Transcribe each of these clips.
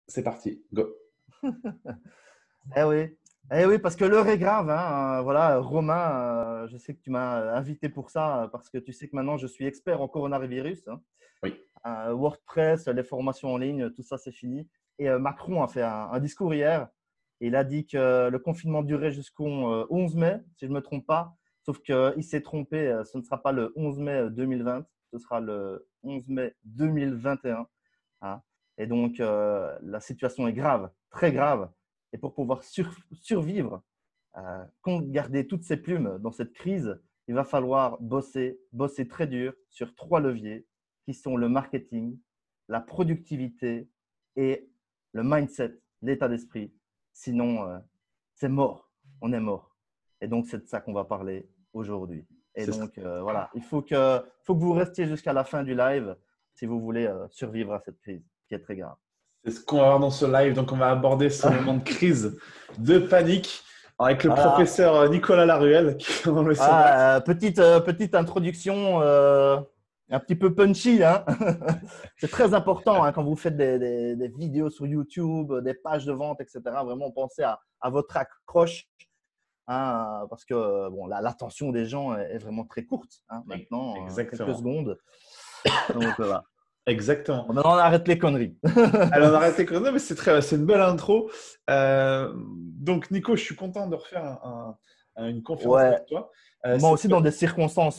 C'est parti, go. Eh oui, eh oui, parce que l'heure est grave, hein. Voilà, Romain, je sais que tu m'as invité pour ça parce que tu sais que maintenant je suis expert en coronavirus, hein. Oui, WordPress, les formations en ligne, tout ça c'est fini. Et Macron a fait un discours hier. Et il a dit que le confinement durait jusqu'au 11 mai, si je ne me trompe pas. Sauf qu'il s'est trompé, ce ne sera pas le 11 mai 2020, ce sera le 11 mai 2021, hein. Et donc, la situation est grave, très grave. Et pour pouvoir survivre, garder toutes ses plumes dans cette crise, il va falloir bosser très dur sur trois leviers qui sont le marketing, la productivité et le mindset, l'état d'esprit. Sinon, c'est mort. On est mort. Et donc, c'est de ça qu'on va parler aujourd'hui. Et c'est ça. donc, voilà, il faut que vous restiez jusqu'à la fin du live si vous voulez survivre à cette crise qui est très grave. C'est ce qu'on va voir dans ce live. Donc, on va aborder ce moment de crise, de panique, avec le Voilà. professeur Nicolas Laruelle, qui est dans le sommaire. Petite introduction un petit peu punchy, hein. C'est très important hein, quand vous faites des vidéos sur YouTube, des pages de vente, etc. Vraiment, pensez à votre accroche hein, parce que bon, l'attention des gens est vraiment très courte hein, maintenant, quelques Exactement. secondes. Donc voilà. Exactement. Bon, maintenant, on arrête les conneries. Alors, on arrête les chronos, mais c'est une belle intro. Donc, Nico, je suis content de refaire une conférence Ouais, avec toi. moi C'est aussi dans des circonstances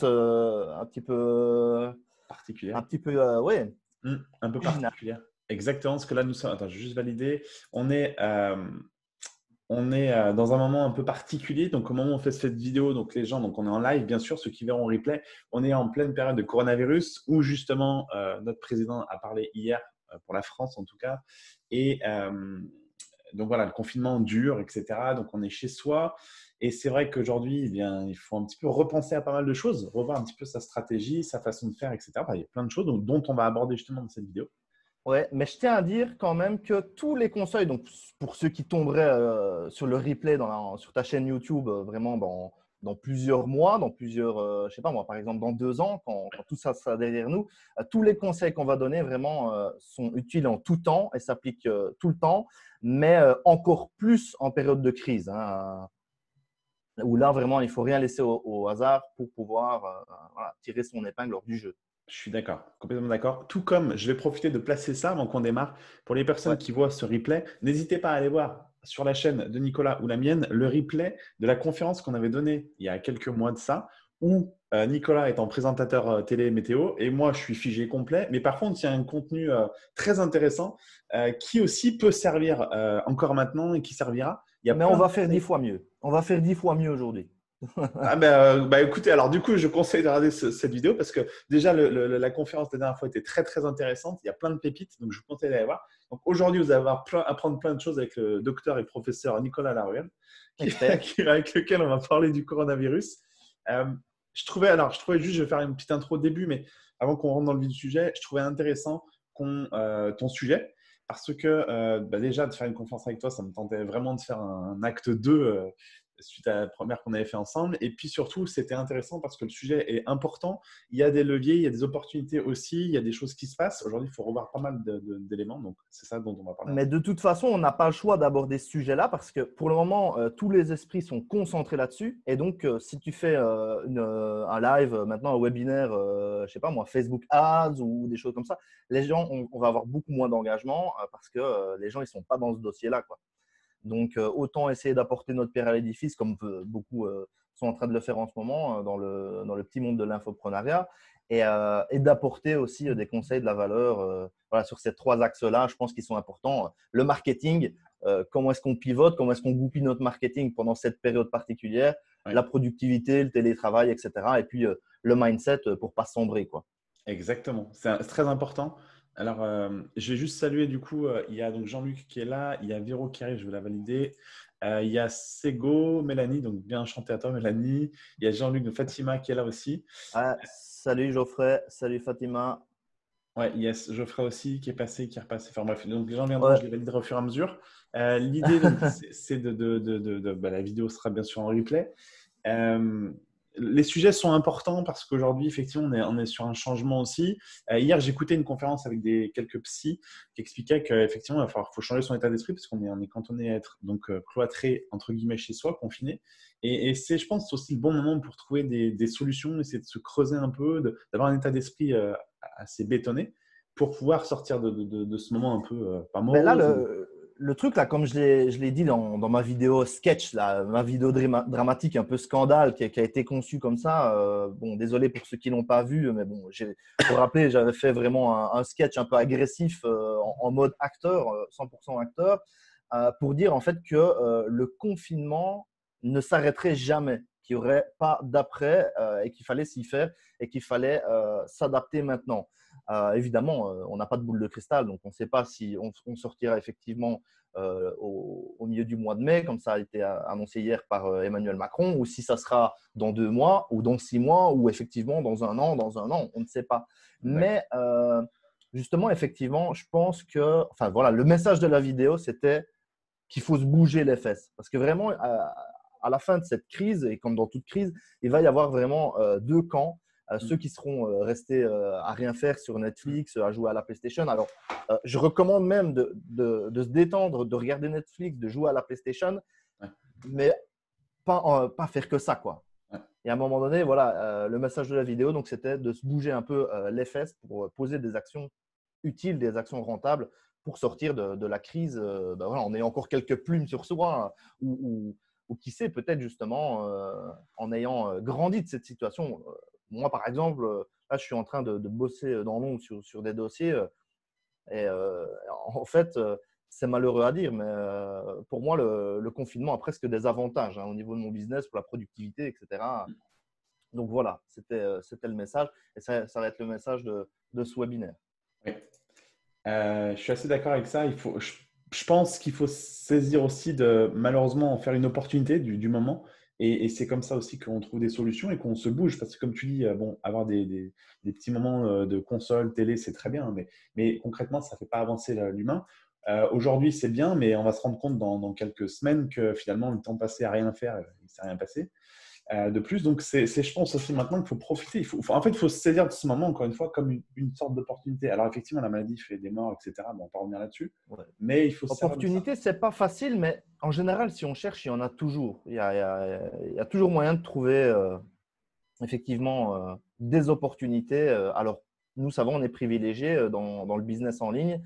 un particulier. petit peu ouais, Un peu originales. particulière. Exactement, parce que là, nous sommes. Attends, je vais juste valider. On est, euh, on est dans un moment un peu particulier. Donc, au moment où on fait cette vidéo, donc les gens, donc on est en live, bien sûr, ceux qui verront en replay, on est en pleine période de coronavirus où justement notre président a parlé hier pour la France en tout cas. Et donc voilà, le confinement dure, etc. Donc, on est chez soi. Et c'est vrai qu'aujourd'hui, eh bien, il faut un petit peu repenser à pas mal de choses, revoir un petit peu sa stratégie, sa façon de faire, etc. Enfin, il y a plein de choses dont on va aborder justement dans cette vidéo. Ouais, mais je tiens à dire quand même que tous les conseils, donc pour ceux qui tomberaient sur le replay sur ta chaîne YouTube, vraiment dans plusieurs mois, dans plusieurs, je sais pas moi, par exemple dans 2 ans, quand tout ça sera derrière nous, tous les conseils qu'on va donner vraiment sont utiles en tout temps et s'appliquent tout le temps, mais encore plus en période de crise, hein, où là vraiment il faut rien laisser au hasard pour pouvoir voilà, tirer son épingle hors du jeu. Je suis d'accord, complètement d'accord. Tout comme je vais profiter de placer ça avant qu'on démarre. Pour les personnes Ouais. qui voient ce replay, n'hésitez pas à aller voir sur la chaîne de Nicolas ou la mienne le replay de la conférence qu'on avait donnée il y a quelques mois de ça, où Nicolas est en présentateur télé météo et moi je suis figé complet. Mais par contre, il y a un contenu très intéressant qui aussi peut servir encore maintenant et qui servira. Il y a Mais on plein de va faire dix conseils. fois mieux. On va faire 10 fois mieux aujourd'hui. Ah bah, écoutez, alors du coup, je conseille de regarder cette vidéo parce que déjà, la conférence de la dernière fois était très, très intéressante. Il y a plein de pépites, donc je vous conseille d'aller voir. Donc aujourd'hui, vous allez apprendre plein de choses avec le docteur et professeur Nicolas Laruelle, Expert. avec lequel on va parler du coronavirus. Euh, je trouvais juste, je vais faire une petite intro au début, mais avant qu'on rentre dans le vif du sujet, je trouvais intéressant ton sujet parce que bah déjà, de faire une conférence avec toi, ça me tentait vraiment de faire un acte 2 suite à la première qu'on avait fait ensemble. Et puis surtout, c'était intéressant parce que le sujet est important. Il y a des leviers, il y a des opportunités aussi, il y a des choses qui se passent. Aujourd'hui, il faut revoir pas mal d'éléments. Donc, c'est ça dont on va parler Mais ensemble. de toute façon, on n'a pas le choix d'aborder ce sujet-là parce que pour le moment, tous les esprits sont concentrés là-dessus. Et donc, si tu fais un live, maintenant un webinaire, je ne sais pas moi, Facebook Ads ou des choses comme ça, les gens, on va avoir beaucoup moins d'engagement parce que les gens, ils ne sont pas dans ce dossier-là, quoi. Donc, autant essayer d'apporter notre pierre à l'édifice, comme beaucoup sont en train de le faire en ce moment dans le petit monde de l'infoprenariat, et d'apporter aussi des conseils de la valeur voilà, sur ces trois axes-là, je pense qu'ils sont importants. Le marketing, comment est-ce qu'on pivote, comment est-ce qu'on goupille notre marketing pendant cette période particulière, Oui, la productivité, le télétravail, etc. Et puis, le mindset pour ne pas sombrer, quoi. exactement. C'est très important. Alors, je vais juste saluer du coup, il y a donc Jean-Luc qui est là, il y a Véro qui arrive, je vais la valider. Il y a Sego, Mélanie, donc bien enchanté à toi Mélanie. Il y a Jean-Luc de Fatima qui est là aussi. Ah, salut Geoffrey, salut Fatima. Ouais, yes, Geoffrey aussi qui est passé, qui est repassé. Enfin bref, donc les gens viendront, Ouais. je les validerai au fur et à mesure. L'idée, donc, c'est bah, la vidéo sera bien sûr en replay. Euh, les sujets sont importants parce qu'aujourd'hui, effectivement, on est sur un changement aussi. Hier, j'écoutais une conférence avec quelques psys qui expliquaient qu'effectivement, faut changer son état d'esprit parce qu'on est cantonné à être donc cloîtré, entre guillemets, chez soi, confiné. Et je pense, c'est aussi le bon moment pour trouver des solutions, essayer de se creuser un peu, d'avoir un état d'esprit assez bétonné pour pouvoir sortir de ce moment un peu pas Ben là, morose. le truc, là, comme je l'ai dit dans ma vidéo sketch, là, ma vidéo dramatique, un peu scandale, qui a été conçue comme ça. Bon, désolé pour ceux qui ne l'ont pas vu, mais bon, pour rappeler, j'avais fait vraiment un sketch un peu agressif en mode acteur, 100% acteur, pour dire en fait que le confinement ne s'arrêterait jamais, qu'il n'y aurait pas d'après et qu'il fallait s'y faire et qu'il fallait s'adapter maintenant. Évidemment, on n'a pas de boule de cristal, donc on ne sait pas si on sortira effectivement au milieu du mois de mai, comme ça a été annoncé hier par Emmanuel Macron, ou si ça sera dans 2 mois, ou dans 6 mois, ou effectivement dans un an, on ne sait pas. Mais justement, effectivement, je pense que, enfin voilà, le message de la vidéo, c'était qu'il faut se bouger les fesses. Parce que vraiment, à la fin de cette crise, et comme dans toute crise, il va y avoir vraiment deux camps. Ceux qui seront restés à rien faire sur Netflix, à jouer à la PlayStation. Alors, je recommande même de se détendre, de regarder Netflix, de jouer à la PlayStation, mais pas faire que ça, quoi. Et à un moment donné, voilà, le message de la vidéo, donc, c'était de se bouger un peu les fesses pour poser des actions utiles, des actions rentables pour sortir de la crise. Ben voilà, on a encore quelques plumes sur soi, ou qui sait, peut-être justement, en ayant grandi de cette situation. Moi, par exemple, là, je suis en train de bosser dans l'ombre sur des dossiers. Et en fait, c'est malheureux à dire, mais pour moi, le confinement a presque des avantages au niveau de mon business, pour la productivité, etc. Donc voilà, c'était le message. Et ça va être le message de ce webinaire. Oui. Je suis assez d'accord avec ça. Je pense qu'il faut saisir aussi malheureusement, en faire une opportunité du moment. Et c'est comme ça aussi qu'on trouve des solutions et qu'on se bouge. Parce que comme tu dis, bon, avoir des petits moments de console, télé, c'est très bien. Mais concrètement, ça ne fait pas avancer l'humain. Aujourd'hui, c'est bien, mais on va se rendre compte dans quelques semaines que finalement, le temps passé à rien faire, il ne s'est rien passé. De plus. Donc, je pense aussi maintenant qu'il faut profiter. En fait, il faut se saisir de ce moment, encore une fois, comme une sorte d'opportunité. Alors, effectivement, la maladie fait des morts, etc. Bon, on va pas revenir là-dessus. Ouais. Mais il faut se servir de ça. Opportunité, c'est pas facile, mais en général, si on cherche, il y en a toujours. Il y a toujours moyen de trouver effectivement des opportunités. Alors, nous savons, on est privilégiés dans le business en ligne.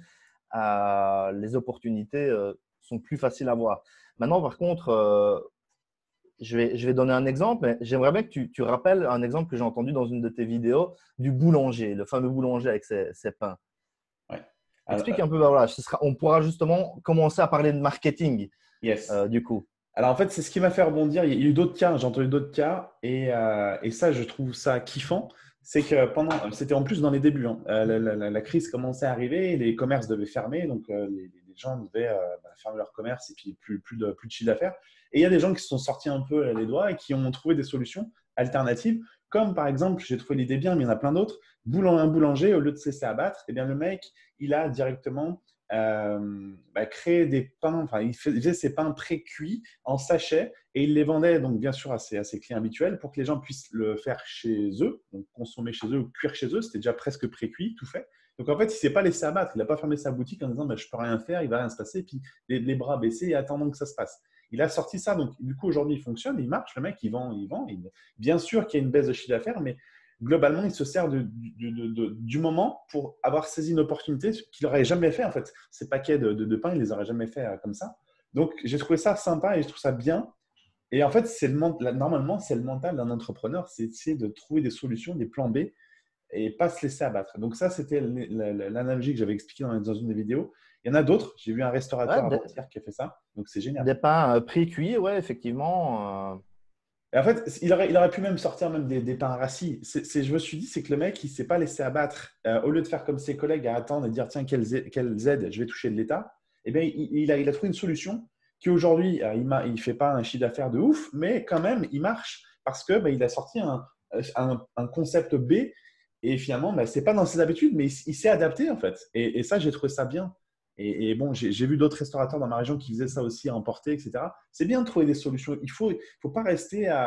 Les opportunités sont plus faciles à voir. Maintenant, par contre, je vais donner un exemple, mais j'aimerais bien que tu rappelles un exemple que j'ai entendu dans une de tes vidéos du boulanger, le fameux boulanger avec ses pains. Ouais. Explique un peu, voilà, on pourra justement commencer à parler de marketing Yes. du coup. Alors, en fait, c'est ce qui m'a fait rebondir. Il y a eu d'autres cas, j'ai entendu d'autres cas. Et ça, je trouve ça kiffant. C'est que c'était en plus dans les débuts, hein. La crise commençait à arriver, les commerces devaient fermer, donc les gens devaient fermer leur commerce et puis plus de chiffre d'affaires. Et il y a des gens qui se sont sortis un peu les doigts et qui ont trouvé des solutions alternatives, comme par exemple, j'ai trouvé l'idée bien, mais il y en a plein d'autres. Un boulanger, au lieu de se laisser abattre, eh bien, le mec, il a directement créé des pains, enfin, il faisait ses pains pré-cuits en sachet et il les vendait donc bien sûr à ses clients habituels pour que les gens puissent le faire chez eux, donc consommer chez eux ou cuire chez eux. C'était déjà presque pré-cuit, tout fait. Donc en fait, il ne s'est pas laissé abattre. Il n'a pas fermé sa boutique en disant je ne peux rien faire, il ne va rien se passer, et puis les bras baissés et attendant que ça se passe. Il a sorti ça, donc du coup aujourd'hui il fonctionne, il marche, le mec il vend. Bien sûr qu'il y a une baisse de chiffre d'affaires, mais globalement, il se sert du moment pour avoir saisi une opportunité qu'il n'aurait jamais fait en fait. Ces paquets de pain, il ne les aurait jamais fait comme ça. Donc j'ai trouvé ça sympa et je trouve ça bien. Et en fait, normalement, c'est le mental d'un entrepreneur, c'est essayer de trouver des solutions, des plans B et pas se laisser abattre. Donc ça, c'était l'analogie que j'avais expliquée dans une des vidéos. Il y en a d'autres. J'ai vu un restaurateur Ouais, avant-hier qui a fait ça. Donc c'est génial. des pains pré-cuits, ouais, effectivement. Et en fait, il aurait pu même sortir même des pains rassis. Je me suis dit, c'est que le mec, il ne s'est pas laissé abattre. Au lieu de faire comme ses collègues à attendre et dire, tiens, quelle aide je vais toucher de l'État, eh bien, il a trouvé une solution qui aujourd'hui, il ne fait pas un chiffre d'affaires de ouf, mais quand même, il marche parce que il a sorti un concept B et finalement, ce n'est pas dans ses habitudes, mais il s'est adapté en fait. Et ça, j'ai trouvé ça bien. Et bon, j'ai vu d'autres restaurateurs dans ma région qui faisaient ça aussi à emporter, etc. C'est bien de trouver des solutions. Il faut pas rester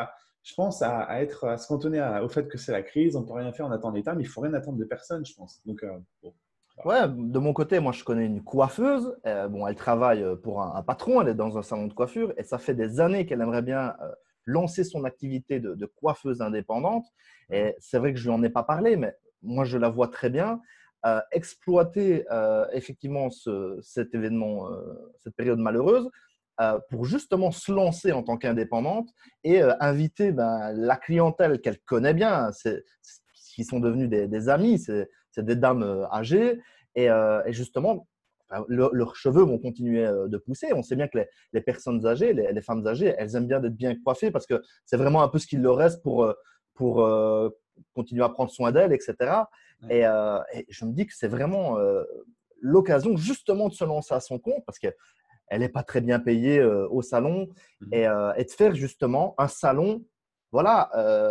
Je pense à se cantonner au fait que c'est la crise, on ne peut rien faire, on attend l'État, mais il ne faut rien attendre de personne, je pense. Donc, bon, voilà. Ouais, de mon côté, moi, je connais une coiffeuse. Bon, elle travaille pour un patron, elle est dans un salon de coiffure et ça fait des années qu'elle aimerait bien lancer son activité de coiffeuse indépendante. Mhm. Et c'est vrai que je lui en ai pas parlé, mais moi, je la vois très bien exploiter effectivement cet événement, cette période malheureuse pour justement se lancer en tant qu'indépendante et inviter la clientèle qu'elle connaît bien, qui sont devenus des amis, c'est des dames âgées et justement, leurs cheveux vont continuer de pousser. On sait bien que les personnes âgées, les femmes âgées, elles aiment bien d'être bien coiffées parce que c'est vraiment un peu ce qu'il leur reste pour continuer à prendre soin d'elles, etc. Ouais. Et je me dis que c'est vraiment l'occasion justement de se lancer à son compte parce qu'elle n'est pas très bien payée au salon Mhm. et de faire justement un salon, voilà,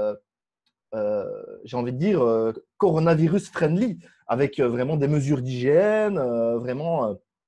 j'ai envie de dire, coronavirus friendly, avec vraiment des mesures d'hygiène, vraiment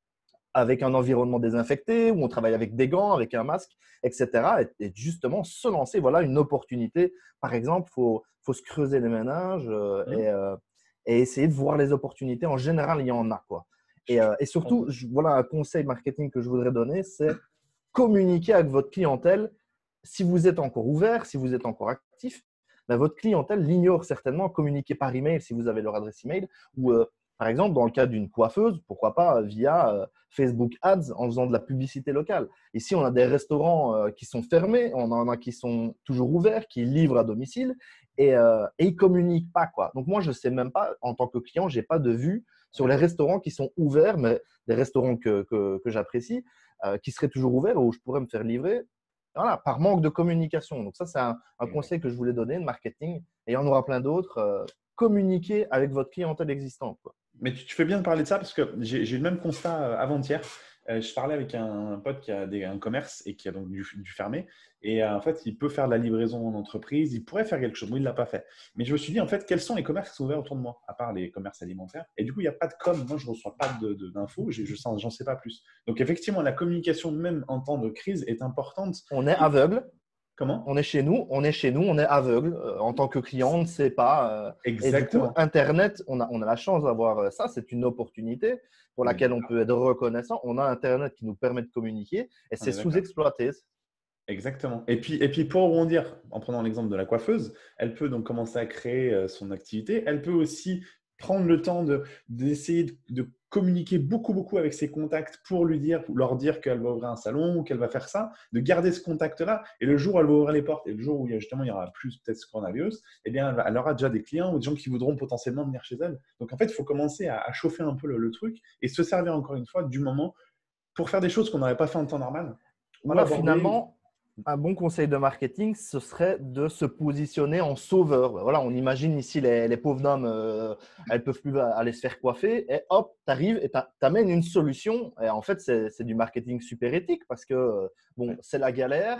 avec un environnement désinfecté, où on travaille avec des gants, avec un masque, etc. Et justement, se lancer, voilà une opportunité. Par exemple, faut se creuser les méninges Mhm. et essayer de voir les opportunités. En général, il y en a, quoi. Et surtout, voilà un conseil marketing que je voudrais donner, c'est communiquer avec votre clientèle. Si vous êtes encore ouvert, si vous êtes encore actif, ben, votre clientèle l'ignore certainement. Communiquer par email si vous avez leur adresse email ou par exemple, dans le cas d'une coiffeuse, pourquoi pas via Facebook Ads en faisant de la publicité locale. Ici, on a des restaurants qui sont fermés, on en a qui sont toujours ouverts, qui livrent à domicile et ils ne communiquent pas, quoi. Donc, moi, je ne sais même pas, en tant que client, je n'ai pas de vue sur les restaurants qui sont ouverts, mais des restaurants que j'apprécie, qui seraient toujours ouverts où je pourrais me faire livrer. Voilà, par manque de communication. Donc, ça, c'est un conseil que je voulais donner de marketing. Et il y en aura plein d'autres. Communiquer avec votre clientèle existante, quoi. Mais tu fais bien de parler de ça parce que j'ai eu le même constat avant-hier. Je parlais avec un pote qui a un commerce et qui a donc dû fermer. Et en fait, il peut faire de la livraison en entreprise. Il pourrait faire quelque chose. Moi, il ne l'a pas fait. Mais je me suis dit, en fait, quels sont les commerces qui sont ouverts autour de moi, à part les commerces alimentaires. Et du coup, il n'y a pas de com. Moi, je ne reçois pas d'infos. J'en sais pas plus. Donc, effectivement, la communication, même en temps de crise, est importante. On est Et aveugle. comment? On est chez nous, on est aveugle. En tant que client, on ne sait pas. Et du coup, Exactement. Internet, on a la chance d'avoir ça. C'est une opportunité pour On est laquelle on d'accord. peut être reconnaissant. On a Internet qui nous permet de communiquer et On c'est est d'accord. sous-exploité. Exactement. Et puis pour rebondir, en prenant l'exemple de la coiffeuse, elle peut donc commencer à créer son activité. Elle peut aussi prendre le temps d'essayer de communiquer beaucoup, beaucoup avec ses contacts pour leur dire qu'elle va ouvrir un salon ou qu'elle va faire ça, de garder ce contact-là. Et le jour où elle va ouvrir les portes et le jour où justement il y aura plus peut-être ce coronavirus, eh bien, elle aura déjà des clients ou des gens qui voudront potentiellement venir chez elle. Donc en fait, il faut commencer à chauffer un peu le truc et se servir encore une fois du moment pour faire des choses qu'on n'aurait pas fait en temps normal ou Voilà, aborder. finalement, un bon conseil de marketing, ce serait de se positionner en sauveur. Voilà, on imagine ici les pauvres dames, elles ne peuvent plus aller se faire coiffer et hop, tu arrives et tu amènes une solution. Et en fait, c'est du marketing super éthique parce que bon, Ouais. c'est la galère.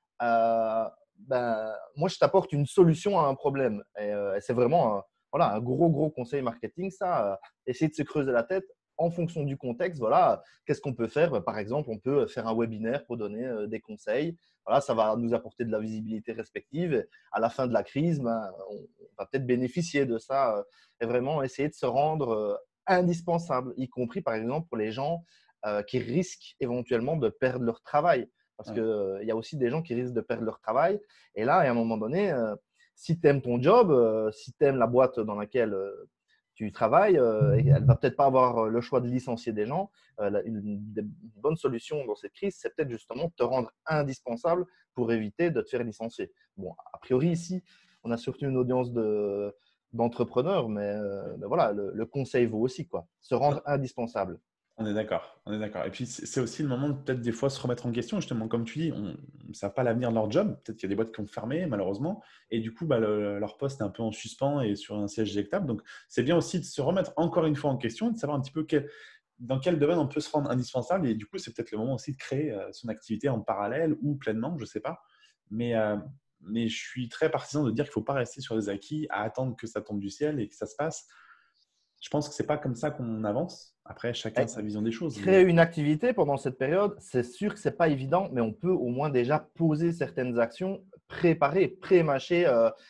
Moi, je t'apporte une solution à un problème. Et c'est vraiment voilà, un gros, gros conseil marketing, ça. Essayer de se creuser la tête en fonction du contexte. Voilà, qu'est-ce qu'on peut faire? Par exemple, on peut faire un webinaire pour donner des conseils. Voilà, ça va nous apporter de la visibilité respective. Et à la fin de la crise, on va peut-être bénéficier de ça et vraiment essayer de se rendre indispensable, y compris par exemple pour les gens qui risquent éventuellement de perdre leur travail. Parce Ouais. qu'il y a aussi des gens qui risquent de perdre leur travail. Et là, à un moment donné, si tu aimes ton job, si tu aimes la boîte dans laquelle tu travailles, elle ne va peut-être pas avoir le choix de licencier des gens. Une bonne solution dans cette crise, c'est peut-être justement de te rendre indispensable pour éviter de te faire licencier. Bon, a priori, ici, on a surtout une audience d'entrepreneurs, mais voilà, le conseil vaut aussi, quoi. Se rendre indispensable. On est d'accord, on est d'accord. Et puis, c'est aussi le moment de peut-être des fois se remettre en question, justement, comme tu dis, on ne sait pas l'avenir de leur job. Peut-être qu'il y a des boîtes qui ont fermé, malheureusement, et du coup, bah, leur poste est un peu en suspens et sur un siège éjectable. Donc, c'est bien aussi de se remettre encore une fois en question et de savoir un petit peu dans quel domaine on peut se rendre indispensable. Et du coup, c'est peut-être le moment aussi de créer son activité en parallèle ou pleinement, je ne sais pas. Mais, euh, mais je suis très partisan de dire qu'il ne faut pas rester sur des acquis à attendre que ça tombe du ciel et que ça se passe. Je pense que c'est pas comme ça qu'on avance. Après, chacun Eh, sa vision des choses. créer une activité pendant cette période, c'est sûr que ce n'est pas évident, mais on peut au moins déjà poser certaines actions préparer, pré-mâcher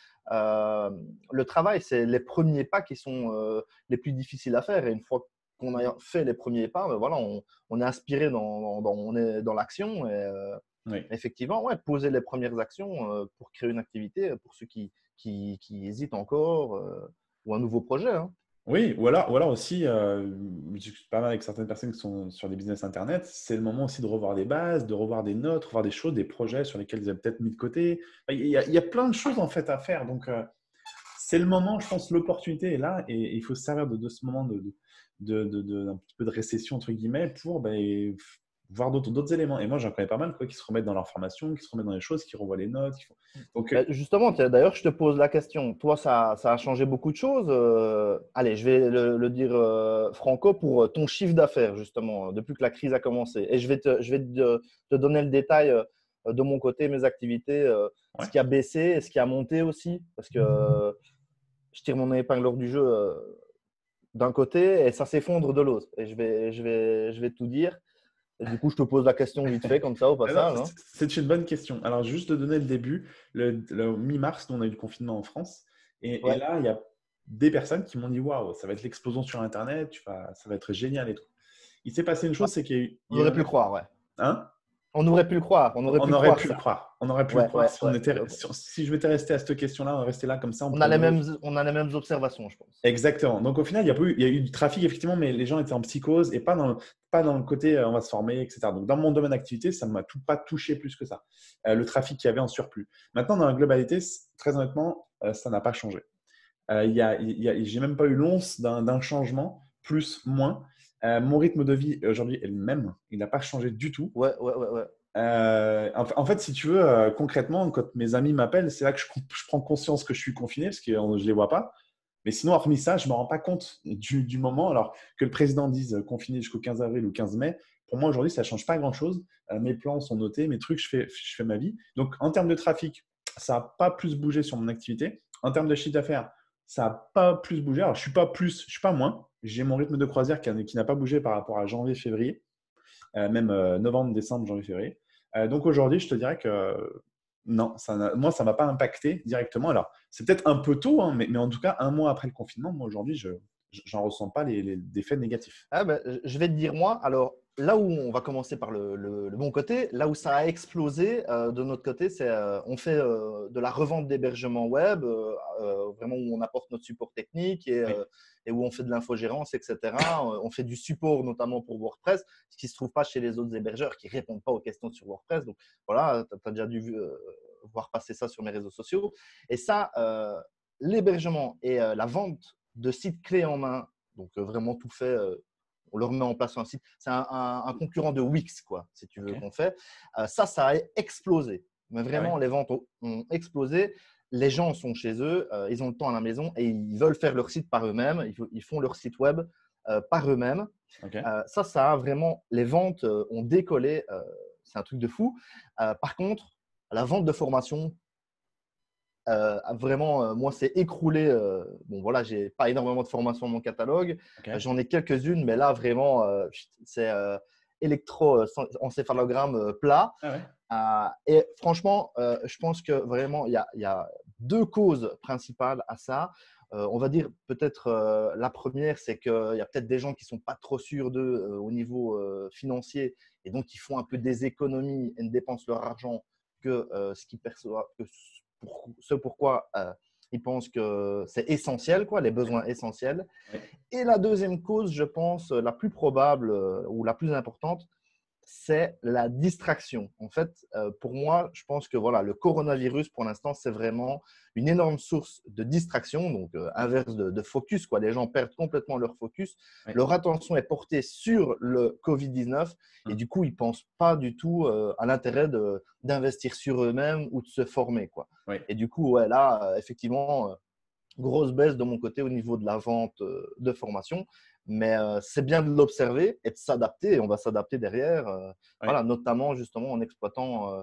le travail. C'est les premiers pas qui sont les plus difficiles à faire. Et une fois qu'on a fait les premiers pas, ben voilà, on est inspiré, on est dans l'action. Et Oui. effectivement, ouais, poser les premières actions pour créer une activité pour ceux qui hésitent encore ou un nouveau projet. Hein. Oui, ou alors aussi, je discute pas mal avec certaines personnes qui sont sur des business internet, c'est le moment aussi de revoir des bases, de revoir des notes, revoir des choses, des projets sur lesquels ils avaient peut-être mis de côté. Il y a plein de choses en fait à faire. Donc, c'est le moment, je pense, l'opportunité est là et il faut se servir de ce moment un petit peu de récession, entre guillemets, pour voir d'autres éléments. Et moi, j'en connais pas mal quoi, qui se remettent dans leur formation, qui se remettent dans les choses, qui revoient les notes. Donc, Ben, justement, d'ailleurs, je te pose la question. Toi, ça a changé beaucoup de choses. Allez, je vais le dire franco pour ton chiffre d'affaires, justement, depuis que la crise a commencé. Et je vais te donner le détail de mon côté, mes activités, ce ouais. qui a baissé et ce qui a monté aussi. Parce que je tire mon épingle du jeu d'un côté et ça s'effondre de l'autre. Et je vais tout dire. Et du coup, je te pose la question vite fait, comme ça, au Alors, passage. Hein. c'est une bonne question. Alors, juste de donner le début, le mi-mars, nous, on a eu le confinement en France. Et Ouais. là, il y a des personnes qui m'ont dit waouh, ça va être l'explosion sur Internet, ça va être génial et tout. Il s'est passé une Ouais. chose, c'est On il y a eu aurait pu le croire, ouais. Hein. On aurait pu le croire. On aurait On pu aurait croire pu le ça. croire. On aurait pu le Ouais, croire ouais, si, ouais. si je m'étais resté à cette question-là, on restait là comme ça, on On a pourrait. on a les mêmes observations, je pense. Exactement. Donc au final, il y a eu du trafic, effectivement, mais les gens étaient en psychose et pas dans le côté on va se former, etc. Donc dans mon domaine d'activité, ça ne m'a pas touché plus que ça. Le trafic qu'il y avait en surplus. Maintenant, dans la globalité, très honnêtement, ça n'a pas changé. J'ai même pas eu l'once d'un changement, plus, moins. Mon rythme de vie aujourd'hui est le même. Il n'a pas changé du tout. Ouais, ouais, ouais, ouais. En fait, si tu veux, concrètement, quand mes amis m'appellent, c'est là que je prends conscience que je suis confiné parce que je ne les vois pas. Mais sinon, hormis ça, je ne me rends pas compte du moment. Alors que le président dise confiné jusqu'au 15 avril ou 15 mai, pour moi, aujourd'hui, ça ne change pas grand-chose. Mes plans sont notés, mes trucs, je fais ma vie. Donc, en termes de trafic, ça n'a pas plus bougé sur mon activité. En termes de chiffre d'affaires, ça n'a pas plus bougé. Alors, je ne suis pas moins. J'ai mon rythme de croisière qui n'a pas bougé par rapport à janvier, février, même novembre, décembre, janvier, février. Donc, aujourd'hui, je te dirais que non, moi, ça ne m'a pas impacté directement. Alors, c'est peut-être un peu tôt, hein, mais en tout cas, un mois après le confinement, moi, aujourd'hui, je n'en ressens pas les effets négatifs. Ah ben, je vais te dire, moi, alors là où on va commencer par le bon côté, là où ça a explosé de notre côté, c'est on fait de la revente d'hébergement web, vraiment où on apporte notre support technique Oui, et où on fait de l'infogérance, etc. On fait du support notamment pour WordPress, ce qui ne se trouve pas chez les autres hébergeurs qui ne répondent pas aux questions sur WordPress. Donc voilà, tu as déjà dû voir passer ça sur mes réseaux sociaux. Et ça, l'hébergement et la vente de sites clés en main, donc vraiment tout fait, on leur met en place un site. C'est un concurrent de Wix, quoi, si tu veux ok. qu'on fait. Ça a explosé. Mais Ah vraiment, ouais, les ventes ont explosé. Les gens sont chez eux, ils ont le temps à la maison et ils veulent faire leur site par eux-mêmes. Ils font leur site web par eux-mêmes. ok. Ça a vraiment, les ventes ont décollé. C'est un truc de fou. Par contre, la vente de formation, vraiment, moi, c'est écroulé. Bon, voilà, j'ai pas énormément de formations dans mon catalogue. Ok. J'en ai quelques-unes, mais là, vraiment, c'est électroencéphalogramme plat. Ah ouais. Et franchement, je pense que vraiment, il y a deux causes principales à ça. On va dire peut-être la première, c'est qu'il y a peut-être des gens qui ne sont pas trop sûrs d'eux au niveau financier et donc ils font un peu des économies et ne dépensent leur argent que ce qu'ils perçoivent, ce pourquoi ils pensent que c'est essentiel, quoi, les besoins essentiels. Ouais. Et la deuxième cause, je pense, la plus probable ou la plus importante, c'est la distraction. En fait, pour moi, je pense que voilà, le coronavirus, pour l'instant, c'est vraiment une énorme source de distraction, donc inverse de focus, quoi. Les gens perdent complètement leur focus. Ouais. Leur attention est portée sur le Covid-19 et Hum. du coup, ils ne pensent pas du tout à l'intérêt d'investir sur eux-mêmes ou de se former, quoi. Ouais. Et du coup, ouais, là, effectivement, grosse baisse de mon côté au niveau de la vente de formation. Mais c'est bien de l'observer et de s'adapter. Et on va s'adapter derrière, Ouais. voilà, notamment justement en exploitant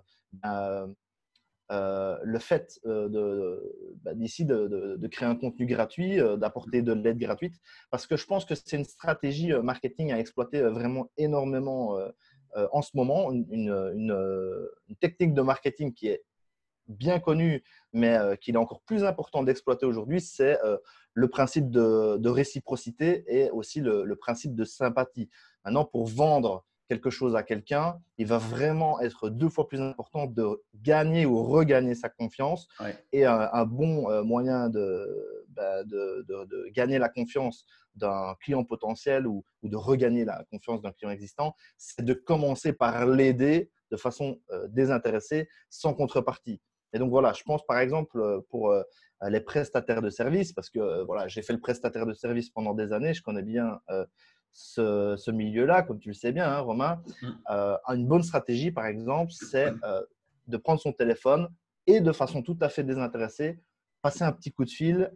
le fait d'ici de créer un contenu gratuit, d'apporter de l'aide gratuite. Parce que je pense que c'est une stratégie marketing à exploiter vraiment énormément en ce moment. Une technique de marketing qui est bien connu, mais qu'il est encore plus important d'exploiter aujourd'hui, c'est le principe de réciprocité et aussi le principe de sympathie. Maintenant, pour vendre quelque chose à quelqu'un, il va vraiment être 2 fois plus important de gagner ou regagner sa confiance. Ouais. Et un bon moyen de gagner la confiance d'un client potentiel ou de regagner la confiance d'un client existant, c'est de commencer par l'aider de façon désintéressée, sans contrepartie. Et donc voilà, je pense par exemple pour les prestataires de services, parce que voilà, j'ai fait le prestataire de services pendant des années, je connais bien ce milieu-là, comme tu le sais bien, hein, Romain. Mm. Une bonne stratégie, par exemple, c'est de prendre son téléphone et de façon tout à fait désintéressée, passer un petit coup de fil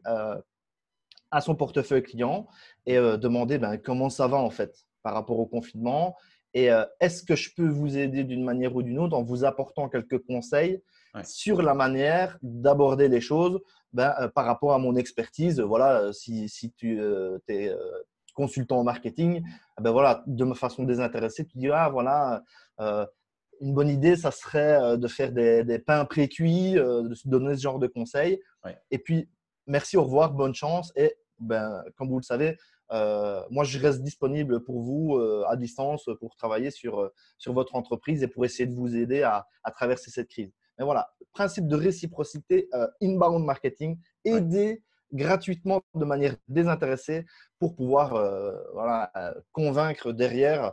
à son portefeuille client et demander comment ça va en fait par rapport au confinement et est-ce que je peux vous aider d'une manière ou d'une autre en vous apportant quelques conseils Ouais. sur la manière d'aborder les choses par rapport à mon expertise. Voilà, si tu es consultant en marketing, voilà, de façon désintéressée, tu dis voilà, euh, une bonne idée, ça serait de faire des pains pré-cuits, de se donner ce genre de conseils. Ouais. Et puis, merci, au revoir, bonne chance. Et comme vous le savez, moi, je reste disponible pour vous à distance pour travailler sur votre entreprise et pour essayer de vous aider à traverser cette crise. Mais voilà, principe de réciprocité, inbound marketing, Ouais. aider gratuitement de manière désintéressée pour pouvoir convaincre derrière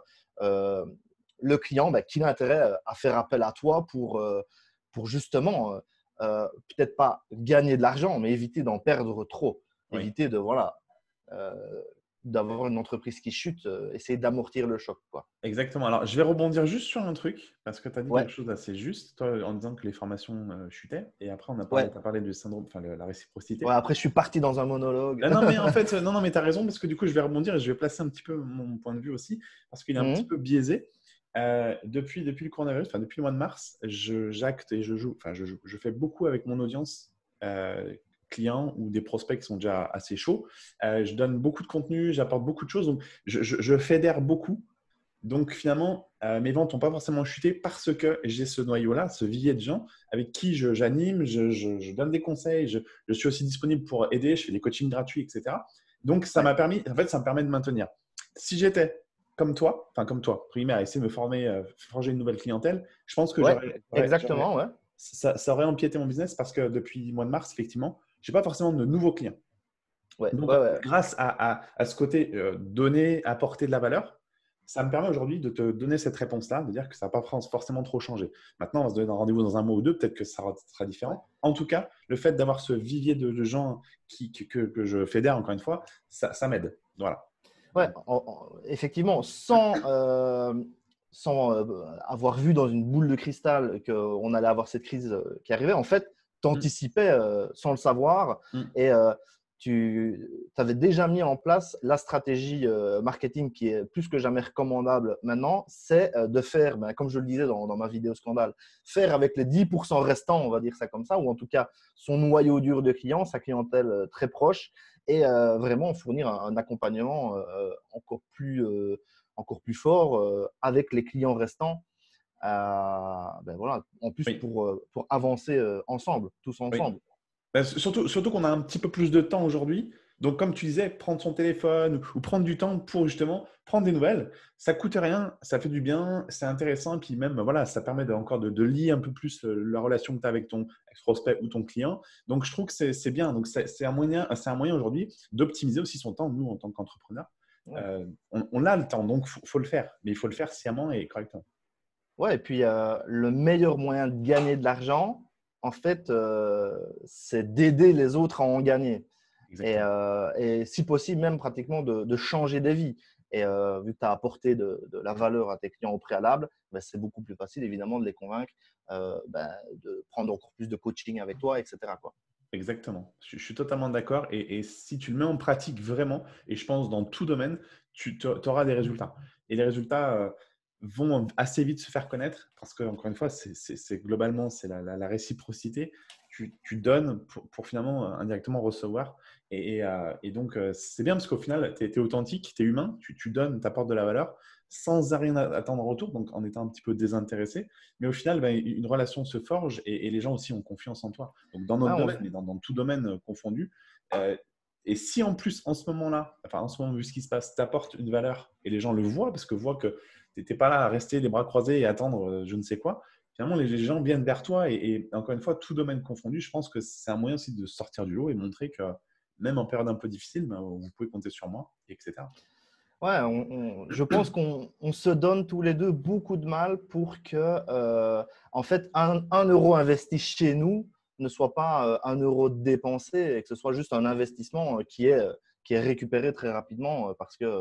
le client qu'il a intérêt à faire appel à toi pour justement peut-être pas gagner de l'argent, mais éviter d'en perdre trop. Oui. Éviter de d'avoir une entreprise qui chute, essayer d'amortir le choc, quoi. Exactement. Alors, je vais rebondir juste sur un truc, parce que tu as dit Ouais, quelque chose d'assez juste, toi, en disant que les formations chutaient. Et après, ouais, tu as parlé du syndrome, enfin, la ouais. réciprocité. Après, je suis parti dans un monologue. Ah non, mais en fait, non, non, mais tu as raison, parce que du coup, je vais rebondir et je vais placer un petit peu mon point de vue aussi, parce qu'il est un petit Mhm. peu biaisé. Depuis le coronavirus, enfin, depuis le mois de mars, j'acte et je joue, enfin, je fais beaucoup avec mon audience client ou des prospects qui sont déjà assez chauds. Je donne beaucoup de contenu, j'apporte beaucoup de choses, donc je fédère beaucoup. Donc finalement, mes ventes n'ont pas forcément chuté parce que j'ai ce noyau-là, ce vivier de gens avec qui j'anime, je donne des conseils, je suis aussi disponible pour aider, je fais des coachings gratuits, etc. Donc ça Ouais, m'a permis, en fait, ça me permet de maintenir. Si j'étais comme toi, primaire, à essayer de me former, forger une nouvelle clientèle, je pense que ouais, exactement, ouais. ça aurait empiété mon business parce que depuis le mois de mars, effectivement, je n'ai pas forcément de nouveaux clients. Ouais, Donc, ouais, ouais. grâce à ce côté donner, apporter de la valeur, ça me permet aujourd'hui de te donner cette réponse-là, de dire que ça va pas forcément trop changé. Maintenant, on va se donner un rendez-vous dans un mois ou deux, peut-être que ça sera Ouais. différent. En tout cas, le fait d'avoir ce vivier de gens que je fédère, encore une fois, ça m'aide. Voilà. Ouais, effectivement, sans avoir vu dans une boule de cristal qu'on allait avoir cette crise qui arrivait, en fait, tu Mm, anticipais sans le savoir mm. et tu avais déjà mis en place la stratégie marketing qui est plus que jamais recommandable maintenant, c'est de faire, comme je le disais dans ma vidéo scandale, faire avec les 10% restants, on va dire ça comme ça, ou en tout cas son noyau dur de clients, sa clientèle très proche, et vraiment fournir un accompagnement encore plus fort avec les clients restants. Voilà, en plus Oui, pour avancer ensemble, tous oui. ensemble. Surtout qu'on a un petit peu plus de temps aujourd'hui. Donc, comme tu disais, prendre son téléphone ou prendre du temps pour justement prendre des nouvelles, ça coûte rien, ça fait du bien, c'est intéressant. Et puis même, voilà, ça permet encore de lier un peu plus la relation que tu as avec ton prospect ou ton client. Donc, je trouve que c'est bien. Donc, c'est un moyen aujourd'hui d'optimiser aussi son temps, nous, en tant qu'entrepreneurs. Ouais. On a le temps, donc faut le faire. Mais il faut le faire sciemment et correctement. Ouais, et puis le meilleur moyen de gagner de l'argent, en fait, c'est d'aider les autres à en gagner. Exactement. Et si possible, même pratiquement de changer des vies. Et vu que tu as apporté de la valeur à tes clients au préalable, c'est beaucoup plus facile, évidemment, de les convaincre de prendre encore plus de coaching avec toi, etc., quoi. Exactement. Je suis totalement d'accord. Et si tu le mets en pratique vraiment, et je pense dans tout domaine, tu auras des résultats. Et les résultats vont assez vite se faire connaître parce que, encore une fois, globalement, c'est la réciprocité. Tu donnes pour finalement indirectement recevoir. Et donc, c'est bien parce qu'au final, tu es authentique, tu es humain, tu donnes, tu apportes de la valeur. sans rien attendre en retour, donc en étant un petit peu désintéressé. Mais au final, ben, une relation se forge et les gens aussi ont confiance en toi. Donc dans Ouais, notre domaine, mais dans tout domaine confondu. euh, et si en plus, en ce moment-là, enfin en ce moment, vu ce qui se passe, t'apportes une valeur et les gens le voient, parce que voient que tu n'étais pas là à rester les bras croisés et attendre je ne sais quoi, finalement, les gens viennent vers toi et encore une fois, tout domaine confondu, je pense que c'est un moyen aussi de sortir du lot et montrer que même en période un peu difficile, ben, vous pouvez compter sur moi, etc. ouais, je pense qu'on se donne tous les deux beaucoup de mal pour que, en fait, un euro investi chez nous ne soit pas un euro dépensé et que ce soit juste un investissement qui est récupéré très rapidement parce que,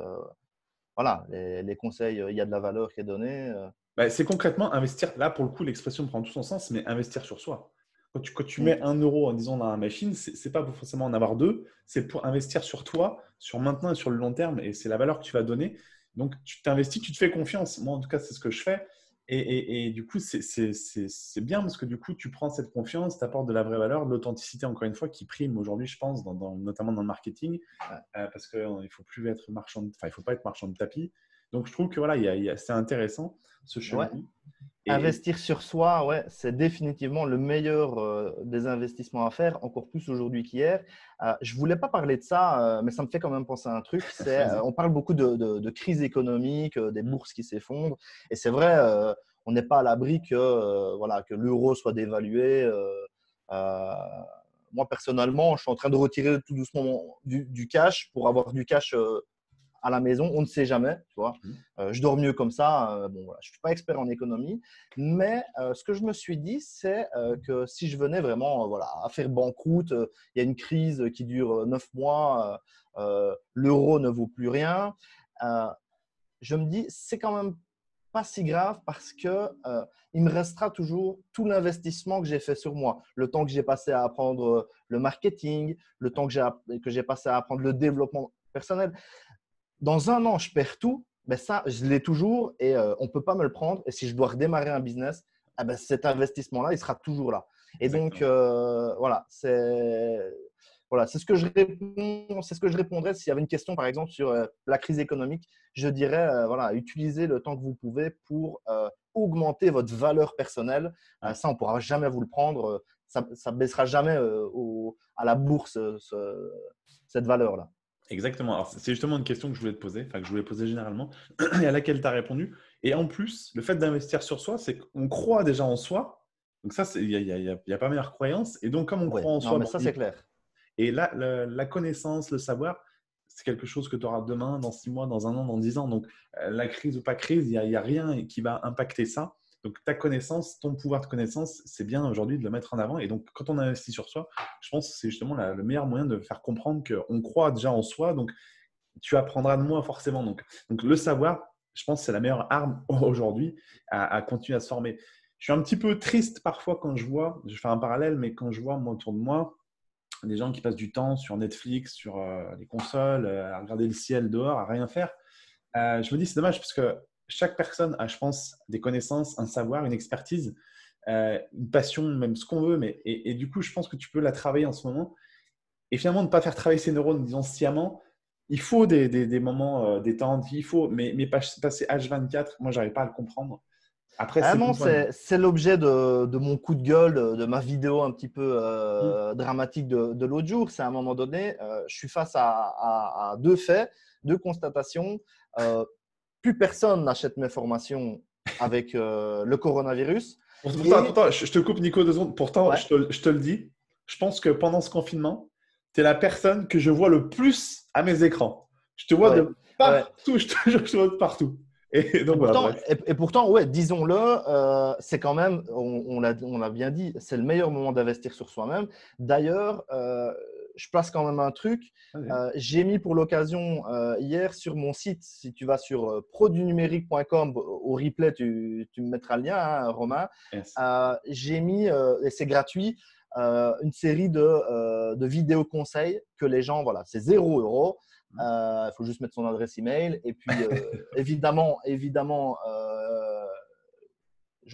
voilà, les conseils, il y a de la valeur qui est donnée. Ben, c'est concrètement investir. Là, pour le coup, l'expression prend tout son sens, mais investir sur soi. Quand tu Mm. mets 1 euro, en disant, dans la machine, c'est pas pour forcément en avoir deux, c'est pour investir sur toi, sur maintenant et sur le long terme, et c'est la valeur que tu vas donner. Donc, tu t'investis, tu te fais confiance. Moi, en tout cas, c'est ce que je fais. Et du coup, c'est bien parce que du coup, tu prends cette confiance, tu apportes de la vraie valeur, de l'authenticité, encore une fois, qui prime aujourd'hui, je pense, notamment dans le marketing, parce qu'il ne faut plus être marchand, enfin, il faut pas être marchand de tapis. Donc, je trouve que voilà, c'est intéressant ce Ouais. cheminement. Et Investir sur soi, ouais, c'est définitivement le meilleur des investissements à faire, encore plus aujourd'hui qu'hier. Je voulais pas parler de ça, mais ça me fait quand même penser à un truc. vas-y. On parle beaucoup de crise économique, des bourses qui s'effondrent, et c'est vrai, on n'est pas à l'abri que voilà que l'euro soit dévalué. Euh, Moi personnellement, je suis en train de retirer tout doucement du cash pour avoir du cash à la maison, on ne sait jamais, tu vois. Je dors mieux comme ça. Bon, voilà, je ne suis pas expert en économie, mais ce que je me suis dit, c'est que si je venais vraiment voilà, à faire banqueroute, il y a une crise qui dure 9 mois, l'euro ne vaut plus rien, euh, je me dis, c'est quand même pas si grave parce que il me restera toujours tout l'investissement que j'ai fait sur moi, le temps que j'ai passé à apprendre le marketing, le temps que j'ai passé à apprendre le développement personnel. Dans un an, je perds tout, ben ça, je l'ai toujours et on ne peut pas me le prendre. Et si je dois redémarrer un business, eh ben cet investissement-là, il sera toujours là. Et donc, Exactement. voilà, c'est ce que je réponds, c'est ce que je répondrais s'il y avait une question, par exemple, sur la crise économique. Je dirais, voilà, utilisez le temps que vous pouvez pour augmenter votre valeur personnelle. Ouais. Ça, on ne pourra jamais vous le prendre. Ça ne baissera jamais à la bourse, cette valeur-là. Exactement. Alors, c'est justement une question que je voulais te poser, enfin que je voulais poser généralement, et à laquelle tu as répondu. Et en plus, le fait d'investir sur soi, c'est qu'on croit déjà en soi. Donc ça, il y a pas meilleure croyance. Et donc, comme on Oui, croit en non, soi, mais ben, ça, c'est clair. et là, la connaissance, le savoir, c'est quelque chose que tu auras demain, dans 6 mois, dans un an, dans 10 ans. Donc, la crise ou pas crise, il y a rien qui va impacter ça. Donc, ta connaissance, ton pouvoir de connaissance, c'est bien aujourd'hui de le mettre en avant. Et donc, quand on investit sur soi, je pense que c'est justement le meilleur moyen de faire comprendre qu'on croit déjà en soi. Donc, tu apprendras de moi forcément. Donc le savoir, je pense que c'est la meilleure arme aujourd'hui à continuer à se former. Je suis un petit peu triste parfois quand je fais un parallèle, mais quand je vois moi, autour de moi des gens qui passent du temps sur Netflix, sur les consoles, à regarder le ciel dehors, à rien faire, je me dis c'est dommage parce que chaque personne a, je pense, des connaissances, un savoir, une expertise, une passion, même ce qu'on veut. Et du coup, je pense que tu peux la travailler en ce moment et finalement, ne pas faire travailler ses neurones, disons, sciemment. Il faut des moments détente, mais passer H24, moi, j'arrive pas à le comprendre. Après, Ah c'est non, mon point de vue. c'est l'objet de mon coup de gueule, de ma vidéo un petit peu Mm. dramatique de l'autre jour. C'est à un moment donné, je suis face à deux faits, deux constatations. Euh, Plus personne n'achète mes formations avec le coronavirus. Pourtant, Et pourtant, je te coupe, Nico, 2 secondes. Pourtant, ouais, je te le dis, je pense que pendant ce confinement, tu es la personne que je vois le plus à mes écrans. Je te vois ouais, de ouais. partout, je te jure, je te vois de partout. Et donc, voilà, bref. Et pourtant, ouais, disons-le, c'est quand même, on l'a bien dit, c'est le meilleur moment d'investir sur soi-même. D'ailleurs, je place quand même un truc. Vas-y. J'ai mis pour l'occasion hier sur mon site, si tu vas sur produnumérique.com, au replay, tu me mettras le lien, hein, Romain. Yes. J'ai mis, et c'est gratuit, une série de vidéos conseils que les gens, voilà, c'est 0 €. Il faut juste mettre son adresse email. Et puis, évidemment,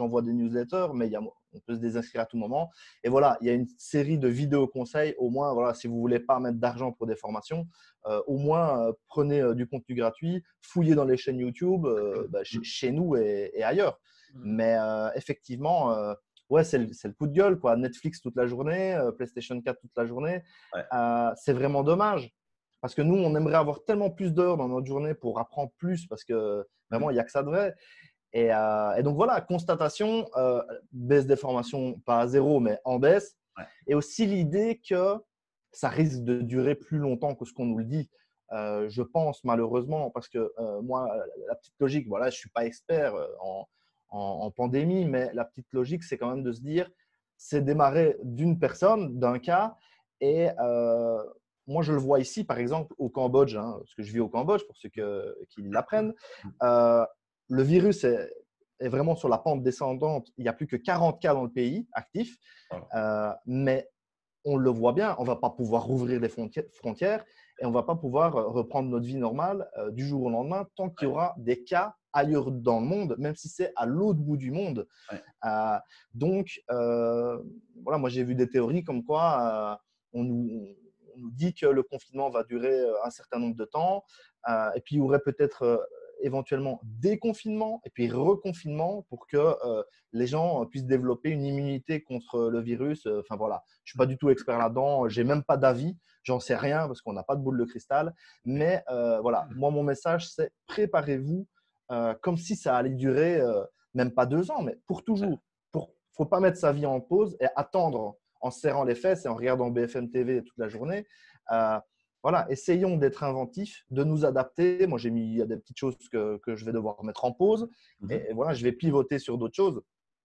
j'envoie des newsletters, mais on peut se désinscrire à tout moment. Et voilà, il y a une série de vidéos conseils. Au moins, voilà, si vous ne voulez pas mettre d'argent pour des formations, au moins prenez du contenu gratuit, fouillez dans les chaînes YouTube, chez nous et ailleurs. Mais effectivement, ouais, c'est le coup de gueule, quoi. Netflix toute la journée, PlayStation 4 toute la journée. Ouais. C'est vraiment dommage. Parce que nous, on aimerait avoir tellement plus d'heures dans notre journée pour apprendre plus, parce que vraiment, il n'y a que ça de vrai. Et donc voilà, constatation, baisse des formations, pas à zéro, mais en baisse. Ouais. Et aussi l'idée que ça risque de durer plus longtemps que ce qu'on nous le dit. Je pense malheureusement, parce que moi, la petite logique, voilà, je ne suis pas expert en pandémie, mais la petite logique, c'est quand même de se dire, c'est démarrer d'une personne, d'un cas, et moi, je le vois ici, par exemple, au Cambodge, hein, parce que je vis au Cambodge, pour ceux qui l'apprennent. Le virus est vraiment sur la pente descendante. Il n'y a plus que 40 cas dans le pays actifs, mais on le voit bien, on ne va pas pouvoir rouvrir les frontières et on ne va pas pouvoir reprendre notre vie normale du jour au lendemain tant qu'il y aura des cas ailleurs dans le monde, même si c'est à l'autre bout du monde. Ouais. Donc, voilà, moi j'ai vu des théories comme quoi on nous dit que le confinement va durer un certain nombre de temps et puis il y aurait peut-être éventuellement déconfinement et puis reconfinement pour que les gens puissent développer une immunité contre le virus. Enfin voilà, je ne suis pas du tout expert là-dedans, je n'ai même pas d'avis, j'en sais rien parce qu'on n'a pas de boule de cristal. Mais voilà, moi mon message c'est préparez-vous comme si ça allait durer même pas 2 ans, mais pour toujours. Il ne faut pas mettre sa vie en pause et attendre en serrant les fesses et en regardant BFM TV toute la journée. Voilà, essayons d'être inventifs, de nous adapter. Moi, il y a des petites choses que je vais devoir mettre en pause. Et voilà, je vais pivoter sur d'autres choses.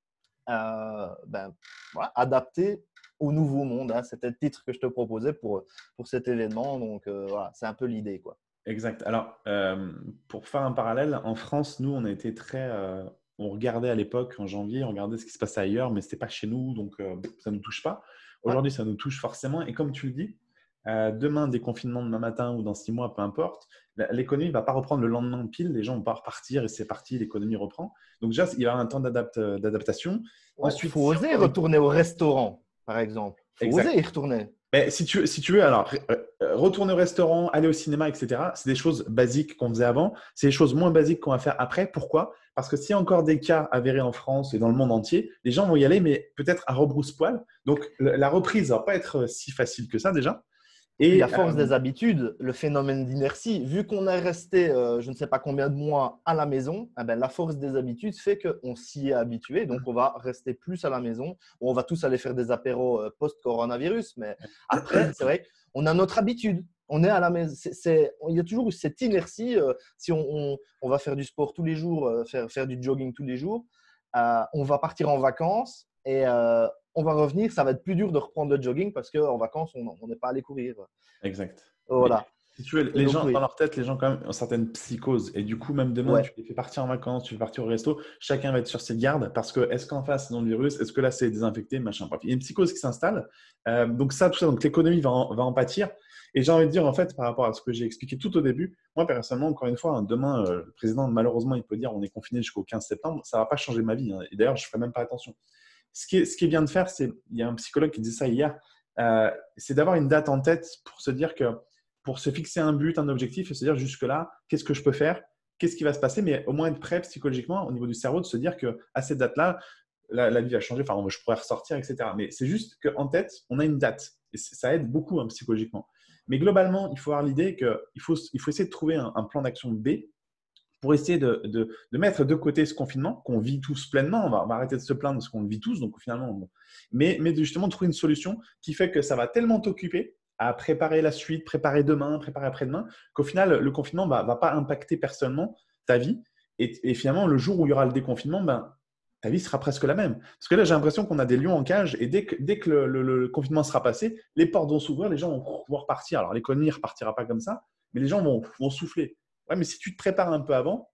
Voilà, adapter au nouveau monde. Hein. C'était le titre que je te proposais pour cet événement. Donc, voilà, c'est un peu l'idée, quoi. Exact. Alors, pour faire un parallèle, en France, nous, on a été très… on regardait à l'époque, en janvier, on regardait ce qui se passait ailleurs, mais ce n'était pas chez nous, donc ça ne nous touche pas. Aujourd'hui, ça nous touche forcément. Et comme tu le dis, demain, déconfinement demain matin ou dans 6 mois, peu importe, l'économie ne va pas reprendre le lendemain pile. Les gens vont pas repartir et c'est parti, l'économie reprend. Donc déjà, il y aura un temps d'adaptation. Ouais, Ensuite, faut oser retourner au restaurant, par exemple. Il faut oser y retourner. Mais si tu veux, alors, retourner au restaurant, aller au cinéma, etc., c'est des choses basiques qu'on faisait avant. C'est des choses moins basiques qu'on va faire après. Pourquoi? Parce que s'il y a encore des cas avérés en France et dans le monde entier, les gens vont y aller, mais peut-être à rebrousse-poil. Donc, la reprise ne va pas être si facile que ça déjà. Et à force des habitudes, le phénomène d'inertie, vu qu'on est resté je ne sais pas combien de mois à la maison, eh ben, la force des habitudes fait qu'on s'y est habitué. Donc, on va rester plus à la maison. On va tous aller faire des apéros post-coronavirus. Mais après, c'est vrai qu'on a notre habitude. On est à la maison. Il y a toujours cette inertie. Si on va faire du sport tous les jours, faire du jogging tous les jours, on va partir en vacances et on va revenir, ça va être plus dur de reprendre le jogging parce qu'en vacances, on n'est pas allé courir. Exact. Voilà. Si tu veux, les gens, dans leur tête, les gens quand même ont certaines psychoses. Et du coup, même demain, tu les fais partir en vacances, tu fais partir au resto, chacun va être sur ses gardes parce que est-ce qu'en face, c'est dans le virus, est-ce que là, c'est désinfecté, machin. Bref, il y a une psychose qui s'installe. Donc ça, tout ça, donc l'économie va en pâtir. Et j'ai envie de dire, en fait, par rapport à ce que j'ai expliqué tout au début, moi, personnellement, encore une fois, demain, le président, malheureusement, il peut dire on est confiné jusqu'au 15 septembre. Ça ne va pas changer ma vie. Hein. Et d'ailleurs, je ne ferai même pas attention. Ce qui est bien de faire, c'est, il y a un psychologue qui disait ça hier, c'est d'avoir une date en tête pour se dire que, pour se fixer un but, un objectif et se dire jusque-là, qu'est-ce que je peux faire, qu'est-ce qui va se passer, mais au moins être prêt psychologiquement au niveau du cerveau, de se dire qu'à cette date-là, la vie va changer, enfin, je pourrais ressortir, etc. Mais c'est juste qu'en tête, on a une date et ça aide beaucoup hein, psychologiquement. Mais globalement, il faut avoir l'idée qu'il faut essayer de trouver un plan d'action B pour essayer de mettre de côté ce confinement qu'on vit tous pleinement. On va arrêter de se plaindre parce qu'on le vit tous, donc finalement, bon. mais de justement trouver une solution qui fait que ça va tellement t'occuper à préparer la suite, préparer demain, préparer après-demain, qu'au final, le confinement ne va pas impacter personnellement ta vie. Et finalement, le jour où il y aura le déconfinement, ta vie sera presque la même. Parce que là, j'ai l'impression qu'on a des lions en cage et dès que le confinement sera passé, les portes vont s'ouvrir, les gens vont pouvoir repartir. Alors, l'économie ne repartira pas comme ça, mais les gens vont souffler. Ouais, mais si tu te prépares un peu avant,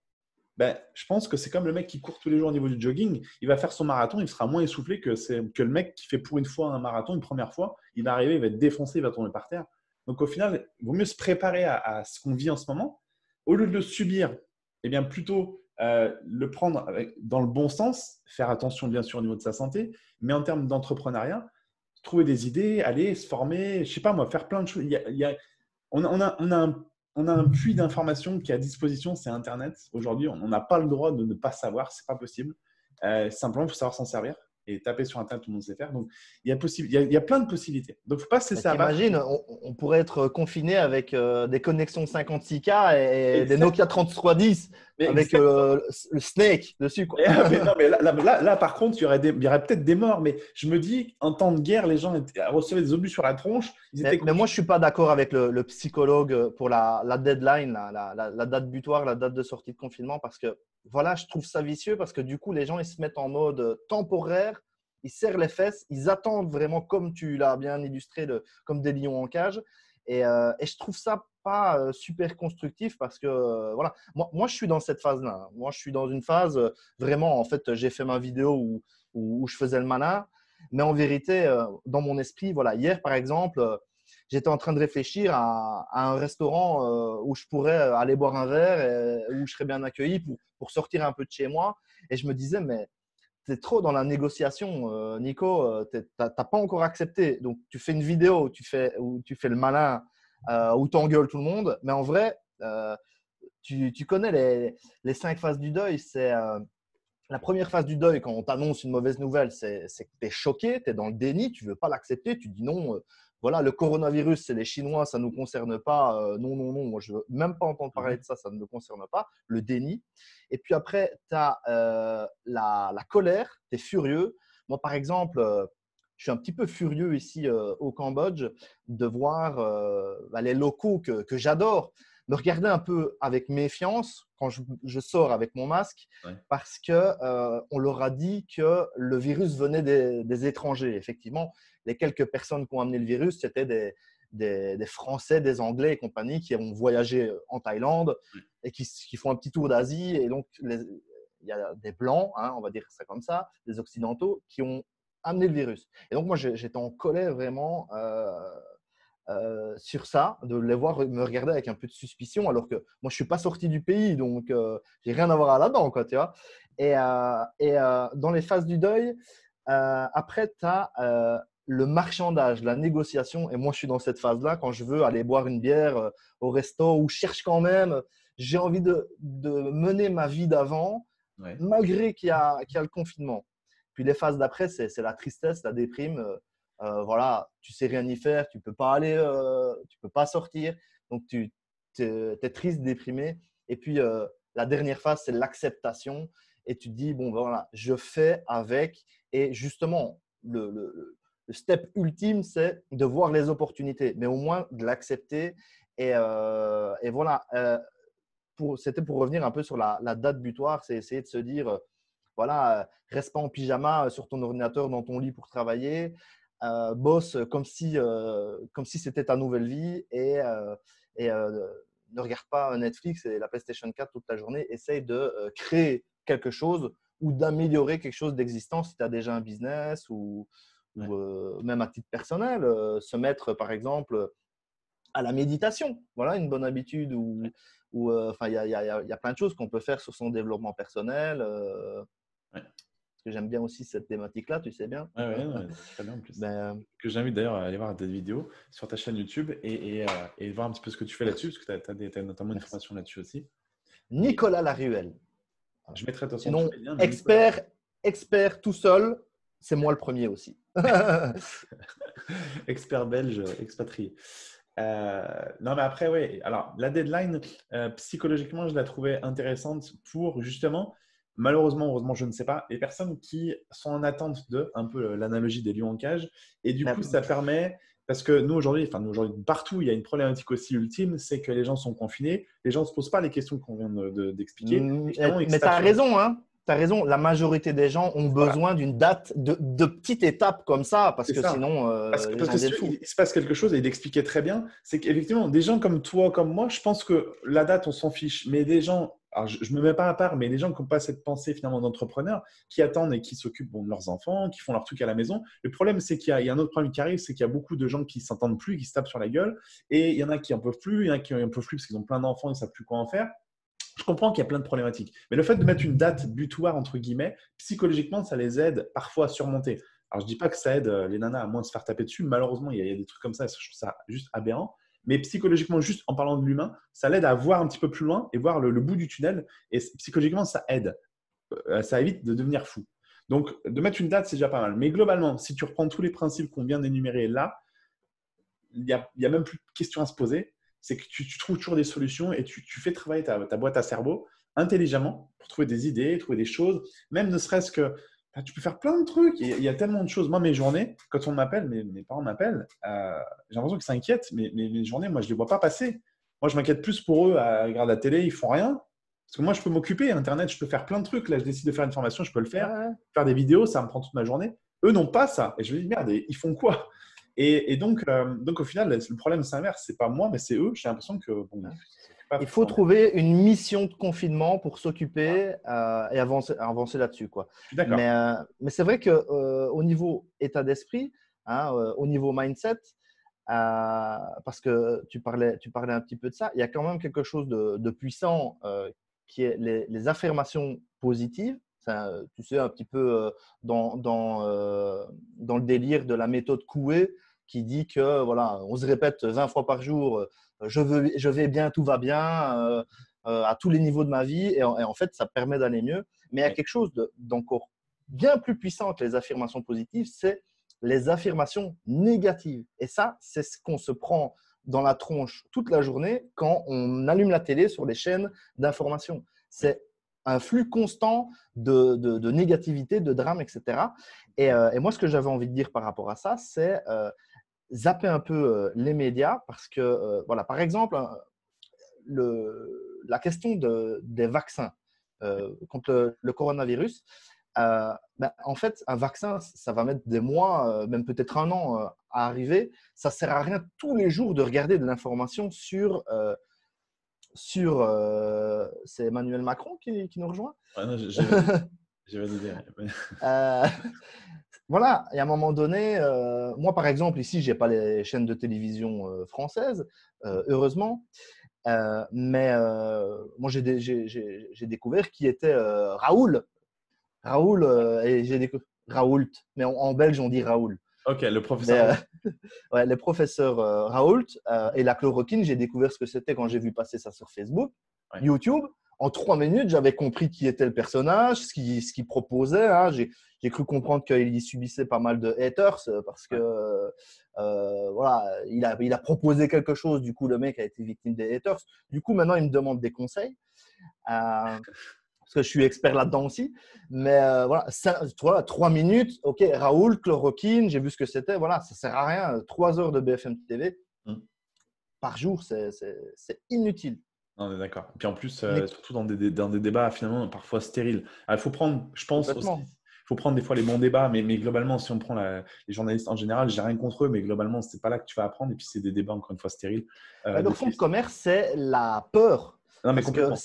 je pense que c'est comme le mec qui court tous les jours au niveau du jogging. Il va faire son marathon, il sera moins essoufflé que le mec qui fait pour une fois un marathon, une première fois. Il va arriver, il va être défoncé, il va tomber par terre. Donc au final, il vaut mieux se préparer à ce qu'on vit en ce moment. Au lieu de le subir, eh bien plutôt le prendre dans le bon sens, faire attention bien sûr au niveau de sa santé, mais en termes d'entrepreneuriat, trouver des idées, aller se former, je sais pas moi, faire plein de choses. On a un puits d'informations qui est à disposition, c'est Internet. Aujourd'hui, on n'a pas le droit de ne pas savoir, c'est pas possible. Simplement, il faut savoir s'en servir et taper sur Internet, tout le monde sait faire. Donc, il y a plein de possibilités. Donc, il ne faut pas se laisser abattre. T'imagines, on pourrait être confiné avec des connexions 56K et des Nokia 3310 avec le Snake dessus, quoi. Mais non, mais là, par contre, il y aurait peut-être des morts. Mais je me dis, en temps de guerre, les gens recevaient des obus sur la tronche. Mais moi, je ne suis pas d'accord avec le psychologue pour la deadline, la date butoir, la date de sortie de confinement, parce que voilà, je trouve ça vicieux parce que du coup, les gens ils se mettent en mode temporaire, ils serrent les fesses, ils attendent vraiment, comme tu l'as bien illustré, comme des lions en cage. Et je trouve ça pas super constructif parce que voilà, moi, je suis dans cette phase-là. Moi, je suis dans une phase vraiment, en fait, j'ai fait ma vidéo où je faisais le malin. Mais en vérité, dans mon esprit, voilà, hier, par exemple, j'étais en train de réfléchir à un restaurant où je pourrais aller boire un verre et où je serais bien accueilli pour sortir un peu de chez moi. Et je me disais, mais tu es trop dans la négociation, Nico. Tu n'as pas encore accepté. Donc, tu fais une vidéo où tu fais le malin, où tu engueules tout le monde. Mais en vrai, tu connais les 5 phases du deuil. C'est… la première phase du deuil, quand on t'annonce une mauvaise nouvelle, c'est que tu es choqué, tu es dans le déni, tu ne veux pas l'accepter, tu dis non, voilà, le coronavirus, c'est les Chinois, ça ne nous concerne pas, non, non, non, moi je ne veux même pas entendre parler de ça, ça ne me concerne pas, le déni. Et puis après, tu as la colère, tu es furieux. Moi, par exemple, je suis un petit peu furieux ici au Cambodge de voir les locaux que j'adore me regarder un peu avec méfiance quand je sors avec mon masque, parce qu'on leur a dit que le virus venait des étrangers. Effectivement, les quelques personnes qui ont amené le virus, c'était des Français, des Anglais et compagnie qui ont voyagé en Thaïlande et qui font un petit tour d'Asie. Et donc, il y a des Blancs, on va dire ça comme ça, des Occidentaux, qui ont amené le virus. Et donc, moi, j'étais en colère vraiment sur ça, de les voir me regarder avec un peu de suspicion, alors que moi, je ne suis pas sorti du pays, donc j'ai rien à voir là-dedans, quoi, tu vois. Et dans les phases du deuil, après, tu as le marchandage, la négociation. Et moi, je suis dans cette phase-là quand je veux aller boire une bière au resto ou je cherche quand même, j'ai envie de mener ma vie d'avant, malgré qu'il y a le confinement. Puis les phases d'après, c'est la tristesse, la déprime. Voilà, tu sais rien y faire, tu peux pas aller, tu peux pas sortir, donc tu es triste, déprimé. Et puis la dernière phase, c'est l'acceptation. Et tu te dis bon, voilà, je fais avec. Et justement, le step ultime, c'est de voir les opportunités, mais au moins de l'accepter. Et voilà, c'était pour revenir un peu sur la date butoir, c'est essayer de se dire voilà, reste pas en pyjama sur ton ordinateur dans ton lit pour travailler. Bosse comme si c'était ta nouvelle vie et ne regarde pas Netflix et la PlayStation 4 toute la journée. Essaye de créer quelque chose ou d'améliorer quelque chose d'existant si tu as déjà un business ou même à titre personnel. Se mettre, par exemple, à la méditation. Voilà une bonne habitude il y a plein de choses qu'on peut faire sur son développement personnel. Parce que j'aime bien aussi cette thématique-là, tu sais bien. C'est très bien en plus. Que j'invite d'ailleurs à aller voir des vidéos sur ta chaîne YouTube et voir un petit peu ce que tu fais là-dessus, parce que tu as notamment une formation là-dessus aussi. Nicolas Laruelle. Je mettrai de toute façon. Sinon, expert tout seul, c'est moi le premier aussi. Expert belge, expatrié. Non, mais après, oui. Alors, la deadline, psychologiquement, je la trouvais intéressante pour justement, malheureusement, heureusement, je ne sais pas, les personnes qui sont en attente de, un peu l'analogie des lions en cage. Et du coup, ça permet, parce que nous aujourd'hui, partout, il y a une problématique aussi ultime, c'est que les gens sont confinés, les gens ne se posent pas les questions qu'on vient d'expliquer. Mais tu as raison, hein. Tu as raison, la majorité des gens ont besoin d'une date, de petites étapes comme ça, parce que sinon, parce que il se passe quelque chose, et il expliquait très bien, c'est qu'effectivement, des gens comme toi, comme moi, je pense que la date, on s'en fiche, mais des gens, alors je ne me mets pas à part, mais des gens qui n'ont pas cette pensée finalement d'entrepreneur, qui attendent et qui s'occupent de leurs enfants, qui font leur truc à la maison, le problème, c'est qu'il y a un autre problème qui arrive, c'est qu'il y a beaucoup de gens qui ne s'entendent plus, qui se tapent sur la gueule, et il y en a qui n'en peuvent plus, il y en a qui n'en peuvent plus parce qu'ils ont plein d'enfants, ils ne savent plus quoi en faire. je comprends qu'il y a plein de problématiques. Mais le fait de mettre une date butoir, entre guillemets, psychologiquement, ça les aide parfois à surmonter. Alors, je ne dis pas que ça aide les nanas à moins se faire taper dessus. Malheureusement, il y a des trucs comme ça. Je trouve ça juste aberrant. Mais psychologiquement, juste en parlant de l'humain, ça l'aide à voir un petit peu plus loin et voir le bout du tunnel. Et psychologiquement, ça aide. Ça évite de devenir fou. Donc, de mettre une date, c'est déjà pas mal. Mais globalement, si tu reprends tous les principes qu'on vient d'énumérer là, il n'y a même plus de questions à se poser. C'est que tu trouves toujours des solutions et tu fais travailler ta boîte à cerveau intelligemment pour trouver des idées, trouver des choses. Même ne serait-ce que tu peux faire plein de trucs. Il y a tellement de choses. Moi, mes journées, quand on m'appelle, mes parents m'appellent, j'ai l'impression qu'ils s'inquiètent. Mais mes journées, moi, je ne les vois pas passer. Moi, je m'inquiète plus pour eux à regarder la télé. Ils ne font rien. Parce que moi, je peux m'occuper. Internet, je peux faire plein de trucs. Là, je décide de faire une formation, je peux le faire. Ouais. Faire des vidéos, ça me prend toute ma journée. Eux n'ont pas ça. Et je me dis, merde, ils font quoi? Et donc, au final, le problème s'inverse. Ce n'est pas moi, mais c'est eux. J'ai l'impression que bon, il faut trouver une mission de confinement pour s'occuper et avancer là-dessus, quoi. Je suis d'accord. Mais c'est vrai qu'au niveau état d'esprit, au niveau mindset, parce que tu parlais un petit peu de ça, il y a quand même quelque chose de puissant qui est les affirmations positives. Ça, tu sais, un petit peu dans le délire de la méthode Coué qui dit que voilà, on se répète 20 fois par jour je vais bien, tout va bien à tous les niveaux de ma vie et en fait, ça permet d'aller mieux. Mais il y a quelque chose d'encore bien plus puissant que les affirmations positives, c'est les affirmations négatives. Et ça, c'est ce qu'on se prend dans la tronche toute la journée quand on allume la télé sur les chaînes d'information. C'est un flux constant de négativité, de drame, etc. Et moi, ce que j'avais envie de dire par rapport à ça, c'est zapper un peu les médias parce que, voilà, par exemple, la question des vaccins contre le coronavirus, en fait, un vaccin, ça va mettre des mois, même peut-être un an à arriver. Ça ne sert à rien tous les jours de regarder de l'information sur c'est Emmanuel Macron qui nous rejoint. Ouais, non, j'ai validé. Voilà, et à un moment donné, moi par exemple, ici, je n'ai pas les chaînes de télévision françaises, heureusement, mais moi j'ai découvert qui était Raoul. Raoul, et j'ai découvert Raoult, mais en belge on dit Raoul. Ok, le professeur. Ouais, le professeur Raoult et la chloroquine, j'ai découvert ce que c'était quand j'ai vu passer ça sur Facebook, Ouais. YouTube. En 3 minutes, j'avais compris qui était le personnage, ce qu'il proposait. Hein. J'ai cru comprendre qu'il subissait pas mal de haters parce que voilà, il a proposé quelque chose. Du coup, le mec a été victime des haters. Du coup, maintenant, il me demande des conseils. Parce que je suis expert là-dedans aussi. Mais voilà, 3 minutes, ok, Raoul, chloroquine, j'ai vu ce que c'était. Voilà, ça ne sert à rien. 3 heures de BFM TV par jour, c'est inutile. On est d'accord. Et puis en plus, surtout dans des débats finalement parfois stériles. Il faut prendre, je pense aussi, il faut prendre des fois les bons débats, mais globalement, si on prend les journalistes en général, j'ai rien contre eux, mais globalement, c'est pas là que tu vas apprendre. Et puis c'est des débats encore une fois stériles. Le fond de commerce, c'est la peur. Non, mais parce complètement.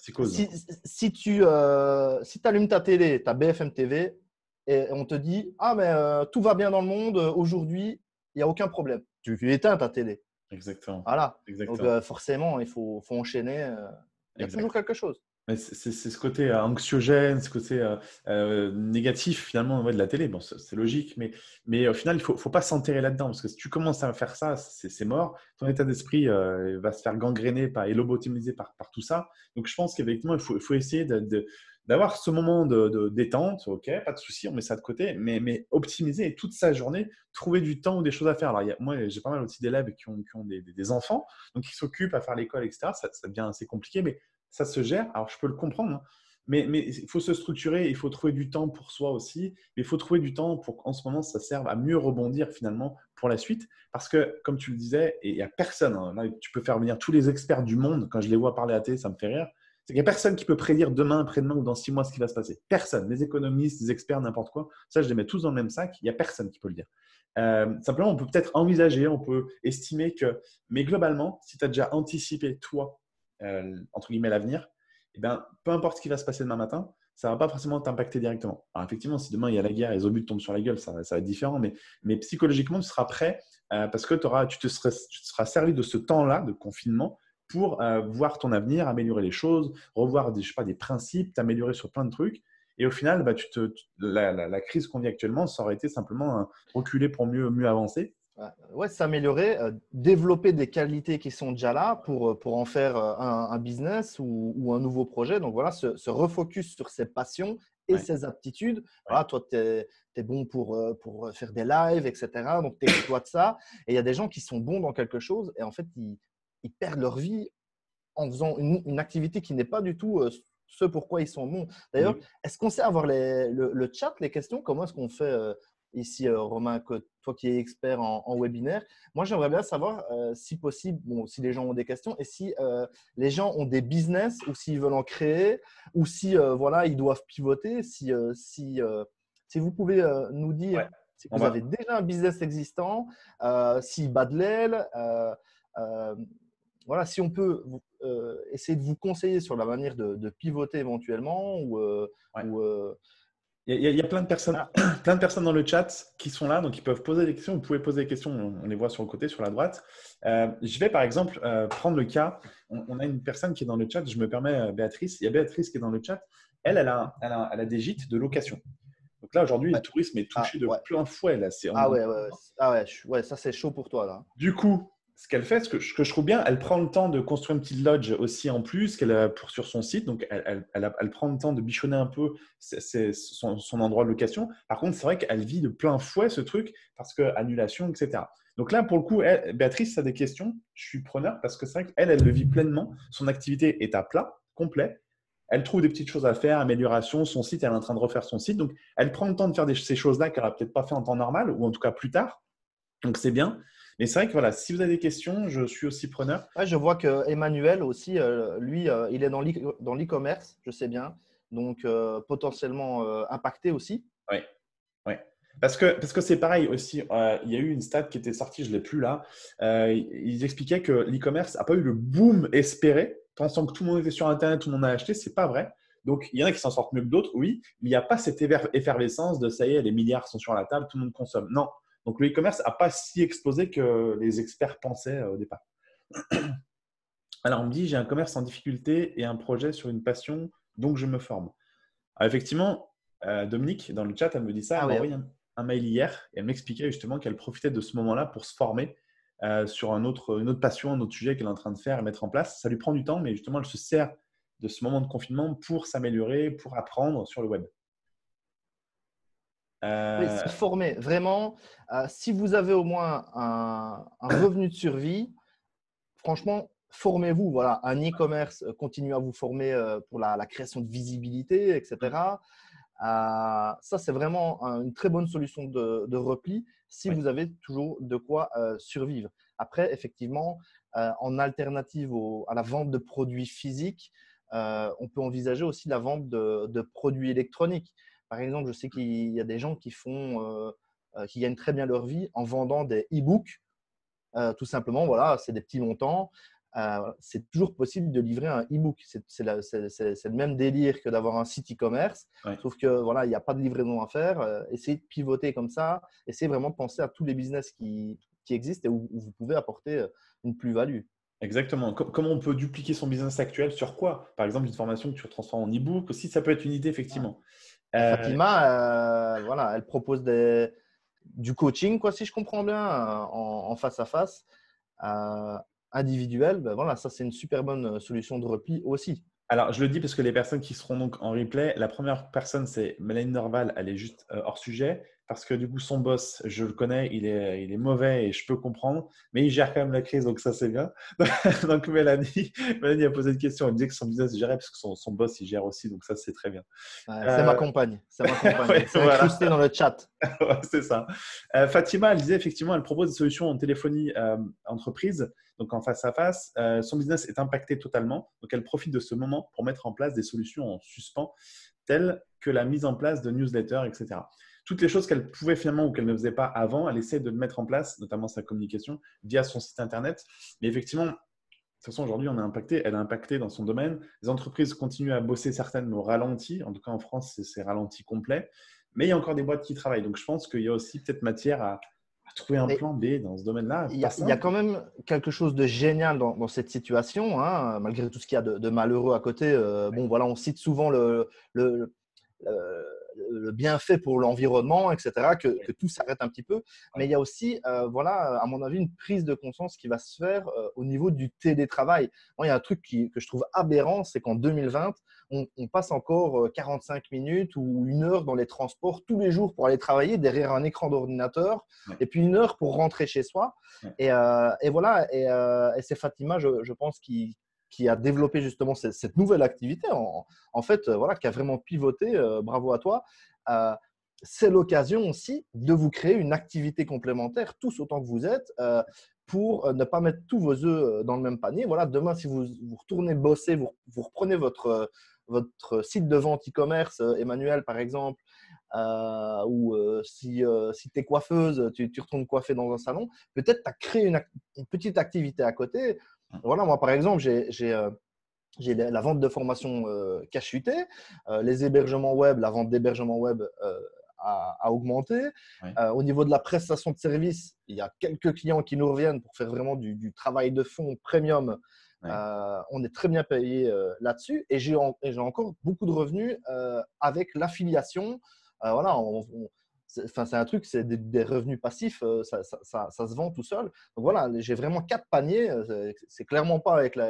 que si tu allumes ta télé, ta BFM TV, et on te dit « Ah, mais tout va bien dans le monde, aujourd'hui, il n'y a aucun problème. » Tu éteins ta télé. Exactement. Voilà. Exactement. Donc, forcément, il faut enchaîner. Il y a toujours quelque chose. C'est ce côté anxiogène, ce côté négatif finalement de la télé. Bon, c'est logique, mais au final, il ne faut pas s'enterrer là-dedans parce que si tu commences à faire ça, c'est mort. Ton état d'esprit va se faire gangréner et lobotomiser par tout ça. Donc, je pense qu'effectivement, il faut essayer d'avoir ce moment de détente. Ok, pas de souci, on met ça de côté, mais optimiser toute sa journée, trouver du temps ou des choses à faire. Alors, moi, j'ai pas mal aussi d'élèves qui ont des enfants, donc qui s'occupent à faire l'école, etc. Ça devient assez compliqué, mais ça se gère. Alors, je peux le comprendre, hein. Mais il faut se structurer, il faut trouver du temps pour soi aussi. Mais il faut trouver du temps pour qu'en ce moment, ça serve à mieux rebondir finalement pour la suite. Parce que, comme tu le disais, et il n'y a personne, hein, là, tu peux faire venir tous les experts du monde. Quand je les vois parler à la télé, ça me fait rire. C'est qu'il n'y a personne qui peut prédire demain, après-demain ou dans 6 mois ce qui va se passer. Personne. Les économistes, les experts, n'importe quoi. Ça, je les mets tous dans le même sac. Il n'y a personne qui peut le dire. Simplement, on peut peut-être envisager, on peut estimer que… Mais globalement, si tu as déjà anticipé, toi, entre guillemets, l'avenir, eh bien, peu importe ce qui va se passer demain matin, ça ne va pas forcément t'impacter directement. Alors, effectivement, si demain il y a la guerre et les obus tombent sur la gueule, ça va être différent, mais psychologiquement, tu seras prêt parce que tu te seras servi de ce temps-là de confinement pour voir ton avenir, améliorer les choses, revoir je sais pas, des principes, t'améliorer sur plein de trucs. Et au final, bah, la crise qu'on vit actuellement, ça aurait été simplement reculer pour mieux avancer. Ouais, s'améliorer, développer des qualités qui sont déjà là pour en faire un business ou un nouveau projet. Donc voilà, se refocus sur ses passions et Ouais, ses aptitudes. ouais. Voilà, toi, tu es bon pour faire des lives, etc. Donc, tu exploites ça. Et il y a des gens qui sont bons dans quelque chose et en fait, ils perdent leur vie en faisant une activité qui n'est pas du tout ce pourquoi ils sont bons. D'ailleurs, Oui. est-ce qu'on sait avoir le chat, les questions? Comment est-ce qu'on fait ici, Romain, que toi qui es expert en webinaire? Moi, j'aimerais bien savoir si possible, bon, si les gens ont des questions et si les gens ont des business ou s'ils veulent en créer ou si voilà, ils doivent pivoter. Si vous pouvez nous dire Ouais. si On vous avez va, déjà un business existant, s'il bat de l'aile, euh, voilà, si on peut essayer de vous conseiller sur la manière de pivoter éventuellement ouais. ou Il y a plein de personnes, voilà. plein de personnes dans le chat qui sont là, donc ils peuvent poser des questions. Vous pouvez poser des questions, on les voit sur le côté, sur la droite. Je vais par exemple prendre le cas. On a une personne qui est dans le chat, je me permets, Béatrice. Il y a Béatrice qui est dans le chat. Elle a des gîtes de location. Donc là, aujourd'hui, le Ouais. tourisme est Ah, touché de ouais. plein fouet. Là. Ah ouais, ouais, ouais. Ah ouais, ouais, ça c'est chaud pour toi là. Du coup, ce qu'elle fait, ce que je trouve bien, elle prend le temps de construire une petite lodge aussi en plus sur son site. Donc, elle prend le temps de bichonner un peu son endroit de location. Par contre, c'est vrai qu'elle vit de plein fouet ce truc parce que annulation, etc. Donc là, pour le coup, Béatrice, ça a des questions. Je suis preneur parce que c'est vrai qu'elle, elle le vit pleinement. Son activité est à plat, complet. Elle trouve des petites choses à faire, amélioration. Son site, elle est en train de refaire son site. Donc, elle prend le temps de faire ces choses-là qu'elle n'aura peut-être pas fait en temps normal ou en tout cas plus tard. Donc, c'est bien. Mais c'est vrai que voilà, si vous avez des questions, je suis aussi preneur. Ouais, je vois que Emmanuel aussi, lui, il est dans l'e-commerce, je sais bien, donc potentiellement impacté aussi. Oui, oui. Parce que c'est pareil aussi, il y a eu une stat qui était sortie, je ne l'ai plus là. Ils expliquaient que l'e-commerce n'a pas eu le boom espéré. Pensant que tout le monde était sur Internet, tout le monde a acheté, c'est pas vrai. Donc, il y en a qui s'en sortent mieux que d'autres, oui, mais il n'y a pas cette effervescence de ça y est, les milliards sont sur la table, tout le monde consomme. Non. Donc, le e-commerce n'a pas si explosé que les experts pensaient au départ. Alors, on me dit, j'ai un commerce en difficulté et un projet sur une passion, donc je me forme. Alors, effectivement, Dominique, dans le chat, elle me dit ça. Elle Ah m'a oui, envoyé un mail hier et elle m'expliquait justement qu'elle profitait de ce moment-là pour se former sur une autre passion, un autre sujet qu'elle est en train de faire et mettre en place. Ça lui prend du temps, mais justement, elle se sert de ce moment de confinement pour s'améliorer, pour apprendre sur le web. oui, Euh, se former, vraiment, si vous avez au moins un revenu de survie, franchement, formez-vous. Voilà, un e-commerce, continuez à vous former pour la création de visibilité, etc. Ça, c'est vraiment une très bonne solution de repli si oui, vous avez toujours de quoi survivre. Après, effectivement, en alternative à la vente de produits physiques, on peut envisager aussi la vente de produits électroniques. Par exemple, je sais qu'il y a des gens qui gagnent très bien leur vie en vendant des e-books. Tout simplement, voilà, c'est des petits montants. C'est toujours possible de livrer un e-book. C'est le même délire que d'avoir un site e-commerce, oui. sauf que voilà, il n'y a pas de livraison à faire. Essayez de pivoter comme ça. Essayez vraiment de penser à tous les business qui existent et où vous pouvez apporter une plus-value. Exactement. Comment on peut dupliquer son business actuel sur quoi? Par exemple, une formation que tu transformes en e-book aussi, ça peut être une idée, Ah. effectivement. Et Euh, Fatima, voilà, elle propose du coaching, quoi, si je comprends bien, en face à face, euh, individuel. Ben voilà, ça, c'est une super bonne solution de repli aussi. Alors, je le dis parce que les personnes qui seront donc en replay, la première personne, c'est Mélanie Norval. Elle est juste hors sujet parce que du coup, son boss, je le connais, il est mauvais et je peux comprendre, mais il gère quand même la crise, donc ça, c'est bien. Donc, Mélanie a posé une question. Elle me disait que son business gérait parce que son boss, il gère aussi, donc ça, c'est très bien. C'est ma Euh, compagne. C'est ma compagne. ouais, Elle s'est voilà. incrustée dans le chat. Ouais, c'est ça. Fatima, elle disait effectivement, elle propose des solutions en téléphonie entreprise, donc en face à face. Son business est impacté totalement, donc elle profite de ce moment pour mettre en place des solutions en suspens, telles que la mise en place de newsletters, etc. Toutes les choses qu'elle pouvait finalement ou qu'elle ne faisait pas avant, elle essaie de le mettre en place, notamment sa communication via son site internet. Mais effectivement, de toute façon, aujourd'hui, on est impacté. Elle est impactée dans son domaine. Les entreprises continuent à bosser, certaines, mais au ralenti. En tout cas, en France, c'est ralenti complet. Mais il y a encore des boîtes qui travaillent. Donc, je pense qu'il y a aussi peut-être matière Trouver un Mais plan B dans ce domaine-là, il y pas a, il y a simple. quand même quelque chose de génial dans cette situation, hein, malgré tout ce qu'il y a de malheureux à côté. Bon, voilà, on cite souvent le, le- le bienfait pour l'environnement, etc., que tout s'arrête un petit peu. Ouais. Mais il y a aussi, voilà, à mon avis, une prise de conscience qui va se faire au niveau du télétravail. Moi, il y a un truc que je trouve aberrant, c'est qu'en 2020, on passe encore 45 minutes ou 1 heure dans les transports tous les jours pour aller travailler derrière un écran d'ordinateur Ouais. et puis 1 heure pour rentrer chez soi. Ouais. Et voilà, et c'est Fatima, je pense, qui a développé justement cette nouvelle activité, en fait, voilà, qui a vraiment pivoté. Bravo à toi. Euh, c'est l'occasion aussi de vous créer une activité complémentaire, tous autant que vous êtes, pour ne pas mettre tous vos œufs dans le même panier. Voilà, demain, si vous retournez bosser, vous reprenez votre site de vente e-commerce, Emmanuel, par exemple, ou si tu es coiffeuse, tu retournes coiffer dans un salon, peut-être tu as créé une petite activité à côté. Voilà, moi, par exemple, j'ai la vente de formation qui a chuté, les hébergements web, la vente d'hébergements web a augmenté. Ouais. Au niveau de la prestation de service, il y a quelques clients qui nous reviennent pour faire vraiment du travail de fond premium. Ouais. On est très bien payé là-dessus et j'ai encore beaucoup de revenus avec l'affiliation. Voilà, c'est un truc, c'est des revenus passifs, ça se vend tout seul. Donc voilà, j'ai vraiment 4 paniers. C'est clairement pas avec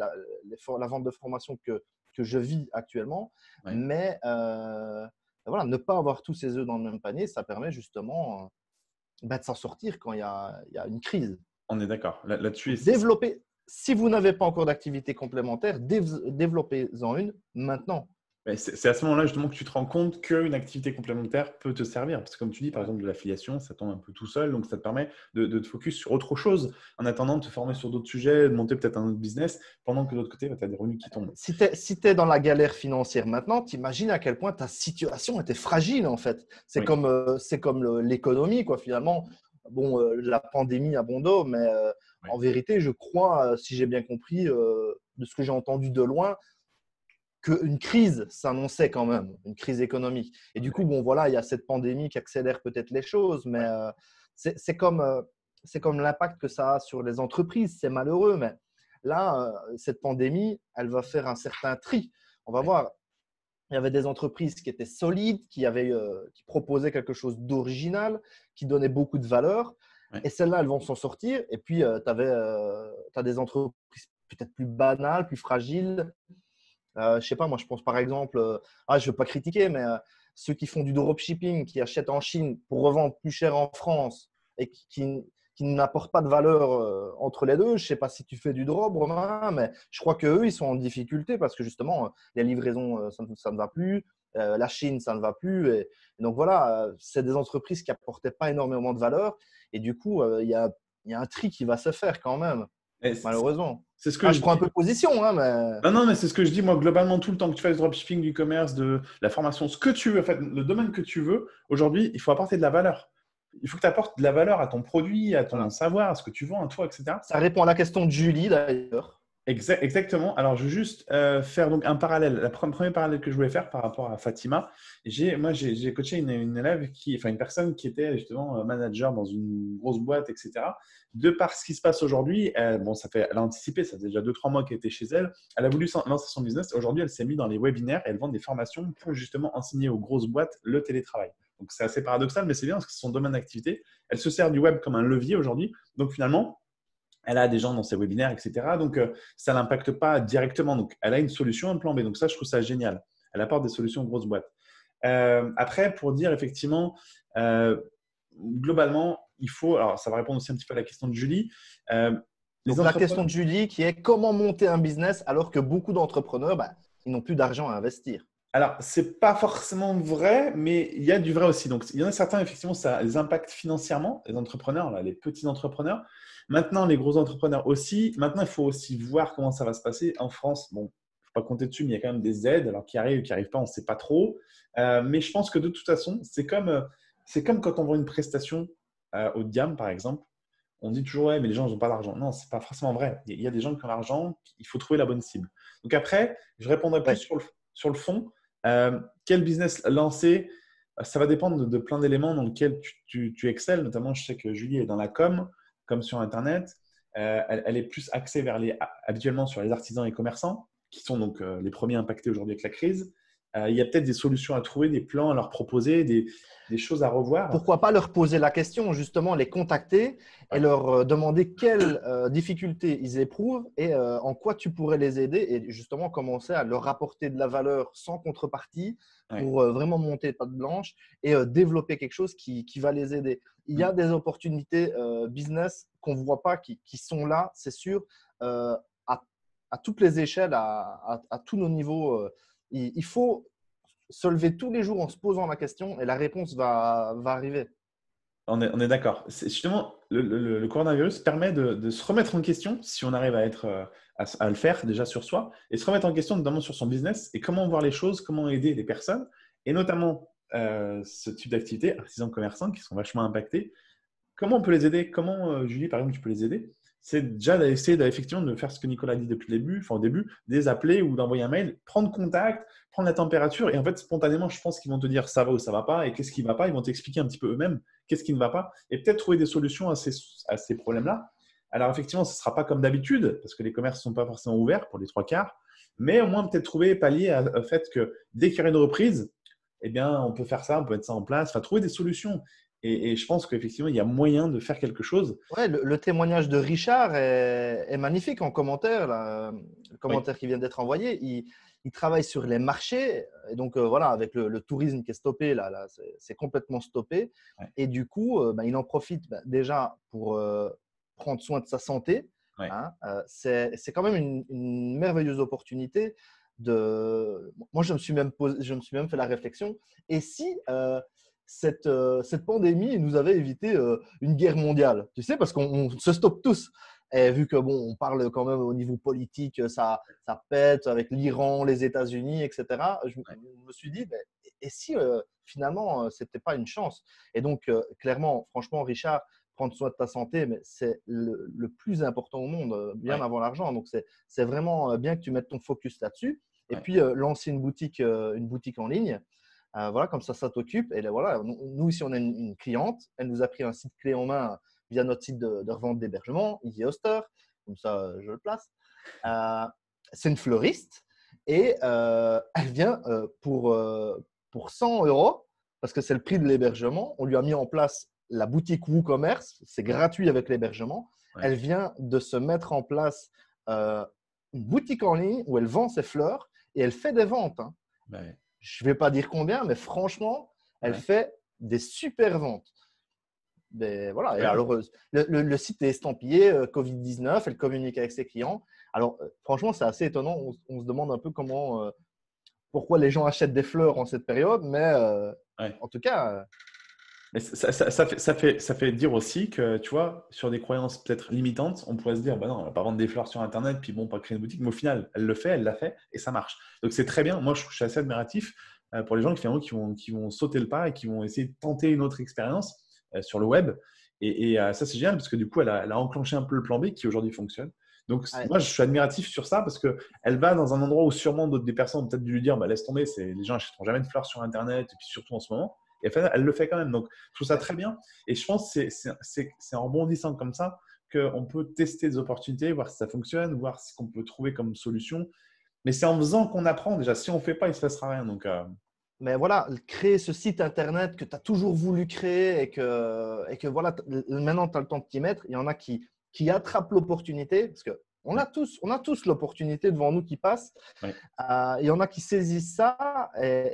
la vente de formation que je vis actuellement, Ouais. mais voilà, ne pas avoir tous ses œufs dans le même panier, ça permet justement de s'en sortir quand il y a une crise. On est d'accord. Là-dessus, Donc, développer, si vous n'avez pas encore d'activité complémentaire, développez-en une maintenant. c'est à ce moment-là justement que tu te rends compte qu'une activité complémentaire peut te servir. Parce que comme tu dis, par Ouais. exemple, de l'affiliation, ça tombe un peu tout seul. Donc, ça te permet de te focus sur autre chose en attendant de te former sur d'autres sujets, de monter peut-être un autre business, pendant que de l'autre côté, tu as des revenus qui tombent. Si tu es dans la galère financière maintenant, t'imagines à quel point ta situation était fragile en fait. C'est Oui. comme l'économie, quoi, finalement. Bon, la pandémie a bon dos, mais Oui. en vérité, je crois, si j'ai bien compris, de ce que j'ai entendu de loin, qu'une crise s'annonçait quand même, une crise économique. Et du coup, bon, voilà, il y a cette pandémie qui accélère peut-être les choses, mais Ouais. c'est comme l'impact que ça a sur les entreprises. C'est malheureux, mais là, cette pandémie, elle va faire un certain tri. On va Ouais. voir, il y avait des entreprises qui étaient solides, qui proposaient quelque chose d'original, qui donnaient beaucoup de valeur. Ouais. Et celles-là, elles vont s'en sortir. Et puis, tu as des entreprises peut-être plus banales, plus fragiles. Je sais pas, moi, je pense par exemple, je ne veux pas critiquer, mais ceux qui font du dropshipping, qui achètent en Chine pour revendre plus cher en France et qui n'apportent pas de valeur entre les deux. Je ne sais pas si tu fais du drop, Romain, mais je crois qu'eux, ils sont en difficulté parce que justement, les livraisons, ça ne va plus. La Chine, ça ne va plus. Et donc voilà, c'est des entreprises qui n'apportaient pas énormément de valeur. Et du coup, il y a un tri qui va se faire quand même, Et malheureusement. c'est ce que Ah, je je prends un peu dis. position, hein, mais Non, non, mais c'est ce que je dis, moi, globalement, tout le temps que tu fais du dropshipping, du commerce, de la formation, ce que tu veux, en fait, le domaine que tu veux, aujourd'hui, il faut apporter de la valeur. Il faut que tu apportes de la valeur à ton produit, à ton voilà. savoir, à ce que tu vends, à toi, etc. Ça répond à la question de Julie, d'ailleurs. Exactement. Alors, je veux juste faire donc un parallèle. Premier parallèle que je voulais faire par rapport à Fatima, j'ai coaché une élève enfin une personne qui était justement manager dans une grosse boîte, etc. De par ce qui se passe aujourd'hui, bon, elle a anticipé, ça fait déjà 2-3 mois qu'elle était chez elle. Elle a voulu lancer son business. Aujourd'hui, elle s'est mise dans les webinaires et elle vend des formations pour justement enseigner aux grosses boîtes le télétravail. Donc, c'est assez paradoxal, mais c'est bien parce que c'est son domaine d'activité. Elle se sert du web comme un levier aujourd'hui. Donc, finalement, elle a des gens dans ses webinaires, etc. Donc, ça ne l'impacte pas directement. Donc, elle a une solution, un plan B. Donc, ça, je trouve ça génial. Elle apporte des solutions aux grosses boîtes. Après, pour dire effectivement, globalement, il faut, alors ça va répondre aussi un petit peu à la question de Julie, les Donc, la question entrepreneurs. de Julie qui est comment monter un business alors que beaucoup d'entrepreneurs, ils n'ont plus d'argent à investir. Alors, c'est pas forcément vrai, mais il y a du vrai aussi. Donc, il y en a certains, effectivement, ça les impacte financièrement, les entrepreneurs, là, les petits entrepreneurs. Maintenant, les gros entrepreneurs aussi. Maintenant, il faut aussi voir comment ça va se passer. En France, bon, il ne faut pas compter dessus, mais il y a quand même des aides, alors qui arrivent, qui n'arrivent pas, on ne sait pas trop. Mais je pense que de toute façon, c'est comme quand on vend une prestation haut de gamme, par exemple. On dit toujours, ouais, mais les gens n'ont pas d'argent. Non, ce n'est pas forcément vrai. Il y a des gens qui ont l'argent, il faut trouver la bonne cible. Donc après, je répondrai plus Ouais. sur le fond. Quel business lancer? Ça va dépendre de plein d'éléments dans lesquels tu excelles. Notamment, je sais que Julie est dans la com, comme sur Internet. Elle est plus axée habituellement sur les artisans et commerçants, qui sont donc les premiers impactés aujourd'hui avec la crise. Il y a peut-être des solutions à trouver, des plans à leur proposer, des choses à revoir. Pourquoi pas leur poser la question, justement, les contacter et Ouais. leur demander quelles difficultés ils éprouvent et en quoi tu pourrais les aider et justement commencer à leur apporter de la valeur sans contrepartie Ouais. pour vraiment monter patte blanche et développer quelque chose qui va les aider. Il y a des opportunités business qu'on ne voit pas qui sont là, c'est sûr, euh, à, à toutes les échelles, à tous nos niveaux. Il faut se lever tous les jours en se posant la question et la réponse va arriver. On est d'accord. Justement, le coronavirus permet de se remettre en question si on arrive à le faire déjà sur soi et se remettre en question notamment sur son business et comment voir les choses, comment aider les personnes et notamment ce type d'activité, artisans commerçants qui sont vachement impactés. Comment on peut les aider? Comment, Julie, par exemple, tu peux les aider? C'est déjà d'essayer effectivement de faire ce que Nicolas a dit depuis le début, enfin au début, de les appeler ou d'envoyer un mail, prendre contact, prendre la température. Et en fait, spontanément, je pense qu'ils vont te dire ça va ou ça va pas et qu'est-ce qui ne va pas. Ils vont t'expliquer un petit peu eux-mêmes qu'est-ce qui ne va pas et peut-être trouver des solutions à ces problèmes-là. Alors, effectivement, ce ne sera pas comme d'habitude parce que les commerces ne sont pas forcément ouverts pour les trois quarts, mais au moins peut-être trouver, pallier au fait que dès qu'il y aura une reprise, eh bien, on peut faire ça, on peut mettre ça en place, enfin, trouver des solutions. Et je pense qu'effectivement, il y a moyen de faire quelque chose. Ouais, le témoignage de Richard est magnifique en commentaire, là, le Oui, commentaire qui vient d'être envoyé. Il travaille sur les marchés et donc voilà, avec le tourisme qui est stoppé, là c'est complètement stoppé. ouais, Et du coup, il en profite déjà pour prendre soin de sa santé. ouais. Hein. C'est quand même une merveilleuse opportunité. Moi, je me suis même fait la réflexion. Et si cette pandémie nous avait évité une guerre mondiale, tu sais, parce qu'on se stoppe tous. Et vu que bon, on parle quand même au niveau politique, ça pète avec l'Iran, les États-Unis, etc. Je me suis dit, ben, et si finalement c'était pas une chance? Et donc clairement, franchement, Richard, prendre soin de ta santé, mais c'est le plus important au monde, bien Ouais, avant l'argent. Donc c'est vraiment bien que tu mettes ton focus là-dessus. Et ouais, puis lancer une boutique en ligne. Voilà, comme ça t'occupe. Et là, voilà, nous, ici, on a une cliente. Elle nous a pris un site clé en main via notre site de revente d'hébergement, Easy Hoster. Comme ça, je le place. Euh, c'est une fleuriste et elle vient pour 100 euros parce que c'est le prix de l'hébergement. On lui a mis en place la boutique WooCommerce. C'est gratuit avec l'hébergement. ouais, Elle vient de se mettre en place une boutique en ligne où elle vend ses fleurs et elle fait des ventes. Hein. ouais, Je ne vais pas dire combien, mais franchement, elle ouais. fait des super ventes. Mais voilà, et Super. alors, le site est estampillé Covid-19, elle communique avec ses clients. Alors, franchement, c'est assez étonnant. On se demande un peu pourquoi les gens achètent des fleurs en cette période, mais Ouais. en tout cas, Mais ça fait dire aussi que, tu vois, sur des croyances peut-être limitantes, on pourrait se dire, bah non, on va pas vendre des fleurs sur Internet, puis bon, pas créer une boutique. Mais au final, elle le fait, elle l'a fait, et ça marche. Donc c'est très bien. Moi, je suis assez admiratif pour les gens finalement, qui vont sauter le pas et qui vont essayer de tenter une autre expérience sur le web. Ça, c'est génial parce que du coup, elle a enclenché un peu le plan B qui aujourd'hui fonctionne. Donc ouais, moi, je suis admiratif sur ça parce qu'elle va dans un endroit où sûrement des personnes ont peut-être dû lui dire, bah, laisse tomber, les gens n'achèteront jamais de fleurs sur Internet, et puis surtout en ce moment. Et elle le fait quand même. Donc, je trouve ça ouais. très bien. Et je pense que c'est en rebondissant comme ça qu'on peut tester des opportunités, voir si ça fonctionne, voir ce qu'on peut trouver comme solution. Mais c'est en faisant qu'on apprend déjà. Si on ne fait pas, il ne se passera rien. Donc, Mais voilà, créer ce site internet que tu as toujours voulu créer et que voilà, maintenant tu as le temps de t'y mettre. Il y en a qui attrapent l'opportunité parce que ouais, on a tous l'opportunité devant nous qui passe. ouais, Il y en a qui saisissent ça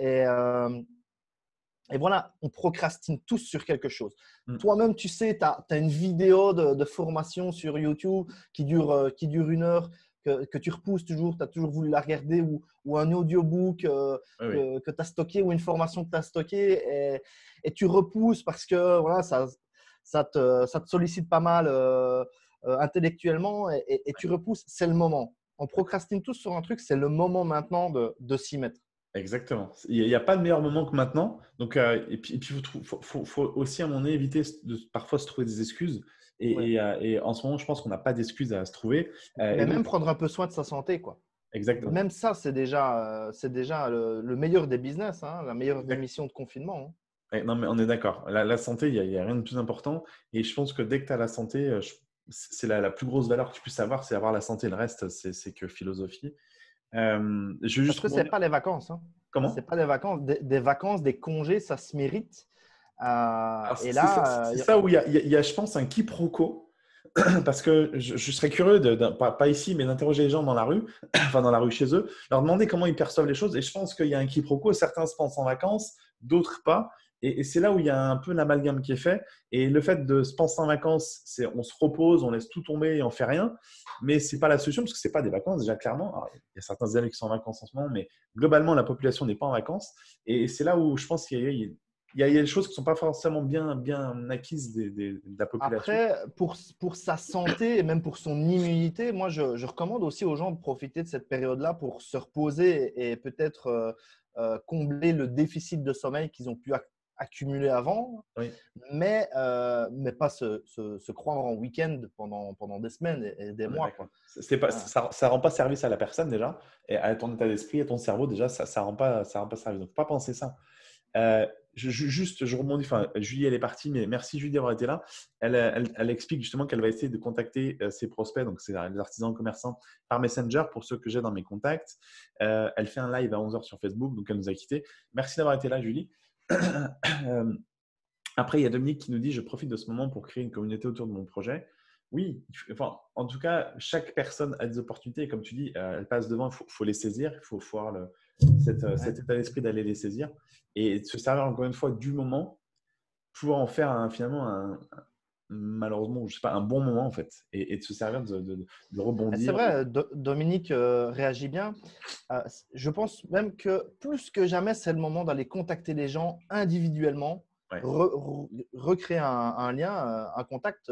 et voilà, on procrastine tous sur quelque chose. mm, Toi-même, tu sais, tu as une vidéo de formation sur YouTube qui dure 1 heure, que tu repousses toujours, tu as toujours voulu la regarder, ou un audiobook oui, oui. que tu as stocké, ou une formation que tu as stockée, et tu repousses parce que voilà, ça te sollicite pas mal intellectuellement, et tu repousses, c'est le moment. On procrastine tous sur un truc, c'est le moment maintenant de s'y mettre. Exactement. Il n'y a pas de meilleur moment que maintenant. Donc, et puis faut aussi, à un moment donné, éviter de parfois se trouver des excuses. Ouais. Et en ce moment, je pense qu'on n'a pas d'excuses à se trouver. Et Mais donc, même prendre un peu soin de sa santé, quoi. exactement. Même ça, c'est déjà le meilleur des business, hein, la meilleure des Exact. missions de confinement. Hein. Ouais, non, mais on est d'accord. La santé, il y a rien de plus important. Et je pense que dès que tu as la santé, c'est la plus grosse valeur que tu puisses avoir, c'est avoir la santé. Le reste, c'est que philosophie. Je veux juste Parce que c'est rebondir. pas les vacances, hein. C'est Comment? pas les vacances. Des vacances, des congés, ça se mérite. Alors, Et c'est ça, là, c'est ça où il y a, je pense, un quiproquo. Parce que je serais curieux, pas ici, mais d'interroger les gens dans la rue, enfin dans la rue chez eux, leur demander comment ils perçoivent les choses. Et je pense qu'il y a un quiproquo. Certains se pensent en vacances, d'autres pas. Et c'est là où il y a un peu l'amalgame qui est fait. Et le fait de se penser en vacances, c'est on se repose, on laisse tout tomber et on fait rien. Mais c'est pas la solution parce que c'est pas des vacances déjà clairement. Alors, il y a certains élèves qui sont en vacances en ce moment, mais globalement la population n'est pas en vacances. Et c'est là où je pense qu'il y a des choses qui ne sont pas forcément bien acquises de la population. après, pour sa santé et même pour son immunité, moi, je recommande aussi aux gens de profiter de cette période-là pour se reposer et peut-être combler le déficit de sommeil qu'ils ont pu accumuler avant, Oui, mais pas se croire en week-end pendant des semaines et des on est mois, d'accord. quoi. C'est pas, Hein. ça rend pas service à la personne déjà, et à ton état d'esprit, à ton cerveau déjà, ça rend pas service. Donc, faut pas penser ça. Je rebondis, enfin, Julie, elle est partie, mais merci Julie d'avoir été là. Elle explique justement qu'elle va essayer de contacter ses prospects, donc c'est les artisans commerçants, par Messenger pour ceux que j'ai dans mes contacts. Elle fait un live à 11h sur Facebook, donc elle nous a quittés. Merci d'avoir été là, Julie. Euh, Après, il y a Dominique qui nous dit: je profite de ce moment pour créer une communauté autour de mon projet. Oui, enfin, en tout cas, chaque personne a des opportunités. Et comme tu dis, elles passent devant, il faut les saisir. Il faut avoir Ouais. cet état d'esprit d'aller les saisir et de se servir encore une fois du moment pour en faire finalement malheureusement, je sais pas, un bon moment en fait et de se servir de C'est rebondir. vrai, Dominique réagit bien. Je pense même que plus que jamais, c'est le moment d'aller contacter les gens individuellement, Ouais, recréer un lien, un contact.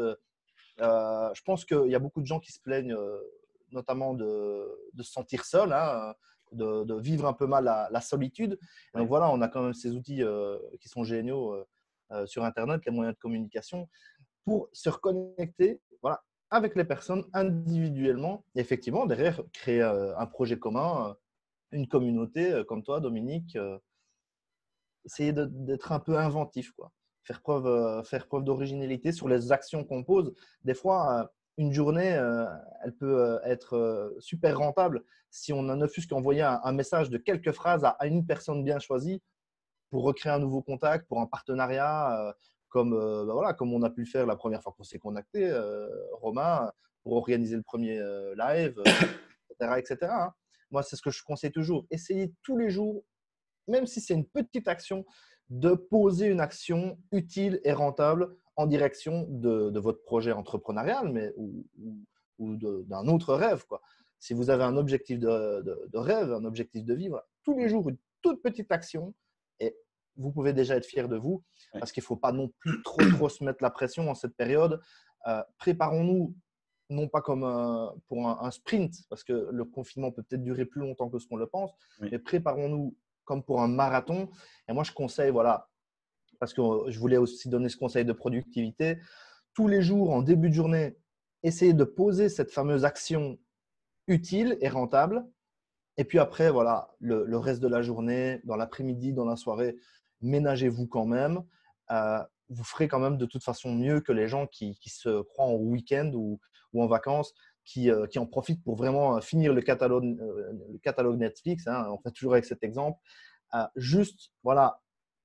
Je pense qu'il y a beaucoup de gens qui se plaignent, notamment de se sentir seul, hein, de vivre un peu mal la solitude. Et donc ouais, voilà, on a quand même ces outils qui sont géniaux sur Internet, les moyens de communication, pour se reconnecter, voilà, avec les personnes individuellement. Et effectivement, derrière, créer un projet commun, une communauté comme toi, Dominique. Essayer d'être un peu inventif, quoi. Faire preuve d'originalité sur les actions qu'on pose. Des fois, une journée, elle peut être super rentable si on a ne fût-ce qu'envoyé un message de quelques phrases à une personne bien choisie pour recréer un nouveau contact, pour un partenariat, voilà, comme on a pu le faire la première fois qu'on s'est connecté, Romain, pour organiser le premier live, etc. etc. Hein. Moi, c'est ce que je conseille toujours. Essayez tous les jours, même si c'est une petite action, de poser une action utile et rentable en direction de votre projet entrepreneurial ou d'un autre rêve, quoi. Si vous avez un objectif de rêve, un objectif de vivre, tous les ouais, jours, une toute petite action, et vous pouvez déjà être fier de vous, ouais. parce qu'il ne faut pas non plus trop se mettre la pression en cette période. Préparons-nous, non pas comme pour un sprint, parce que le confinement peut peut-être durer plus longtemps que ce qu'on le pense, Oui. mais préparons-nous comme pour un marathon. Et moi, je conseille, voilà, parce que je voulais aussi donner ce conseil de productivité, tous les jours, en début de journée, essayez de poser cette fameuse action utile et rentable. Et puis après, voilà, le reste de la journée, dans l'après-midi, dans la soirée, ménagez-vous quand même. Vous ferez quand même de toute façon mieux que les gens qui se croient en week-end ou en vacances, qui en profitent pour vraiment finir le catalogue Netflix. Hein, on fait toujours avec cet exemple. Juste, voilà,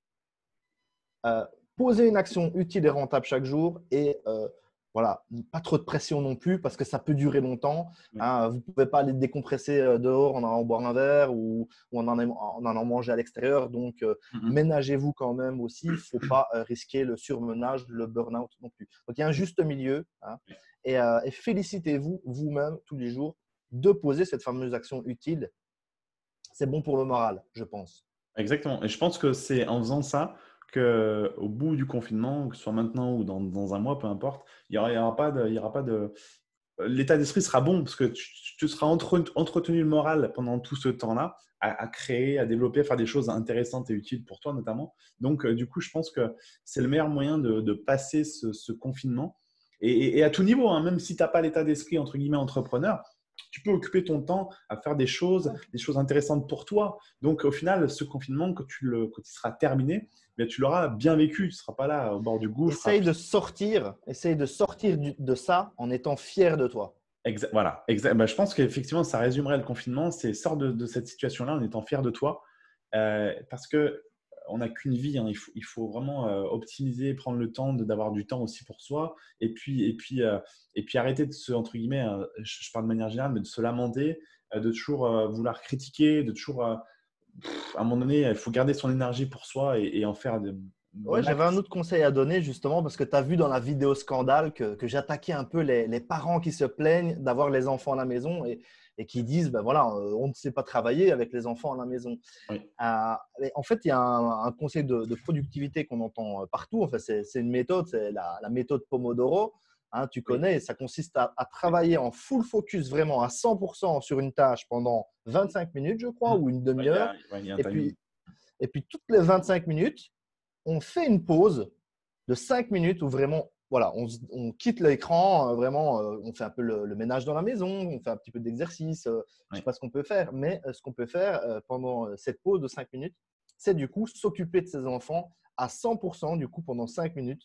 euh, poser une action utile et rentable chaque jour et voilà, pas trop de pression non plus parce que ça peut durer longtemps. Oui. Hein. Vous ne pouvez pas aller décompresser dehors en allant boire un verre ou en allant manger à l'extérieur. Donc, Mhm. ménagez-vous quand même aussi. Il ne faut pas risquer le surmenage, le burn-out non plus. Donc, il y a un juste milieu. Hein, et félicitez-vous vous-même tous les jours de poser cette fameuse action utile. C'est bon pour le moral, je pense. Exactement. Et je pense que c'est en faisant ça qu'au bout du confinement, que ce soit maintenant ou dans un mois, peu importe, il y aura pas de. L'état d'esprit sera bon parce que tu te seras entretenu le moral pendant tout ce temps-là à créer, à développer, à faire des choses intéressantes et utiles pour toi notamment. Donc, du coup, je pense que c'est le meilleur moyen de passer ce confinement. Et à tout niveau, hein, même si tu n'as pas l'état d'esprit, entre guillemets, entrepreneur, tu peux occuper ton temps à faire des choses intéressantes pour toi. Donc, au final, ce confinement, quand il sera terminé, bien, tu l'auras bien vécu. Tu ne seras pas là au bord du gouffre. Essaye de sortir de ça en étant fier de toi. Voilà, bah, je pense qu'effectivement, ça résumerait le confinement. C'est sors de cette situation-là en étant fier de toi. Parce que on n'a qu'une vie, hein. Il faut vraiment optimiser, prendre le temps d'avoir du temps aussi pour soi. Et puis arrêter de se, entre guillemets, je parle de manière générale, mais de se lamenter, de toujours vouloir critiquer, de toujours, à un moment donné, il faut garder son énergie pour soi et en faire de Ouais, bon j'avais un axe. autre conseil à donner justement parce que tu as vu dans la vidéo scandale que j'attaquais un peu les parents qui se plaignent d'avoir les enfants à la maison et qui disent, ben voilà, on ne sait pas travailler avec les enfants à la maison. Oui, Et en fait, il y a un conseil de productivité qu'on entend partout. Enfin, c'est une méthode, c'est la méthode Pomodoro. Hein, tu oui, connais, ça consiste à oui. travailler en full focus, vraiment à 100% sur une tâche pendant 25 minutes, je crois, Mm. ou une Ouais, demi-heure. il y a un Et timing. puis, et puis, toutes les 25 minutes, on fait une pause de 5 minutes où vraiment, voilà, on quitte l'écran, vraiment, on fait un peu le ménage dans la maison, on fait un petit peu d'exercice, je ne sais Oui, pas ce qu'on peut faire, mais ce qu'on peut faire pendant cette pause de 5 minutes, c'est du coup s'occuper de ses enfants à 100% du coup pendant 5 minutes.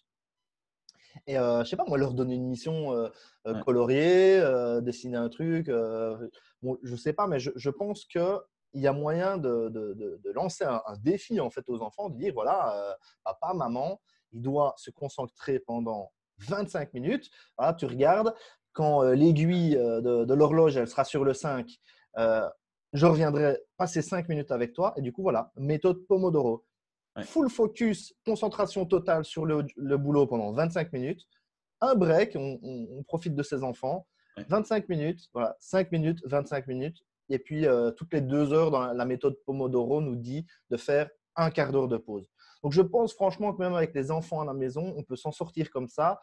Et je ne sais pas, moi, leur donner une mission, ouais, colorier, dessiner un truc, bon, je ne sais pas, mais je pense que il y a moyen de lancer un défi en fait aux enfants, de dire voilà, papa, maman, il doit se concentrer pendant 25 minutes. Voilà, tu regardes, quand l'aiguille de l'horloge elle sera sur le 5, euh, je reviendrai passer 5 minutes avec toi. Et du coup, voilà, méthode Pomodoro. ouais, Full focus, concentration totale sur le boulot pendant 25 minutes. Un break, on profite de ses enfants. ouais. 25 minutes, voilà, 5 minutes, 25 minutes. Et puis, toutes les 2 heures, dans la méthode Pomodoro nous dit de faire un quart d'heure de pause. Donc, je pense franchement que même avec les enfants à la maison, on peut s'en sortir comme ça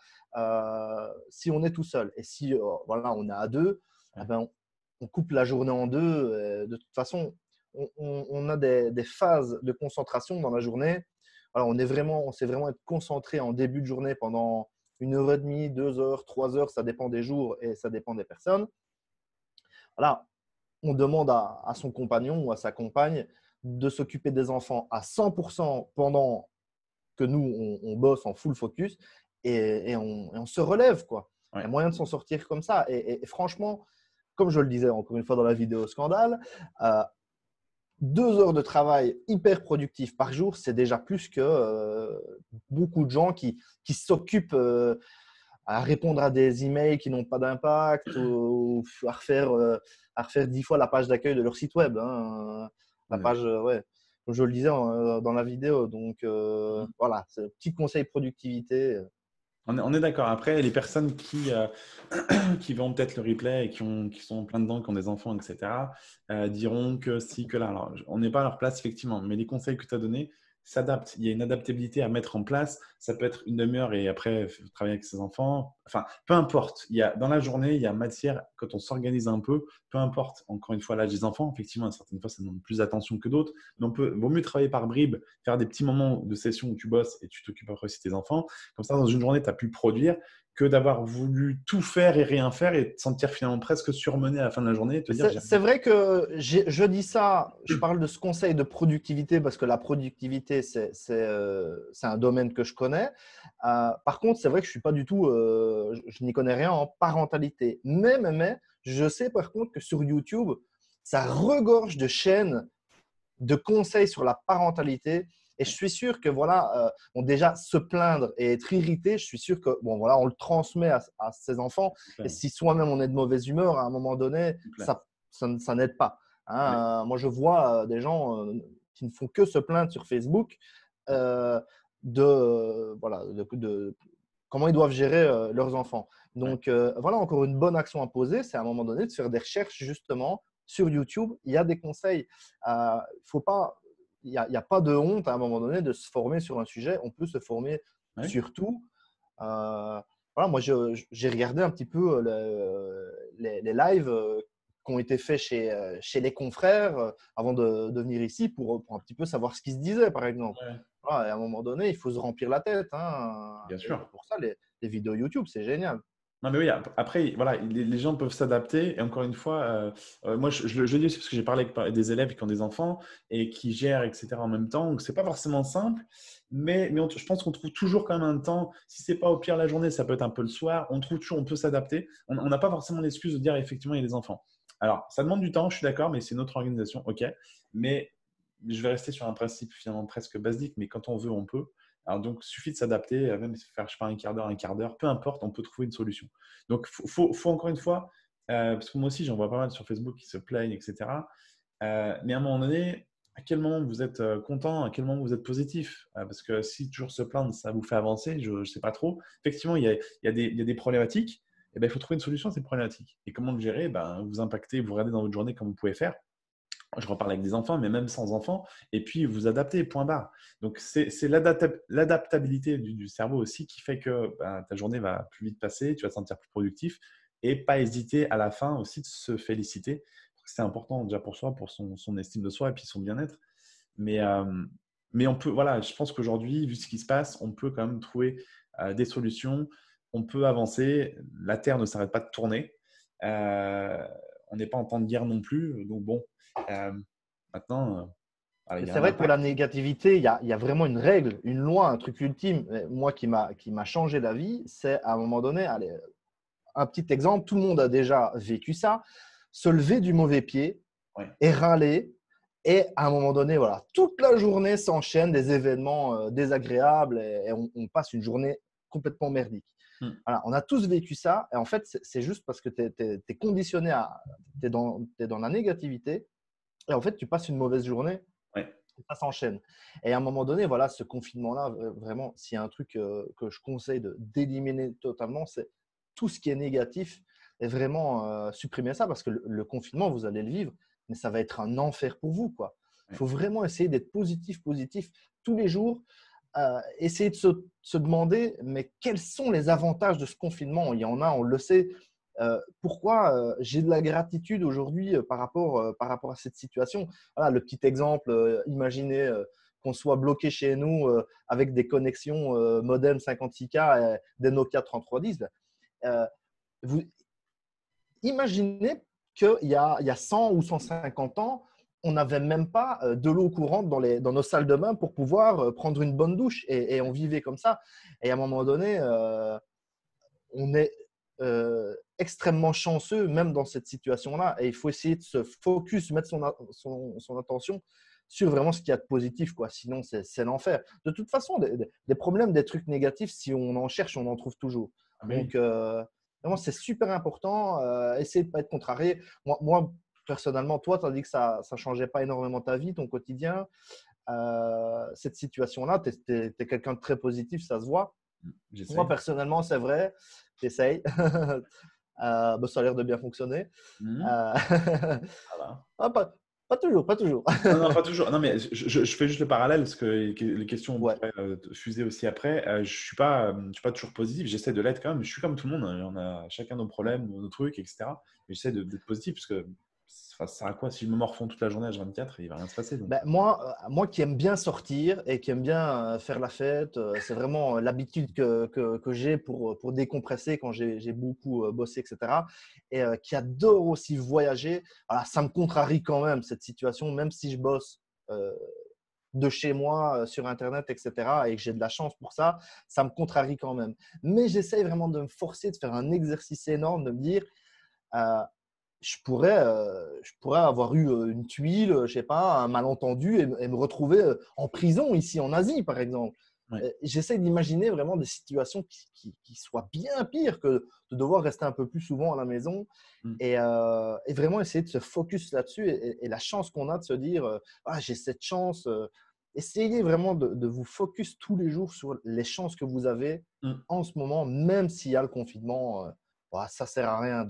si on est tout seul. Et si voilà, on est à deux, eh Ouais. ben, on coupe la journée en deux. De toute façon, on a des phases de concentration dans la journée. Alors, on sait vraiment être concentré en début de journée pendant 1 heure et demie, 2 heures, 3 heures, ça dépend des jours et ça dépend des personnes. Voilà, on demande à son compagnon ou à sa compagne de s'occuper des enfants à 100% pendant que nous, on bosse en full focus et on se relève, quoi. Il y a Ouais. moyen de s'en sortir comme ça. Et franchement, comme je le disais encore une fois dans la vidéo scandale, euh, 2 heures de travail hyper productif par jour, c'est déjà plus que beaucoup de gens qui s'occupent à répondre à des emails qui n'ont pas d'impact ou à refaire 10 fois la page d'accueil de leur site web. Hein. La On est page, ouais, comme je le disais dans la vidéo. Donc, d'accord. voilà, c'est un petit conseil productivité. On est d'accord. Après, les personnes qui vont peut-être le replay et qui sont plein dedans, qui ont des enfants, etc., diront que si, que là. Alors, on n'est pas à leur place, effectivement, mais les conseils que tu as donnés s'adaptent. Il y a une adaptabilité à mettre en place. Ça peut être une demi-heure et après, travailler avec ses enfants. Enfin, peu importe. Dans la journée, il y a matière, quand on s'organise un peu importe, encore une fois, l'âge des enfants, effectivement, certaines fois, ça demande plus d'attention que d'autres. Mais vaut mieux travailler par bribes, faire des petits moments de session où tu bosses et tu t'occupes après aussi de tes enfants. Comme ça, dans une journée, tu as pu produire que d'avoir voulu tout faire et rien faire et te sentir finalement presque surmené à la fin de la journée et te dire j'ai rien C'est fait. vrai que je dis ça, je parle de ce conseil de productivité parce que la productivité, c'est un domaine que je connais. Par contre, c'est vrai que je suis pas du tout, je n'y connais rien en parentalité. Mais, je sais par contre que sur YouTube, ça regorge de chaînes de conseils sur la parentalité. Et je suis sûr que voilà, bon, déjà se plaindre et être irrité, je suis sûr que bon voilà, on le transmet à ses enfants. Et Super, si soi-même on est de mauvaise humeur, à un moment donné, super. ça n'aide pas. Ouais, Hein. Moi, je vois des gens qui ne font que se plaindre sur Facebook ouais, euh, voilà, de comment ils doivent gérer leurs enfants. ouais. Donc, voilà, encore une bonne action à poser, c'est à un moment donné de faire des recherches justement sur YouTube. Il y a des conseils. Faut pas, il y a pas de honte à un moment donné de se former sur un sujet. On peut se former Ouais. sur tout. Voilà, moi, j'ai regardé un petit peu les lives qui ont été faits chez les confrères avant de venir ici pour un petit peu savoir ce qui se disait, par exemple. Ouais. Voilà, et à un moment donné, il faut se remplir la tête. Hein. Bien Et sûr. pour ça, les vidéos YouTube, c'est génial. Non, mais oui, après, voilà, les gens peuvent s'adapter. Et encore une fois, moi, je le dis aussi parce que j'ai parlé avec des élèves qui ont des enfants et qui gèrent, etc. en même temps. Donc, c'est pas forcément simple, mais je pense qu'on trouve toujours quand même un temps. Si c'est pas au pire la journée, ça peut être un peu le soir. On trouve toujours, on peut s'adapter. On n'a pas forcément l'excuse de dire effectivement, il y a des enfants. Alors, ça demande du temps, je suis d'accord, mais c'est notre organisation, ok. Mais je vais rester sur un principe finalement presque basique, mais quand on veut, on peut. Alors donc, il suffit de s'adapter, même faire, je sais pas, un quart d'heure, peu importe, on peut trouver une solution. Donc, faut encore une fois, parce que moi aussi, j'en vois pas mal sur Facebook qui se plaignent, etc. Mais à un moment donné, à quel moment vous êtes content, à quel moment vous êtes positif? Parce que si toujours se plaindre, ça vous fait avancer, je ne sais pas trop. Effectivement, il y a des problématiques. Et ben, il faut trouver une solution à ces problématiques. Et comment le gérer? Ben, vous impactez, vous regardez dans votre journée comme vous pouvez faire. Je reparle avec des enfants, mais même sans enfants, et puis vous adaptez, point barre. Donc, c'est l'adaptabilité du cerveau aussi qui fait que ben, ta journée va plus vite passer, tu vas te sentir plus productif, et pas hésiter à la fin aussi de se féliciter. C'est important déjà pour soi, pour son estime de soi et puis son bien-être. Mais, euh, mais on peut, voilà, je pense qu'aujourd'hui, vu ce qui se passe, on peut quand même trouver des solutions, on peut avancer, la Terre ne s'arrête pas de tourner. Euh, on n'est pas en temps de guerre non plus, donc bon, euh, maintenant, voilà, Et il y a c'est un vrai que pour la impact. négativité, il y a vraiment une règle, une loi, un truc ultime. Moi, qui m'a changé la vie, c'est à un moment donné, allez, un petit exemple, tout le monde a déjà vécu ça, se lever du mauvais pied Ouais. et râler. Et à un moment donné, voilà, toute la journée s'enchaînent des événements désagréables et on passe une journée complètement merdique. Hmm. Voilà, on a tous vécu ça. Et en fait, c'est juste parce que tu es conditionné tu es dans la négativité. Et en fait, tu passes une mauvaise journée, Ouais. ça s'enchaîne. Et à un moment donné, voilà, ce confinement-là, vraiment, s'il y a un truc que je conseille d'éliminer totalement, c'est tout ce qui est négatif et vraiment supprimer ça parce que le confinement, vous allez le vivre, mais ça va être un enfer pour vous, quoi. Il Ouais. faut vraiment essayer d'être positif, positif tous les jours. Essayer de se demander, mais quels sont les avantages de ce confinement? Il y en a, on le sait. Pourquoi j'ai de la gratitude aujourd'hui par rapport à cette situation? Voilà, le petit exemple, imaginez qu'on soit bloqué chez nous avec des connexions modem 56K, des Nokia 3310. Euh, vous imaginez qu'il y a 100 ou 150 ans, on n'avait même pas de l'eau courante dans nos salles de bain pour pouvoir prendre une bonne douche et on vivait comme ça. Et à un moment donné, on est extrêmement chanceux même dans cette situation-là et il faut essayer de se focus, mettre son attention sur vraiment ce qu'il y a de positif, quoi. Sinon, c'est l'enfer. De toute façon, des problèmes, des trucs négatifs, si on en cherche, on en trouve toujours. Ah, mais Donc, oui. vraiment, c'est super important. Essayer de ne pas être contrarié. Moi, personnellement, toi, tu as dit que ça ne changeait pas énormément ta vie, ton quotidien. Cette situation-là, tu es quelqu'un de très positif, ça se voit. Moi, J'essaye. personnellement, c'est vrai, j'essaye. Ça a l'air de bien fonctionner. Mhm. Euh, Voilà. ah, pas toujours, pas toujours. Non, non, pas toujours. Non, mais je fais juste le parallèle parce que les questions Ouais. pourraient fuser aussi après. Je suis pas toujours positif. J'essaie de l'être quand même. Je suis comme tout le monde, hein. On a chacun nos problèmes, nos trucs, etc. Mais j'essaie d'être positif parce que ça sert à quoi si je me morfonds toute la journée à 24, il va rien se passer. Donc, Ben, moi qui aime bien sortir et qui aime bien faire la fête, c'est vraiment l'habitude que j'ai pour décompresser quand j'ai beaucoup bossé, etc. Et qui adore aussi voyager. Voilà, ça me contrarie quand même cette situation, même si je bosse de chez moi sur Internet, etc. et que j'ai de la chance pour ça, ça me contrarie quand même. Mais j'essaye vraiment de me forcer, de faire un exercice énorme, de me dire, euh, je pourrais avoir eu une tuile, je sais pas, un malentendu et me retrouver en prison ici en Asie, par exemple. ouais. J'essaie d'imaginer vraiment des situations qui soient bien pires que de devoir rester un peu plus souvent à la maison Mm. et vraiment essayer de se focus là-dessus et la chance qu'on a de se dire ah, j'ai cette chance. Essayez vraiment de vous focus tous les jours sur les chances que vous avez Mm. en ce moment, même s'il y a le confinement. Ça ne sert à rien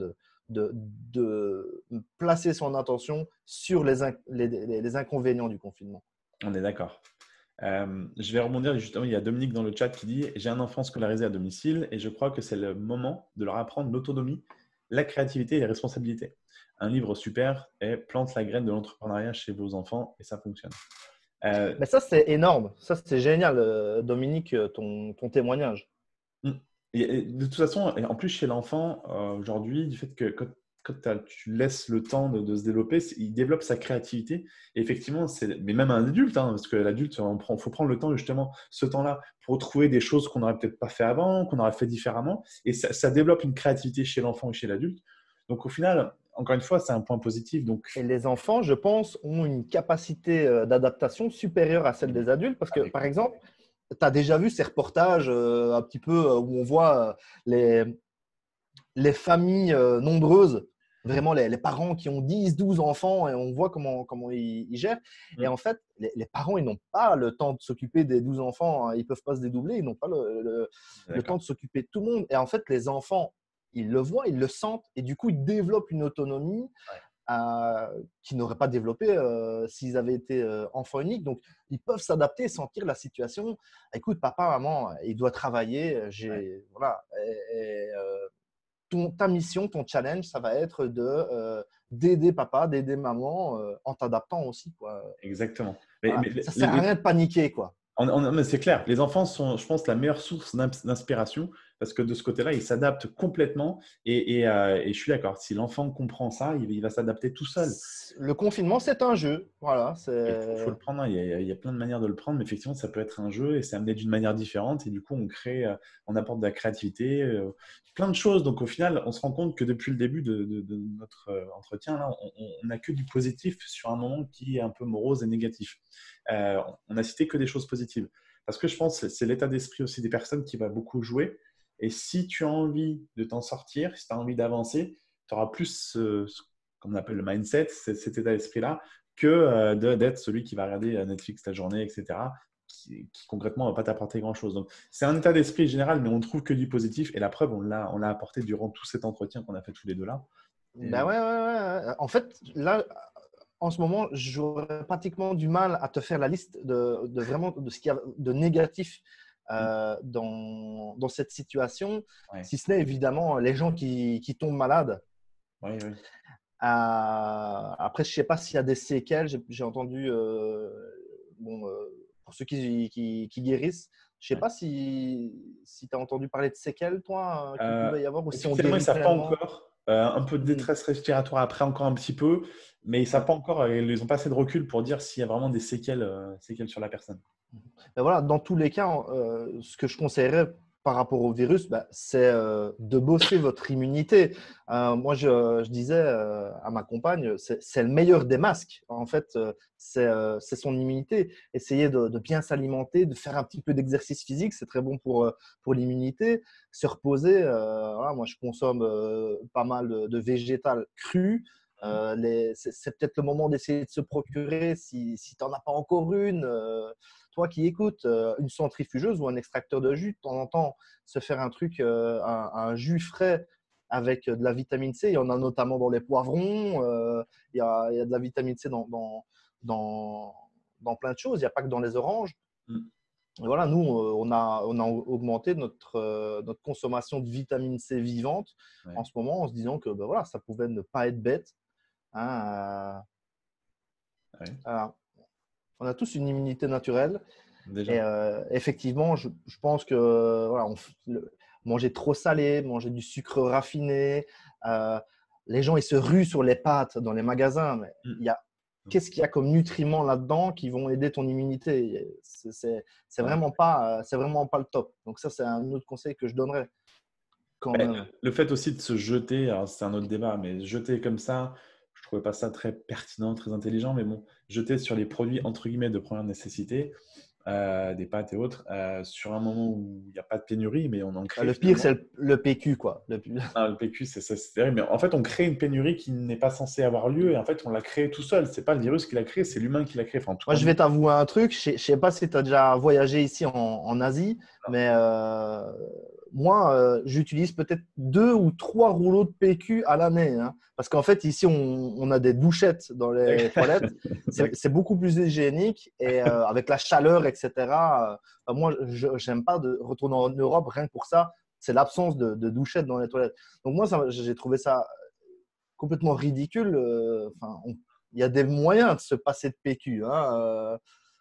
de placer son attention sur les inconvénients du confinement. On est d'accord. Je vais rebondir justement. Il y a Dominique dans le chat qui dit: j'ai un enfant scolarisé à domicile et je crois que c'est le moment de leur apprendre l'autonomie, la créativité et les responsabilités. Un livre super est Plante la graine de l'entrepreneuriat chez vos enfants et ça fonctionne. Euh, Mais ça, c'est énorme. Ça, c'est génial, Dominique, ton témoignage. mm. Et de toute façon, et en plus chez l'enfant, aujourd'hui, du fait que tu laisses le temps de se développer, il développe sa créativité. Et effectivement, mais même un adulte, hein, parce que l'adulte, faut prendre le temps justement, ce temps-là, pour trouver des choses qu'on n'aurait peut-être pas fait avant, qu'on aurait fait différemment. Et ça développe une créativité chez l'enfant et chez l'adulte. Donc au final, encore une fois, c'est un point positif. Donc, Et les enfants, je pense, ont une capacité d'adaptation supérieure à celle des adultes parce que, avec par exemple, tu as déjà vu ces reportages un petit peu où on voit les familles nombreuses, vraiment les parents qui ont 10, 12 enfants et on voit comment ils gèrent. Et en fait, les parents, ils n'ont pas le temps de s'occuper des 12 enfants. Hein. Ils ne peuvent pas se dédoubler. Ils n'ont pas le temps d'accord. de s'occuper de tout le monde. Et en fait, les enfants, ils le voient, ils le sentent et du coup, ils développent une autonomie Ouais. qu'ils n'auraient pas développé s'ils avaient été enfants uniques. Donc, ils peuvent s'adapter et sentir la situation. Écoute, papa, maman, il doit travailler. Ouais. Voilà. Ta mission, ton challenge, ça va être d'aider papa, d'aider maman en t'adaptant aussi. Quoi. Exactement. Voilà. Ça ne sert à rien de paniquer. Quoi. Mais c'est clair, les enfants sont, je pense, la meilleure source d'inspiration parce que de ce côté-là, ils s'adaptent complètement et je suis d'accord. Si l'enfant comprend ça, il va s'adapter tout seul. Le confinement, c'est un jeu. Voilà, Faut le prendre, hein. Il y a plein de manières de le prendre, mais effectivement, ça peut être un jeu et c'est amené d'une manière différente. Et du coup, on apporte de la créativité, plein de choses. Donc, au final, on se rend compte que depuis le début de notre entretien, là, on n'a que du positif sur un moment qui est un peu morose et négatif. On n'a cité que des choses positives. Parce que je pense que c'est l'état d'esprit aussi des personnes qui va beaucoup jouer. Et si tu as envie de t'en sortir, si tu as envie d'avancer, tu auras plus comme on appelle le mindset, cet état d'esprit-là, que d'être celui qui va regarder Netflix la journée, etc., qui concrètement ne va pas t'apporter grand-chose. Donc, c'est un état d'esprit général, mais on ne trouve que du positif. Et la preuve, on l'a apporté durant tout cet entretien qu'on a fait tous les deux là. Ben ouais. En fait, là, en ce moment, j'aurais pratiquement du mal à te faire la liste de vraiment de ce qu'il y a de négatif dans cette situation, Ouais. si ce n'est évidemment les gens qui tombent malades. Oui, oui. Après, je ne sais pas s'il y a des séquelles. J'ai entendu, pour ceux qui guérissent, je ne sais Ouais. pas si tu as entendu parler de séquelles, toi, qu'il pouvait y avoir, ou si on Officiellement, ils ne guérit savent pas pleinement. encore. Un peu de détresse respiratoire après, encore un petit peu, mais ils ne savent Ouais. pas encore. Ils n'ont pas assez de recul pour dire s'il y a vraiment des séquelles sur la personne. Ben voilà, dans tous les cas, ce que je conseillerais par rapport au virus, c'est de bosser votre immunité. Moi, je disais à ma compagne, c'est le meilleur des masques. En fait, c'est son immunité. Essayez de bien s'alimenter, de faire un petit peu d'exercice physique, c'est très bon pour l'immunité. Se reposer, voilà, moi, je consomme pas mal de végétal cru. C'est peut-être le moment d'essayer de se procurer, si tu n'en as pas encore une, toi qui écoutes, une centrifugeuse ou un extracteur de jus, de temps en temps, se faire un truc, un jus frais avec de la vitamine C. Il y en a notamment dans les poivrons. Il y a de la vitamine C dans plein de choses. Il n'y a pas que dans les oranges. Mm. Et voilà, nous, on a augmenté notre consommation de vitamine C vivante Ouais. en ce moment en se disant que voilà, ça pouvait ne pas être bête. Hein, Ouais. voilà. On a tous une immunité naturelle. Et Déjà. effectivement, je pense que voilà, manger trop salé, manger du sucre raffiné, euh, les gens ils se ruent sur les pâtes dans les magasins, mais Mm. qu'est-ce qu'il y a comme nutriments là-dedans qui vont aider ton immunité? Ouais. C'est vraiment pas le top. Donc ça, c'est un autre conseil que je donnerais quand Ben, même. le fait aussi de se jeter, alors c'est un autre débat, mais jeter comme ça, je trouvais pas ça très pertinent, très intelligent, mais bon, jeter sur les produits entre guillemets de première nécessité, des pâtes et autres, sur un moment où il n'y a pas de pénurie, mais on en crée Le pire, finalement. c'est le PQ, quoi. Ah, le PQ, c'est terrible, mais en fait, on crée une pénurie qui n'est pas censée avoir lieu, et en fait, on l'a créée tout seul. C'est pas le virus qui l'a créé, c'est l'humain qui l'a créé. Enfin, en tout Moi, cas, je nous. vais t'avouer un truc. Je ne sais pas si tu as déjà voyagé ici en Asie, mais moi, j'utilise peut-être 2 ou 3 rouleaux de PQ à l'année. Hein. Parce qu'en fait, ici, on a des douchettes dans les toilettes. D'accord. C'est beaucoup plus hygiénique et avec la chaleur, etc. Moi, je n'aime pas de retourner en Europe rien que pour ça. C'est l'absence de douchettes dans les toilettes. Donc, moi, j'ai trouvé ça complètement ridicule. Enfin, il y a des moyens de se passer de PQ. Hein.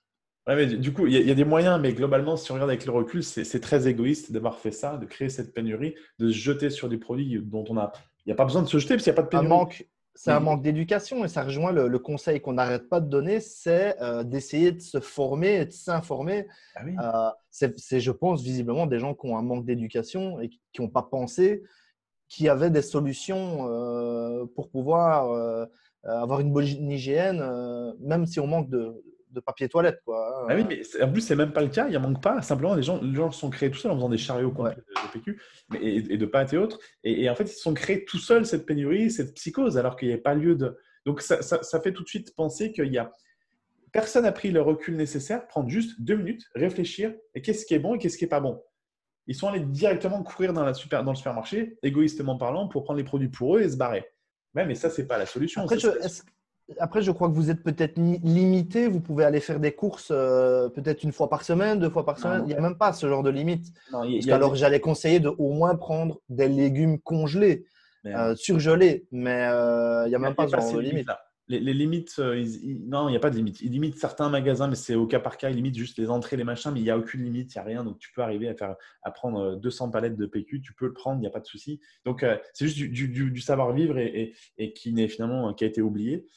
Ouais, mais du coup, il y a des moyens, mais globalement, si on regarde avec le recul, c'est très égoïste d'avoir fait ça, de créer cette pénurie, de se jeter sur des produits dont on a. Il n'y a pas besoin de se jeter parce qu'il n'y a pas de Un pénurie. manque, c'est un Mais manque d'éducation et ça rejoint le conseil qu'on n'arrête pas de donner, c'est d'essayer de se former et de s'informer. ah oui, C'est, je pense, visiblement des gens qui ont un manque d'éducation et qui n'ont pas pensé qu'il y avait des solutions pour pouvoir avoir une bonne hygiène, même si on manque de papier toilette, ah oui, quoi. mais en plus, c'est même pas le cas. Il n'y en manque pas. Simplement, les gens se sont créés tout seuls en faisant des chariots Ouais. complets de PQ et de pâtes et autres. Et en fait, ils se sont créés tout seuls cette pénurie, cette psychose, alors qu'il n'y a pas lieu de. Donc, ça fait tout de suite penser qu'il y a. Personne n'a pris le recul nécessaire, prendre juste 2 minutes, réfléchir, et qu'est-ce qui est bon et qu'est-ce qui n'est pas bon. Ils sont allés directement courir dans le supermarché, égoïstement parlant, pour prendre les produits pour eux et se barrer. Ouais, mais ça, c'est pas la solution. Après, après, je crois que vous êtes peut-être limité. Vous pouvez aller faire des courses peut-être une fois par semaine, 2 fois par semaine. Non, Il n'y a même pas ce genre de limite. non, Parce qu'alors, j'allais conseiller de au moins prendre des légumes congelés, mais non. surgelés. Mais il n'y a Il même n'y pas a ce pas genre ces de limite. limites-là. Les limites, non, il n'y a pas de limite. Ils limitent certains magasins, mais c'est au cas par cas. Ils limitent juste les entrées, les machins, mais il n'y a aucune limite, il n'y a rien. Donc, tu peux arriver à prendre 200 palettes de PQ, tu peux le prendre, il n'y a pas de souci. Donc, c'est juste du savoir-vivre et qui n'est finalement qui a été oublié.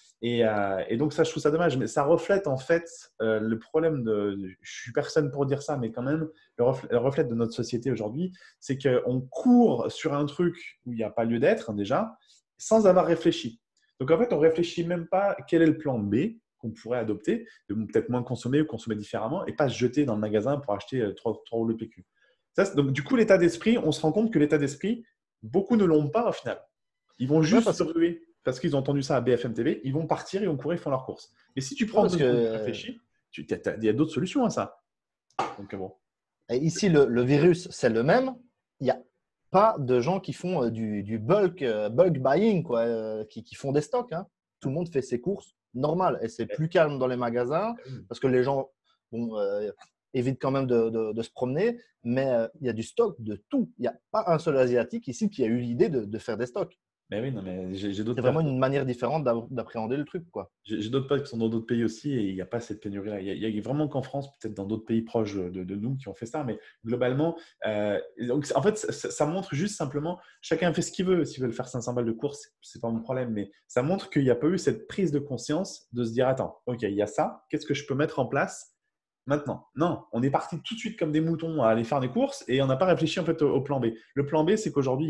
Et donc, ça, je trouve ça dommage. Mais ça reflète en fait le problème je suis personne pour dire ça, mais quand même, le reflet de notre société aujourd'hui, c'est qu'on court sur un truc où il n'y a pas lieu d'être, déjà, sans avoir réfléchi. Donc, en fait, on ne réfléchit même pas quel est le plan B qu'on pourrait adopter, de peut-être moins consommer ou consommer différemment, et pas se jeter dans le magasin pour acheter 3 rouleaux de PQ. Donc, du coup, l'état d'esprit, on se rend compte que l'état d'esprit, beaucoup ne l'ont pas au final. Ils vont Ouais, juste se ruer parce qu'ils ont entendu ça à BFM TV, ils vont partir, ils vont courir, ils font leurs courses. Mais si tu prends parce 2 secondes, tu que réfléchis, il y a d'autres solutions à ça. Donc, bon. ici, le virus, c'est le même. Il n'y a pas de gens qui font du bulk buying, quoi, qui font des stocks, hein. Tout le monde fait ses courses normales et c'est plus calme dans les magasins parce que les gens bon, évitent quand même de se promener, mais il y a du stock de tout. Il n'y a pas un seul Asiatique ici qui a eu l'idée de faire des stocks. Mais oui, non, mais j'ai C'est d'autres vraiment personnes. une manière différente d'appréhender le truc, quoi. J'ai d'autres potes qui sont dans d'autres pays aussi et il n'y a pas cette pénurie-là. Il y a vraiment qu'en France, peut-être dans d'autres pays proches de nous qui ont fait ça, mais globalement, donc, en fait, ça montre juste simplement, chacun fait ce qu'il veut. S'il veut le faire 500 balles de course, c'est pas mon problème, mais ça montre qu'il n'y a pas eu cette prise de conscience de se dire, attends, ok, il y a ça, qu'est-ce que je peux mettre en place maintenant? Non, on est parti tout de suite comme des moutons à aller faire des courses et on n'a pas réfléchi en fait au plan B. Le plan B, c'est qu'aujourd'hui,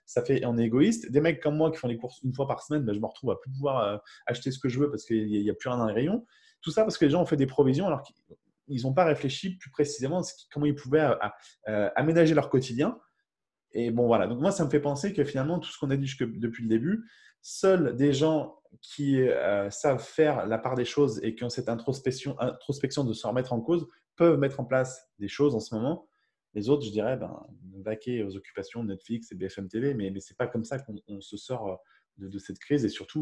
on est égoïste. Des mecs comme moi qui font les courses une fois par semaine, ben, je me retrouve à plus pouvoir acheter ce que je veux parce qu'il n'y a plus rien dans les rayons. Tout ça parce que les gens ont fait des provisions alors qu'ils n'ont pas réfléchi plus précisément à comment ils pouvaient aménager leur quotidien. Et bon, voilà. Donc, moi, ça me fait penser que finalement, tout ce qu'on a dit depuis le début, seuls des gens qui savent faire la part des choses et qui ont cette introspection de se remettre en cause peuvent mettre en place des choses en ce moment. Les autres, je dirais, vaquer aux occupations de Netflix et BFM TV, mais ce n'est pas comme ça qu'on se sort de cette crise. Et surtout,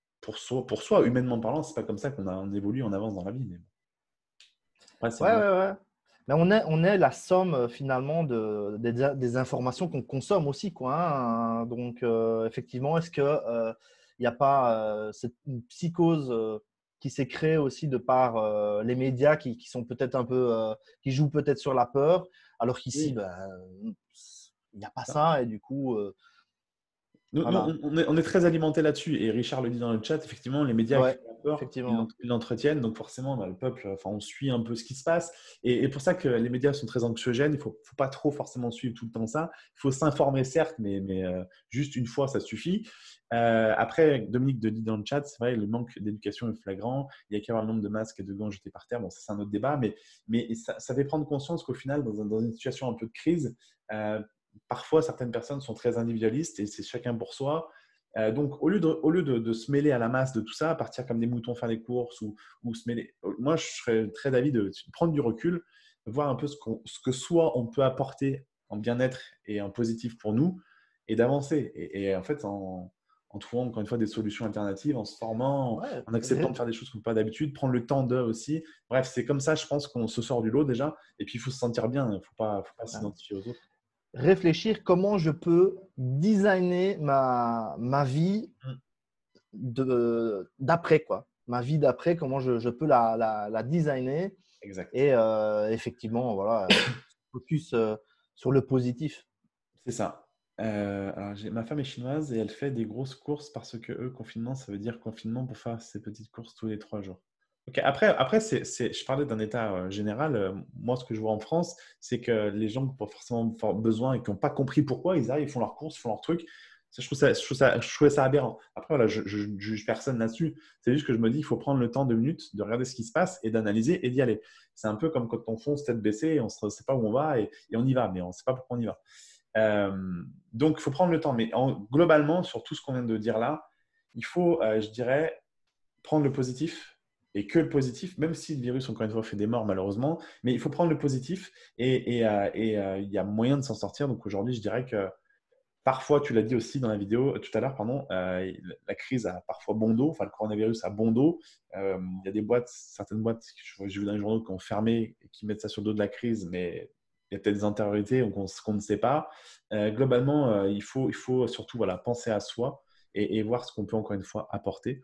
pour soi, humainement parlant, ce n'est pas comme ça on évolue, on avance dans la vie. Mais bon. Ouais, c'est Ouais, dommage. ouais, ouais. Mais on est la somme finalement des informations qu'on consomme aussi, quoi, hein. Donc, effectivement, est-ce que il n'y a pas une psychose qui s'est créée aussi de par les médias qui sont peut-être un peu, qui jouent peut-être sur la peur, alors qu'ici, Oui, ben, il n'y a pas ça. ça et du coup, voilà. On est très alimenté là-dessus. Et Richard le dit dans le chat, effectivement, les médias Ouais, créent la peur, effectivement. ils l'entretiennent. Donc forcément, le peuple, enfin, on suit un peu ce qui se passe. Et pour ça que les médias sont très anxiogènes. Il ne faut pas trop forcément suivre tout le temps ça. Il faut s'informer, certes, mais juste une fois, ça suffit. Après, Dominique de dit dans le chat, c'est vrai, le manque d'éducation est flagrant. Il n'y a qu'à voir le nombre de masques et de gants jetés par terre. Bon, ça, c'est un autre débat. Mais ça fait prendre conscience qu'au final, dans une situation un peu de crise, parfois, certaines personnes sont très individualistes et c'est chacun pour soi. Donc, au lieu de se mêler à la masse de tout ça, partir comme des moutons faire des courses ou se mêler, moi, je serais très d'avis de prendre du recul, voir un peu ce que soit on peut apporter en bien-être et en positif pour nous et d'avancer. Et en fait, en trouvant encore une fois des solutions alternatives, en se formant, Ouais, en acceptant de faire des choses qu'on ne fait pas d'habitude, prendre le temps d'eux aussi. Bref, c'est comme ça, je pense qu'on se sort du lot déjà. Et puis, il faut se sentir bien, il ne faut pas s'identifier aux autres. réfléchir comment je peux designer ma vie Mm. d'après, quoi. Ma vie d'après, comment je peux la designer. Exact. Et effectivement, voilà, focus sur le positif. C'est ça. Alors ma femme est chinoise et elle fait des grosses courses parce que eux, confinement, ça veut dire confinement pour faire ses petites courses tous les 3 jours. Ok. Après je parlais d'un état général. Moi, ce que je vois en France, c'est que les gens qui n'ont pas forcément besoin et qui n'ont pas compris pourquoi, ils arrivent, ils font leurs courses, ils font leurs trucs. Ça, je trouvais ça aberrant. Après, voilà, je ne juge personne là-dessus. C'est juste que je me dis, il faut prendre le temps 2 minutes de regarder ce qui se passe et d'analyser et d'y aller. C'est un peu comme quand on fonce tête baissée et on ne sait pas où on va et on y va, mais on ne sait pas pourquoi on y va. Euh, donc, il faut prendre le temps. Mais globalement, sur tout ce qu'on vient de dire là, il faut, je dirais, prendre le positif et que le positif, même si le virus, encore une fois, fait des morts malheureusement, mais il faut prendre le positif et il y a moyen de s'en sortir. Donc aujourd'hui, je dirais que parfois, tu l'as dit aussi dans la vidéo tout à l'heure, pardon, la crise a parfois bon dos, enfin le coronavirus a bon dos. Il y a des boîtes, certaines boîtes, j'ai vu dans les journaux qui ont fermé et qui mettent ça sur le dos de la crise, mais il y a peut-être des intériorités qu'on ne sait pas. Globalement, il faut surtout voilà, penser à soi et voir ce qu'on peut encore une fois apporter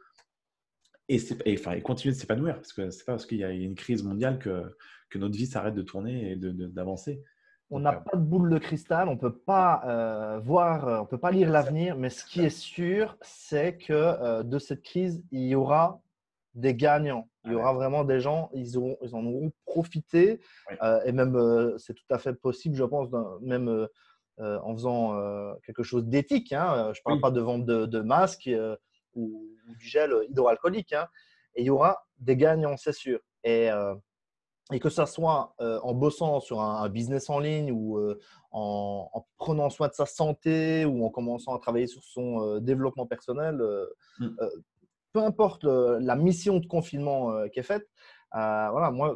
et continuer de s'épanouir parce que c'est pas parce qu'il y a une crise mondiale que notre vie s'arrête de tourner et d'avancer. On Donc, n'a pas de boule de cristal, on peut pas on peut pas lire l'avenir, mais ce qui est sûr, c'est que de cette crise, il y aura des gagnants. Il y aura vraiment des gens, ils en auront profité, oui. et même c'est tout à fait possible, je pense, même en faisant quelque chose d'éthique. Hein. Je ne parle Oui. pas de vente de masques ou du gel hydroalcoolique. Hein. Et il y aura des gagnants, c'est sûr. Et que ça soit en bossant sur un business en ligne ou en prenant soin de sa santé ou en commençant à travailler sur son développement personnel, Mm. euh, peu importe la mission de confinement qui est faite, voilà, moi,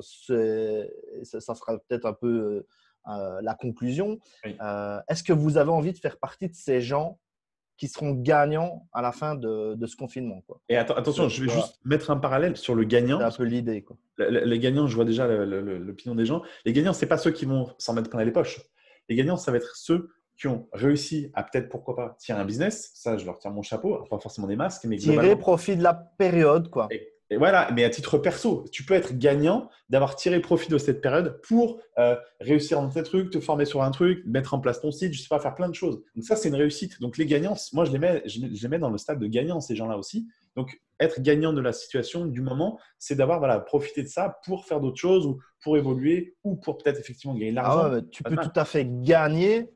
ça sera peut-être un peu la conclusion. Oui. Est-ce que vous avez envie de faire partie de ces gens qui seront gagnants à la fin de ce confinement, quoi? Et attention, je vais Voilà, juste mettre un parallèle sur le gagnant. c'est un Parce peu que l'idée, quoi. les gagnants, je vois déjà l'opinion des gens. Les gagnants, ce n'est pas ceux qui vont s'en mettre plein les poches. Les gagnants, ça va être ceux qui ont réussi à peut-être, pourquoi pas, tirer un business. Ça, je leur tire mon chapeau. Pas forcément des masques, mais Tirer globalement. profit de la période, quoi. Et voilà, mais à titre perso, tu peux être gagnant d'avoir tiré profit de cette période pour réussir dans tes trucs, te former sur un truc, mettre en place ton site, je sais pas, faire plein de choses. Donc ça, c'est une réussite. Donc les gagnants, moi, je les mets dans le stade de gagnant, ces gens-là aussi. Donc être gagnant de la situation, du moment, c'est d'avoir voilà, profité de ça pour faire d'autres choses ou pour évoluer ou pour peut-être effectivement gagner de Ah l'argent. ouais, mais tu Pas de peux tout mal. à fait gagner.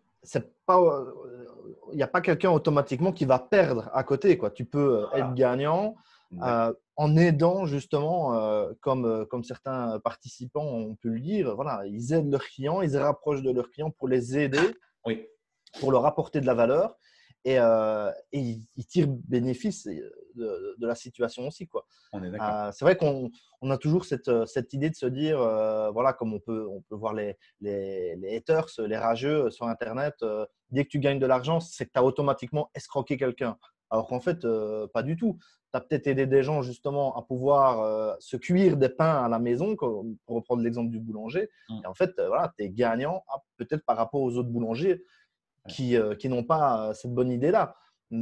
Il n'y a pas quelqu'un automatiquement qui va perdre à côté, quoi. Tu peux être Voilà. gagnant Exact. en aidant justement, comme certains participants ont pu le dire. Voilà, ils aident leurs clients, ils se rapprochent de leurs clients pour les aider, Oui, pour leur apporter de la valeur et ils tirent bénéfice de la situation aussi, quoi. on est d'accord. C'est vrai qu'on a toujours cette idée de se dire, voilà, comme on peut voir les haters, les rageux sur Internet, dès que tu gagnes de l'argent, c'est que tu as automatiquement escroqué quelqu'un. Alors qu'en fait, pas du tout. Tu as peut-être aidé des gens justement à pouvoir se cuire des pains à la maison, pour reprendre l'exemple du boulanger. Mm. Et en fait, voilà, tu es gagnant peut-être par rapport aux autres boulangers Ouais. qui n'ont pas cette bonne idée-là.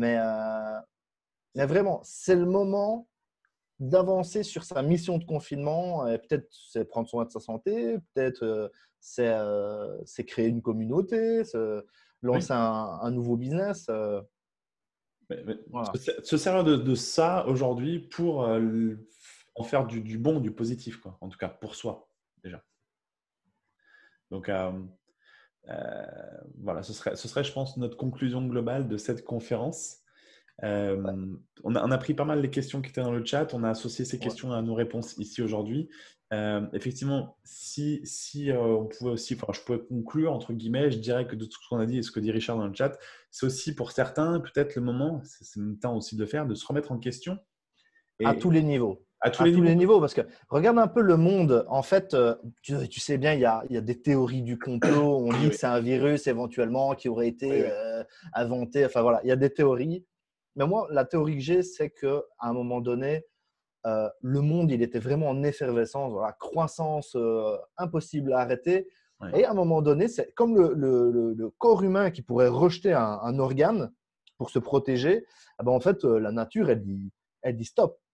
Mais vraiment, c'est le moment d'avancer sur sa mission de confinement. Et peut-être c'est prendre soin de sa santé, peut-être c'est créer une communauté, Oui. lancer un nouveau business. Mais Voilà. se servir de ça aujourd'hui pour en faire du bon, du positif, quoi. En tout cas, pour soi, déjà. Donc, euh, voilà, ce serait, je pense, notre conclusion globale de cette conférence. Ouais, On a pris pas mal les questions qui étaient dans le chat. On a associé ces ouais. questions à nos réponses ici aujourd'hui. Effectivement, si on pouvait aussi, enfin, je pourrais conclure entre guillemets, je dirais que de tout ce qu'on a dit et ce que dit Richard dans le chat, c'est aussi pour certains peut-être le moment, c'est le temps aussi de le faire, de se remettre en question À tous et les niveaux. à tous À les tous niveaux. les niveaux, parce que regarde un peu le monde. En fait, tu sais bien, il y a des théories du complot. On Oui, dit oui, que c'est un virus éventuellement qui aurait oui, été oui. inventé. Enfin voilà, il y a des théories. Mais moi, la théorie que j'ai, c'est qu'à un moment donné, le monde, il était vraiment en effervescence, voilà, croissance impossible à arrêter. Oui. Et à un moment donné, c'est comme le corps humain qui pourrait rejeter un organe pour se protéger. Eh ben, en fait, la nature, elle dit stop.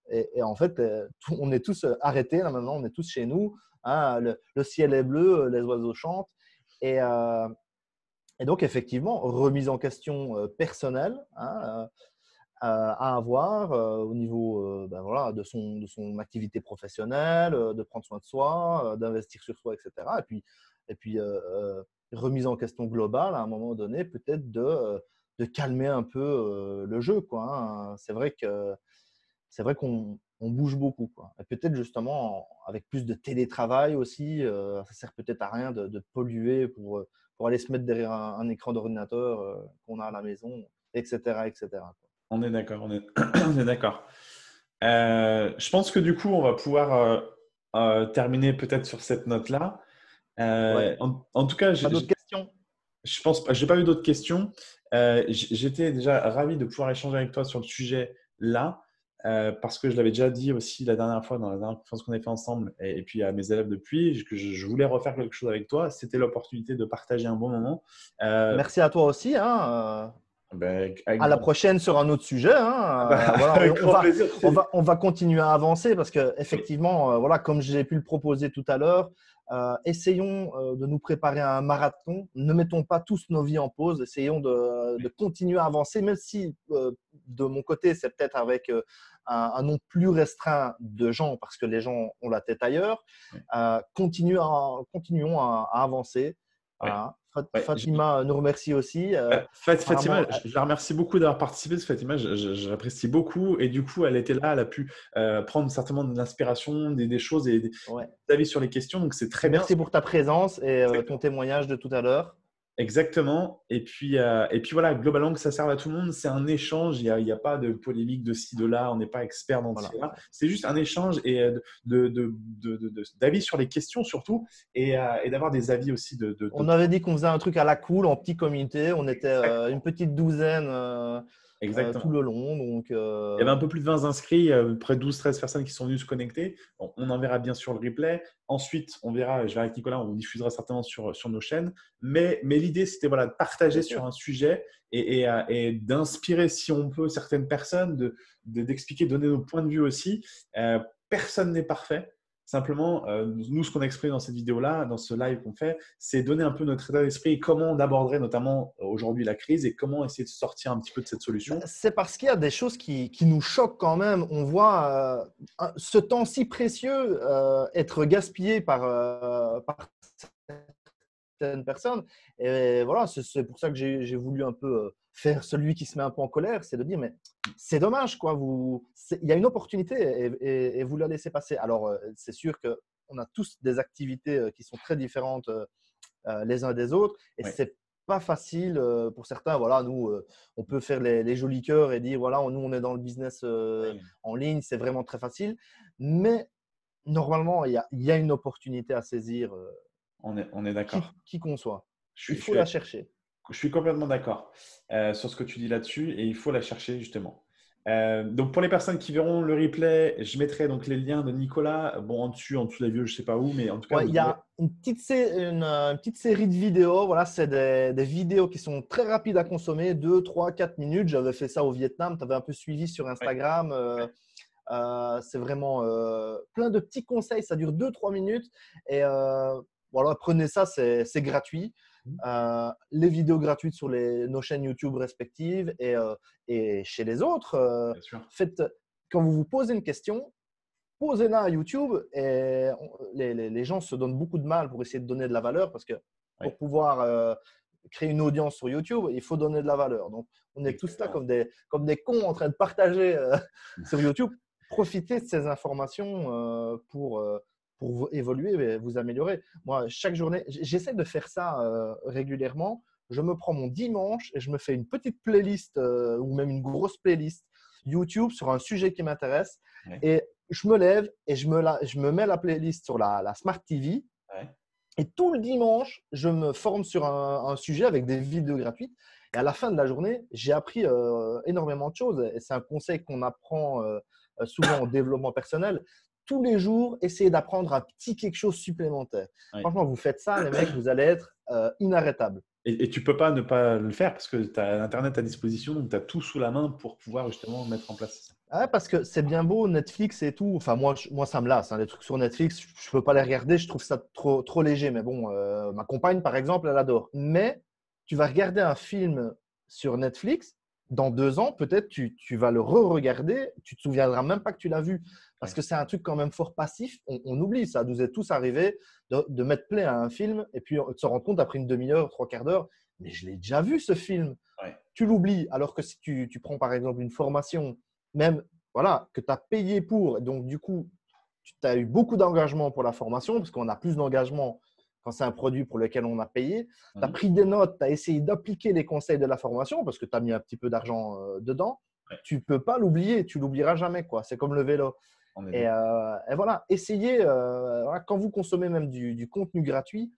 Et en fait, on est tous arrêtés là maintenant, on est tous chez nous. Hein, le ciel est bleu, les oiseaux chantent. Et, euh, et donc, effectivement, remise en question personnelle, hein, à avoir au niveau ben voilà, de son activité professionnelle, de prendre soin de soi, d'investir sur soi, etc. Et puis remise en question globale à un moment donné, peut-être de calmer un peu le jeu, quoi, hein. C'est vrai qu'on bouge beaucoup, quoi. Et peut-être justement avec plus de télétravail aussi, ça sert peut-être à rien de polluer pour aller se mettre derrière un écran d'ordinateur qu'on a à la maison, etc., etc. On est d'accord, on est d'accord. Je pense que du coup, on va pouvoir terminer peut-être sur cette note-là. Ouais. En tout cas, Pas d'autres questions? je pense pas, j'ai pas eu d'autres questions. J'étais déjà ravi de pouvoir échanger avec toi sur le sujet là, parce que je l'avais déjà dit aussi la dernière fois dans la dernière conférence qu'on a fait ensemble, et puis à mes élèves depuis, que je voulais refaire quelque chose avec toi. C'était l'opportunité de partager un bon moment. Euh, Merci à toi aussi, hein. ben, avec À la grand, prochaine sur un autre sujet, hein. Voilà, avec grand plaisir. on va continuer à avancer parce que Oui, effectivement, voilà, comme j'ai pu le proposer tout à l'heure, essayons de nous préparer à un marathon. Ne mettons pas tous nos vies en pause. Essayons de continuer à avancer, même si de mon côté, c'est peut-être avec un nombre plus restreint de gens parce que les gens ont la tête ailleurs. oui, Continuons à avancer. oui. Voilà. Ouais. Fatima nous remercie aussi. Fatima, Apparemment, je la remercie beaucoup d'avoir participé. Fatima, je l'apprécie beaucoup. Et du coup, elle était là, elle a pu prendre certainement de l'inspiration, des choses et des ouais. avis sur les questions. Donc, c'est très bien. Merci pour ta présence et ton Exactement. témoignage de tout à l'heure. Exactement. Et puis voilà, globalement, que ça serve à tout le monde. C'est un échange. Il y a pas de polémique de ci, de là. On n'est pas expert dans ci, Voilà. là. C'est juste un échange et d'avis sur les questions surtout et d'avoir des avis aussi On avait dit qu'on faisait un truc à la cool, en petit comité. On était une Exactement. petite douzaine tout Exactement. le long. Donc, Il y avait un peu plus de 20 inscrits, près de 12-13 personnes qui sont venues se connecter. Bon, on enverra bien sûr le replay. Ensuite, on verra, je verrai avec Nicolas, on diffusera certainement sur nos chaînes. Mais l'idée, c'était voilà, de partager bien sur sûr. un sujet et d'inspirer, si on peut, certaines personnes, d'expliquer, donner nos points de vue aussi. Personne n'est parfait. Simplement, nous, ce qu'on a exprimé dans cette vidéo-là, dans ce live qu'on fait, c'est donner un peu notre état d'esprit et comment on aborderait notamment aujourd'hui la crise et comment essayer de sortir un petit peu de cette solution. C'est parce qu'il y a des choses qui nous choquent quand même. On voit ce temps si précieux être gaspillé par certaines personnes. Et voilà, c'est pour ça que j'ai voulu un peu faire celui qui se met un peu en colère, c'est de dire, mais c'est dommage, quoi. Il y a une opportunité et vous la laissez passer. Alors, c'est sûr qu'on a tous des activités qui sont très différentes les uns des autres et Ouais. c'est pas facile pour certains. Voilà, nous, on peut faire les jolis cœurs et dire, voilà, nous, on est dans le business Ouais. en ligne, c'est vraiment très facile. Mais normalement, il y a une opportunité à saisir. On est d'accord. Qui qu'on soit. Je Il suis, je faut suis, la chercher. je suis complètement d'accord sur ce que tu dis là-dessus et il faut la chercher justement. Donc pour les personnes qui verront le replay, je mettrai donc les liens de Nicolas, bon en dessous de la vidéo, je sais pas où, mais en tout cas Ouais, vous il y aurez. a une petite série de vidéos. Voilà, c'est des vidéos qui sont très rapides à consommer, 2, 3, 4 minutes. J'avais fait ça au Vietnam. Tu avais un peu suivi sur Ouais, Instagram. C'est vraiment plein de petits conseils. Ça dure 2, 3 minutes. Et voilà, prenez ça, c'est gratuit. Les vidéos gratuites sur nos chaînes YouTube respectives et chez les autres. bien sûr. Faites, quand vous vous posez une question, posez-la à YouTube et les gens se donnent beaucoup de mal pour essayer de donner de la valeur parce que Ouais, pour pouvoir créer une audience sur YouTube, il faut donner de la valeur. Donc, on est tous là exactement. comme des cons en train de partager sur YouTube. Profitez de ces informations pour vous évoluer et vous améliorer. Moi, chaque journée, j'essaie de faire ça régulièrement. Je me prends mon dimanche et je me fais une petite playlist ou même une grosse playlist YouTube sur un sujet qui m'intéresse. Ouais, Et je me lève et je me mets la playlist sur la Smart TV. ouais, Et tout le dimanche, je me forme sur un sujet avec des vidéos gratuites. Et à la fin de la journée, j'ai appris énormément de choses. Et c'est un conseil qu'on apprend souvent au développement personnel. Tous les jours, essayez d'apprendre un petit quelque chose supplémentaire. ouais. Franchement, vous faites ça, les mecs, vous allez être inarrêtables. Et tu peux pas ne pas le faire parce que tu as Internet à disposition, donc tu as tout sous la main pour pouvoir justement mettre en place ça. Ah, parce que c'est bien beau, Netflix et tout. Enfin, moi ça me lasse, hein, les trucs sur Netflix. Je ne peux pas les regarder, je trouve ça trop léger. Mais bon, ma compagne, par exemple, elle adore. Mais tu vas regarder un film sur Netflix, dans 2 ans, peut-être tu vas le re-regarder, tu ne te souviendras même pas que tu l'as vu. Parce Ouais. que c'est un truc quand même fort passif. On oublie, ça nous est tous arrivé de mettre play à un film et puis de se rendre compte après une demi-heure, trois quarts d'heure, mais je l'ai déjà vu ce film. Ouais. Tu l'oublies. Alors que si tu prends par exemple une formation, même voilà, que tu as payé pour, donc du coup, tu as eu beaucoup d'engagement pour la formation, parce qu'on a plus d'engagement quand c'est un produit pour lequel on a payé. Tu as Mhm. pris des notes, tu as essayé d'appliquer les conseils de la formation, parce que tu as mis un petit peu d'argent dedans. Ouais. Tu ne peux pas l'oublier, tu l'oublieras jamais, quoi. C'est comme le vélo. On est Et, d'accord. et voilà, essayez, voilà, quand vous consommez même du contenu gratuit,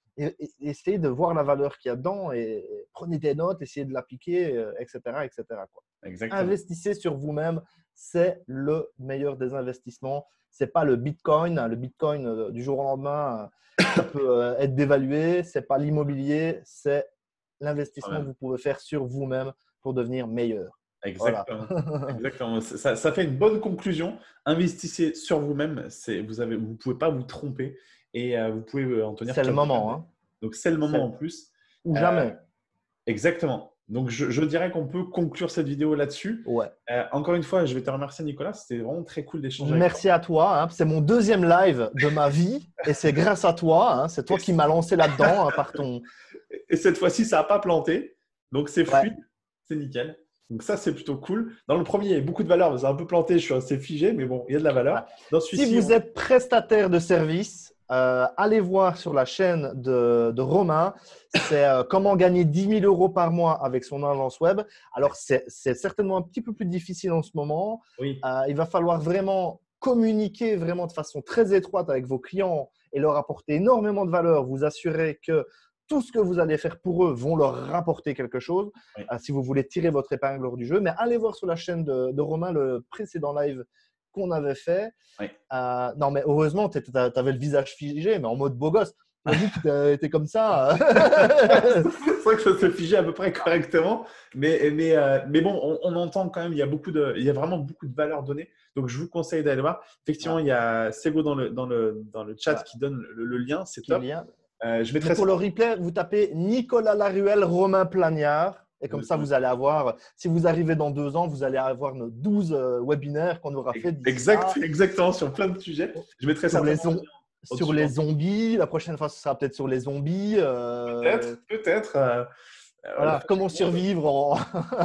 essayez de voir la valeur qu'il y a dedans et prenez des notes, essayez de l'appliquer, etc., etc., quoi. Exactement. Investissez sur vous-même, c'est le meilleur des investissements. Ce n'est pas le Bitcoin. Le Bitcoin, du jour au lendemain, ça peut être dévalué. Ce n'est pas l'immobilier, c'est l'investissement que Soi-même. vous pouvez faire sur vous-même pour devenir meilleur. Voilà. Exactement. Exactement. Ça fait une bonne conclusion. Investissez sur vous-même. Vous ne pouvez pas vous tromper et vous pouvez en tenir C'est le qu'à moment, vous-même. hein. Donc, c'est le moment en plus. Ou Euh, jamais. Exactement. Donc, je dirais qu'on peut conclure cette vidéo là-dessus. Ouais. Encore une fois, je vais te remercier, Nicolas. C'était vraiment très cool d'échanger avec toi. Merci à toi, hein. C'est mon deuxième live de ma vie et c'est grâce à toi, hein. C'est toi qui m'as lancé là-dedans, hein, par ton. Et cette fois-ci, ça n'a pas planté. Donc, c'est Ouais. fluide. C'est nickel. Donc, ça, c'est plutôt cool. Dans le premier, il y avait beaucoup de valeur, mais ça a un peu planté. Je suis assez figé, mais bon, il y a de la valeur. Voilà. Dans Si celui-ci, vous êtes prestataire de service, allez voir sur la chaîne de Romain. C'est comment gagner 10 000 euros par mois avec son agence web. Alors, c'est certainement un petit peu plus difficile en ce moment. oui, Il va falloir vraiment communiquer vraiment de façon très étroite avec vos clients et leur apporter énormément de valeur. Vous assurer que tout ce que vous allez faire pour eux vont leur rapporter quelque chose oui. si vous voulez tirer votre épingle hors du jeu. Mais allez voir sur la chaîne de Romain le précédent live qu'on avait fait. Oui. Non, mais heureusement, tu avais le visage figé, mais en mode beau gosse. Imagine que tu étais comme ça. C'est vrai que ça se figeait à peu près correctement, mais bon, on entend quand même, il y a vraiment beaucoup de valeur donnée. Donc, je vous conseille d'aller voir. Ouais, Effectivement, il y a Sego dans le chat ouais. qui donne le lien, c'est Qui est top. bien. Je Mais mettrai ça pour le replay, vous tapez Nicolas Laruelle, Romain Plagnard. Et comme ça, vous allez avoir, si vous arrivez dans 2 ans, vous allez avoir nos 12 webinaires qu'on aura fait d'ici là. exactement sur plein de sujets. Je mettrai Sur les, certainement le zom- lien sur au-dessus. les zombies. La prochaine fois, ce sera peut-être sur les zombies. Peut-être. La Voilà, comment fois, survivre en…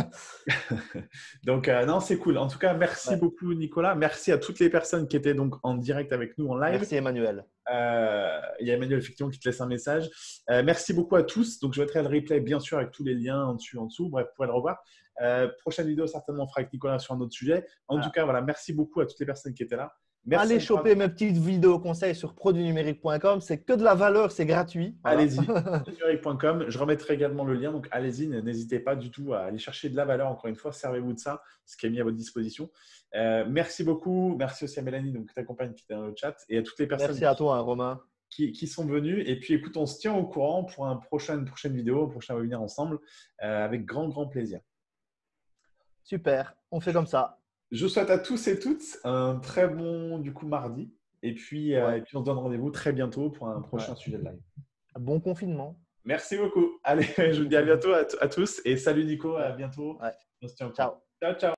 donc, non, c'est cool. En tout cas, merci Ouais. beaucoup, Nicolas. Merci à toutes les personnes qui étaient donc en direct avec nous en live. Merci Emmanuel. Il y a Emmanuel, effectivement, qui te laisse un message. Merci beaucoup à tous. Donc, je mettrai le replay, bien sûr, avec tous les liens en dessous. Bref, vous pourrez le revoir. Prochaine vidéo, certainement, on fera avec Nicolas sur un autre sujet. En tout Voilà. cas, voilà, merci beaucoup à toutes les personnes qui étaient là. Merci Allez encore. choper mes petites vidéos conseils sur produitnumérique.com. C'est que de la valeur, c'est gratuit. Voilà. Allez-y, numérique.com. Je remettrai également le lien. Donc, allez-y, n'hésitez pas du tout à aller chercher de la valeur. Encore une fois, servez-vous de ça, ce qui est mis à votre disposition. Merci beaucoup. Merci aussi à Mélanie, donc, qui t'accompagne, qui est dans le chat, et à toutes les personnes Merci à toi, hein, Romain. qui sont venues. Et puis, écoute, on se tient au courant pour une prochaine vidéo, un prochain webinaire ensemble, avec grand, grand plaisir. Super, on fait comme ça. Je souhaite à tous et toutes un très bon, du coup, mardi. Ouais, Et puis on se donne rendez-vous très bientôt pour un ouais. prochain sujet de live. Bon confinement. Merci beaucoup. Allez, je vous dis à bientôt à tous et salut Nico, à Ouais, bientôt. ouais. On se tient au courant. Ciao. Ciao, ciao.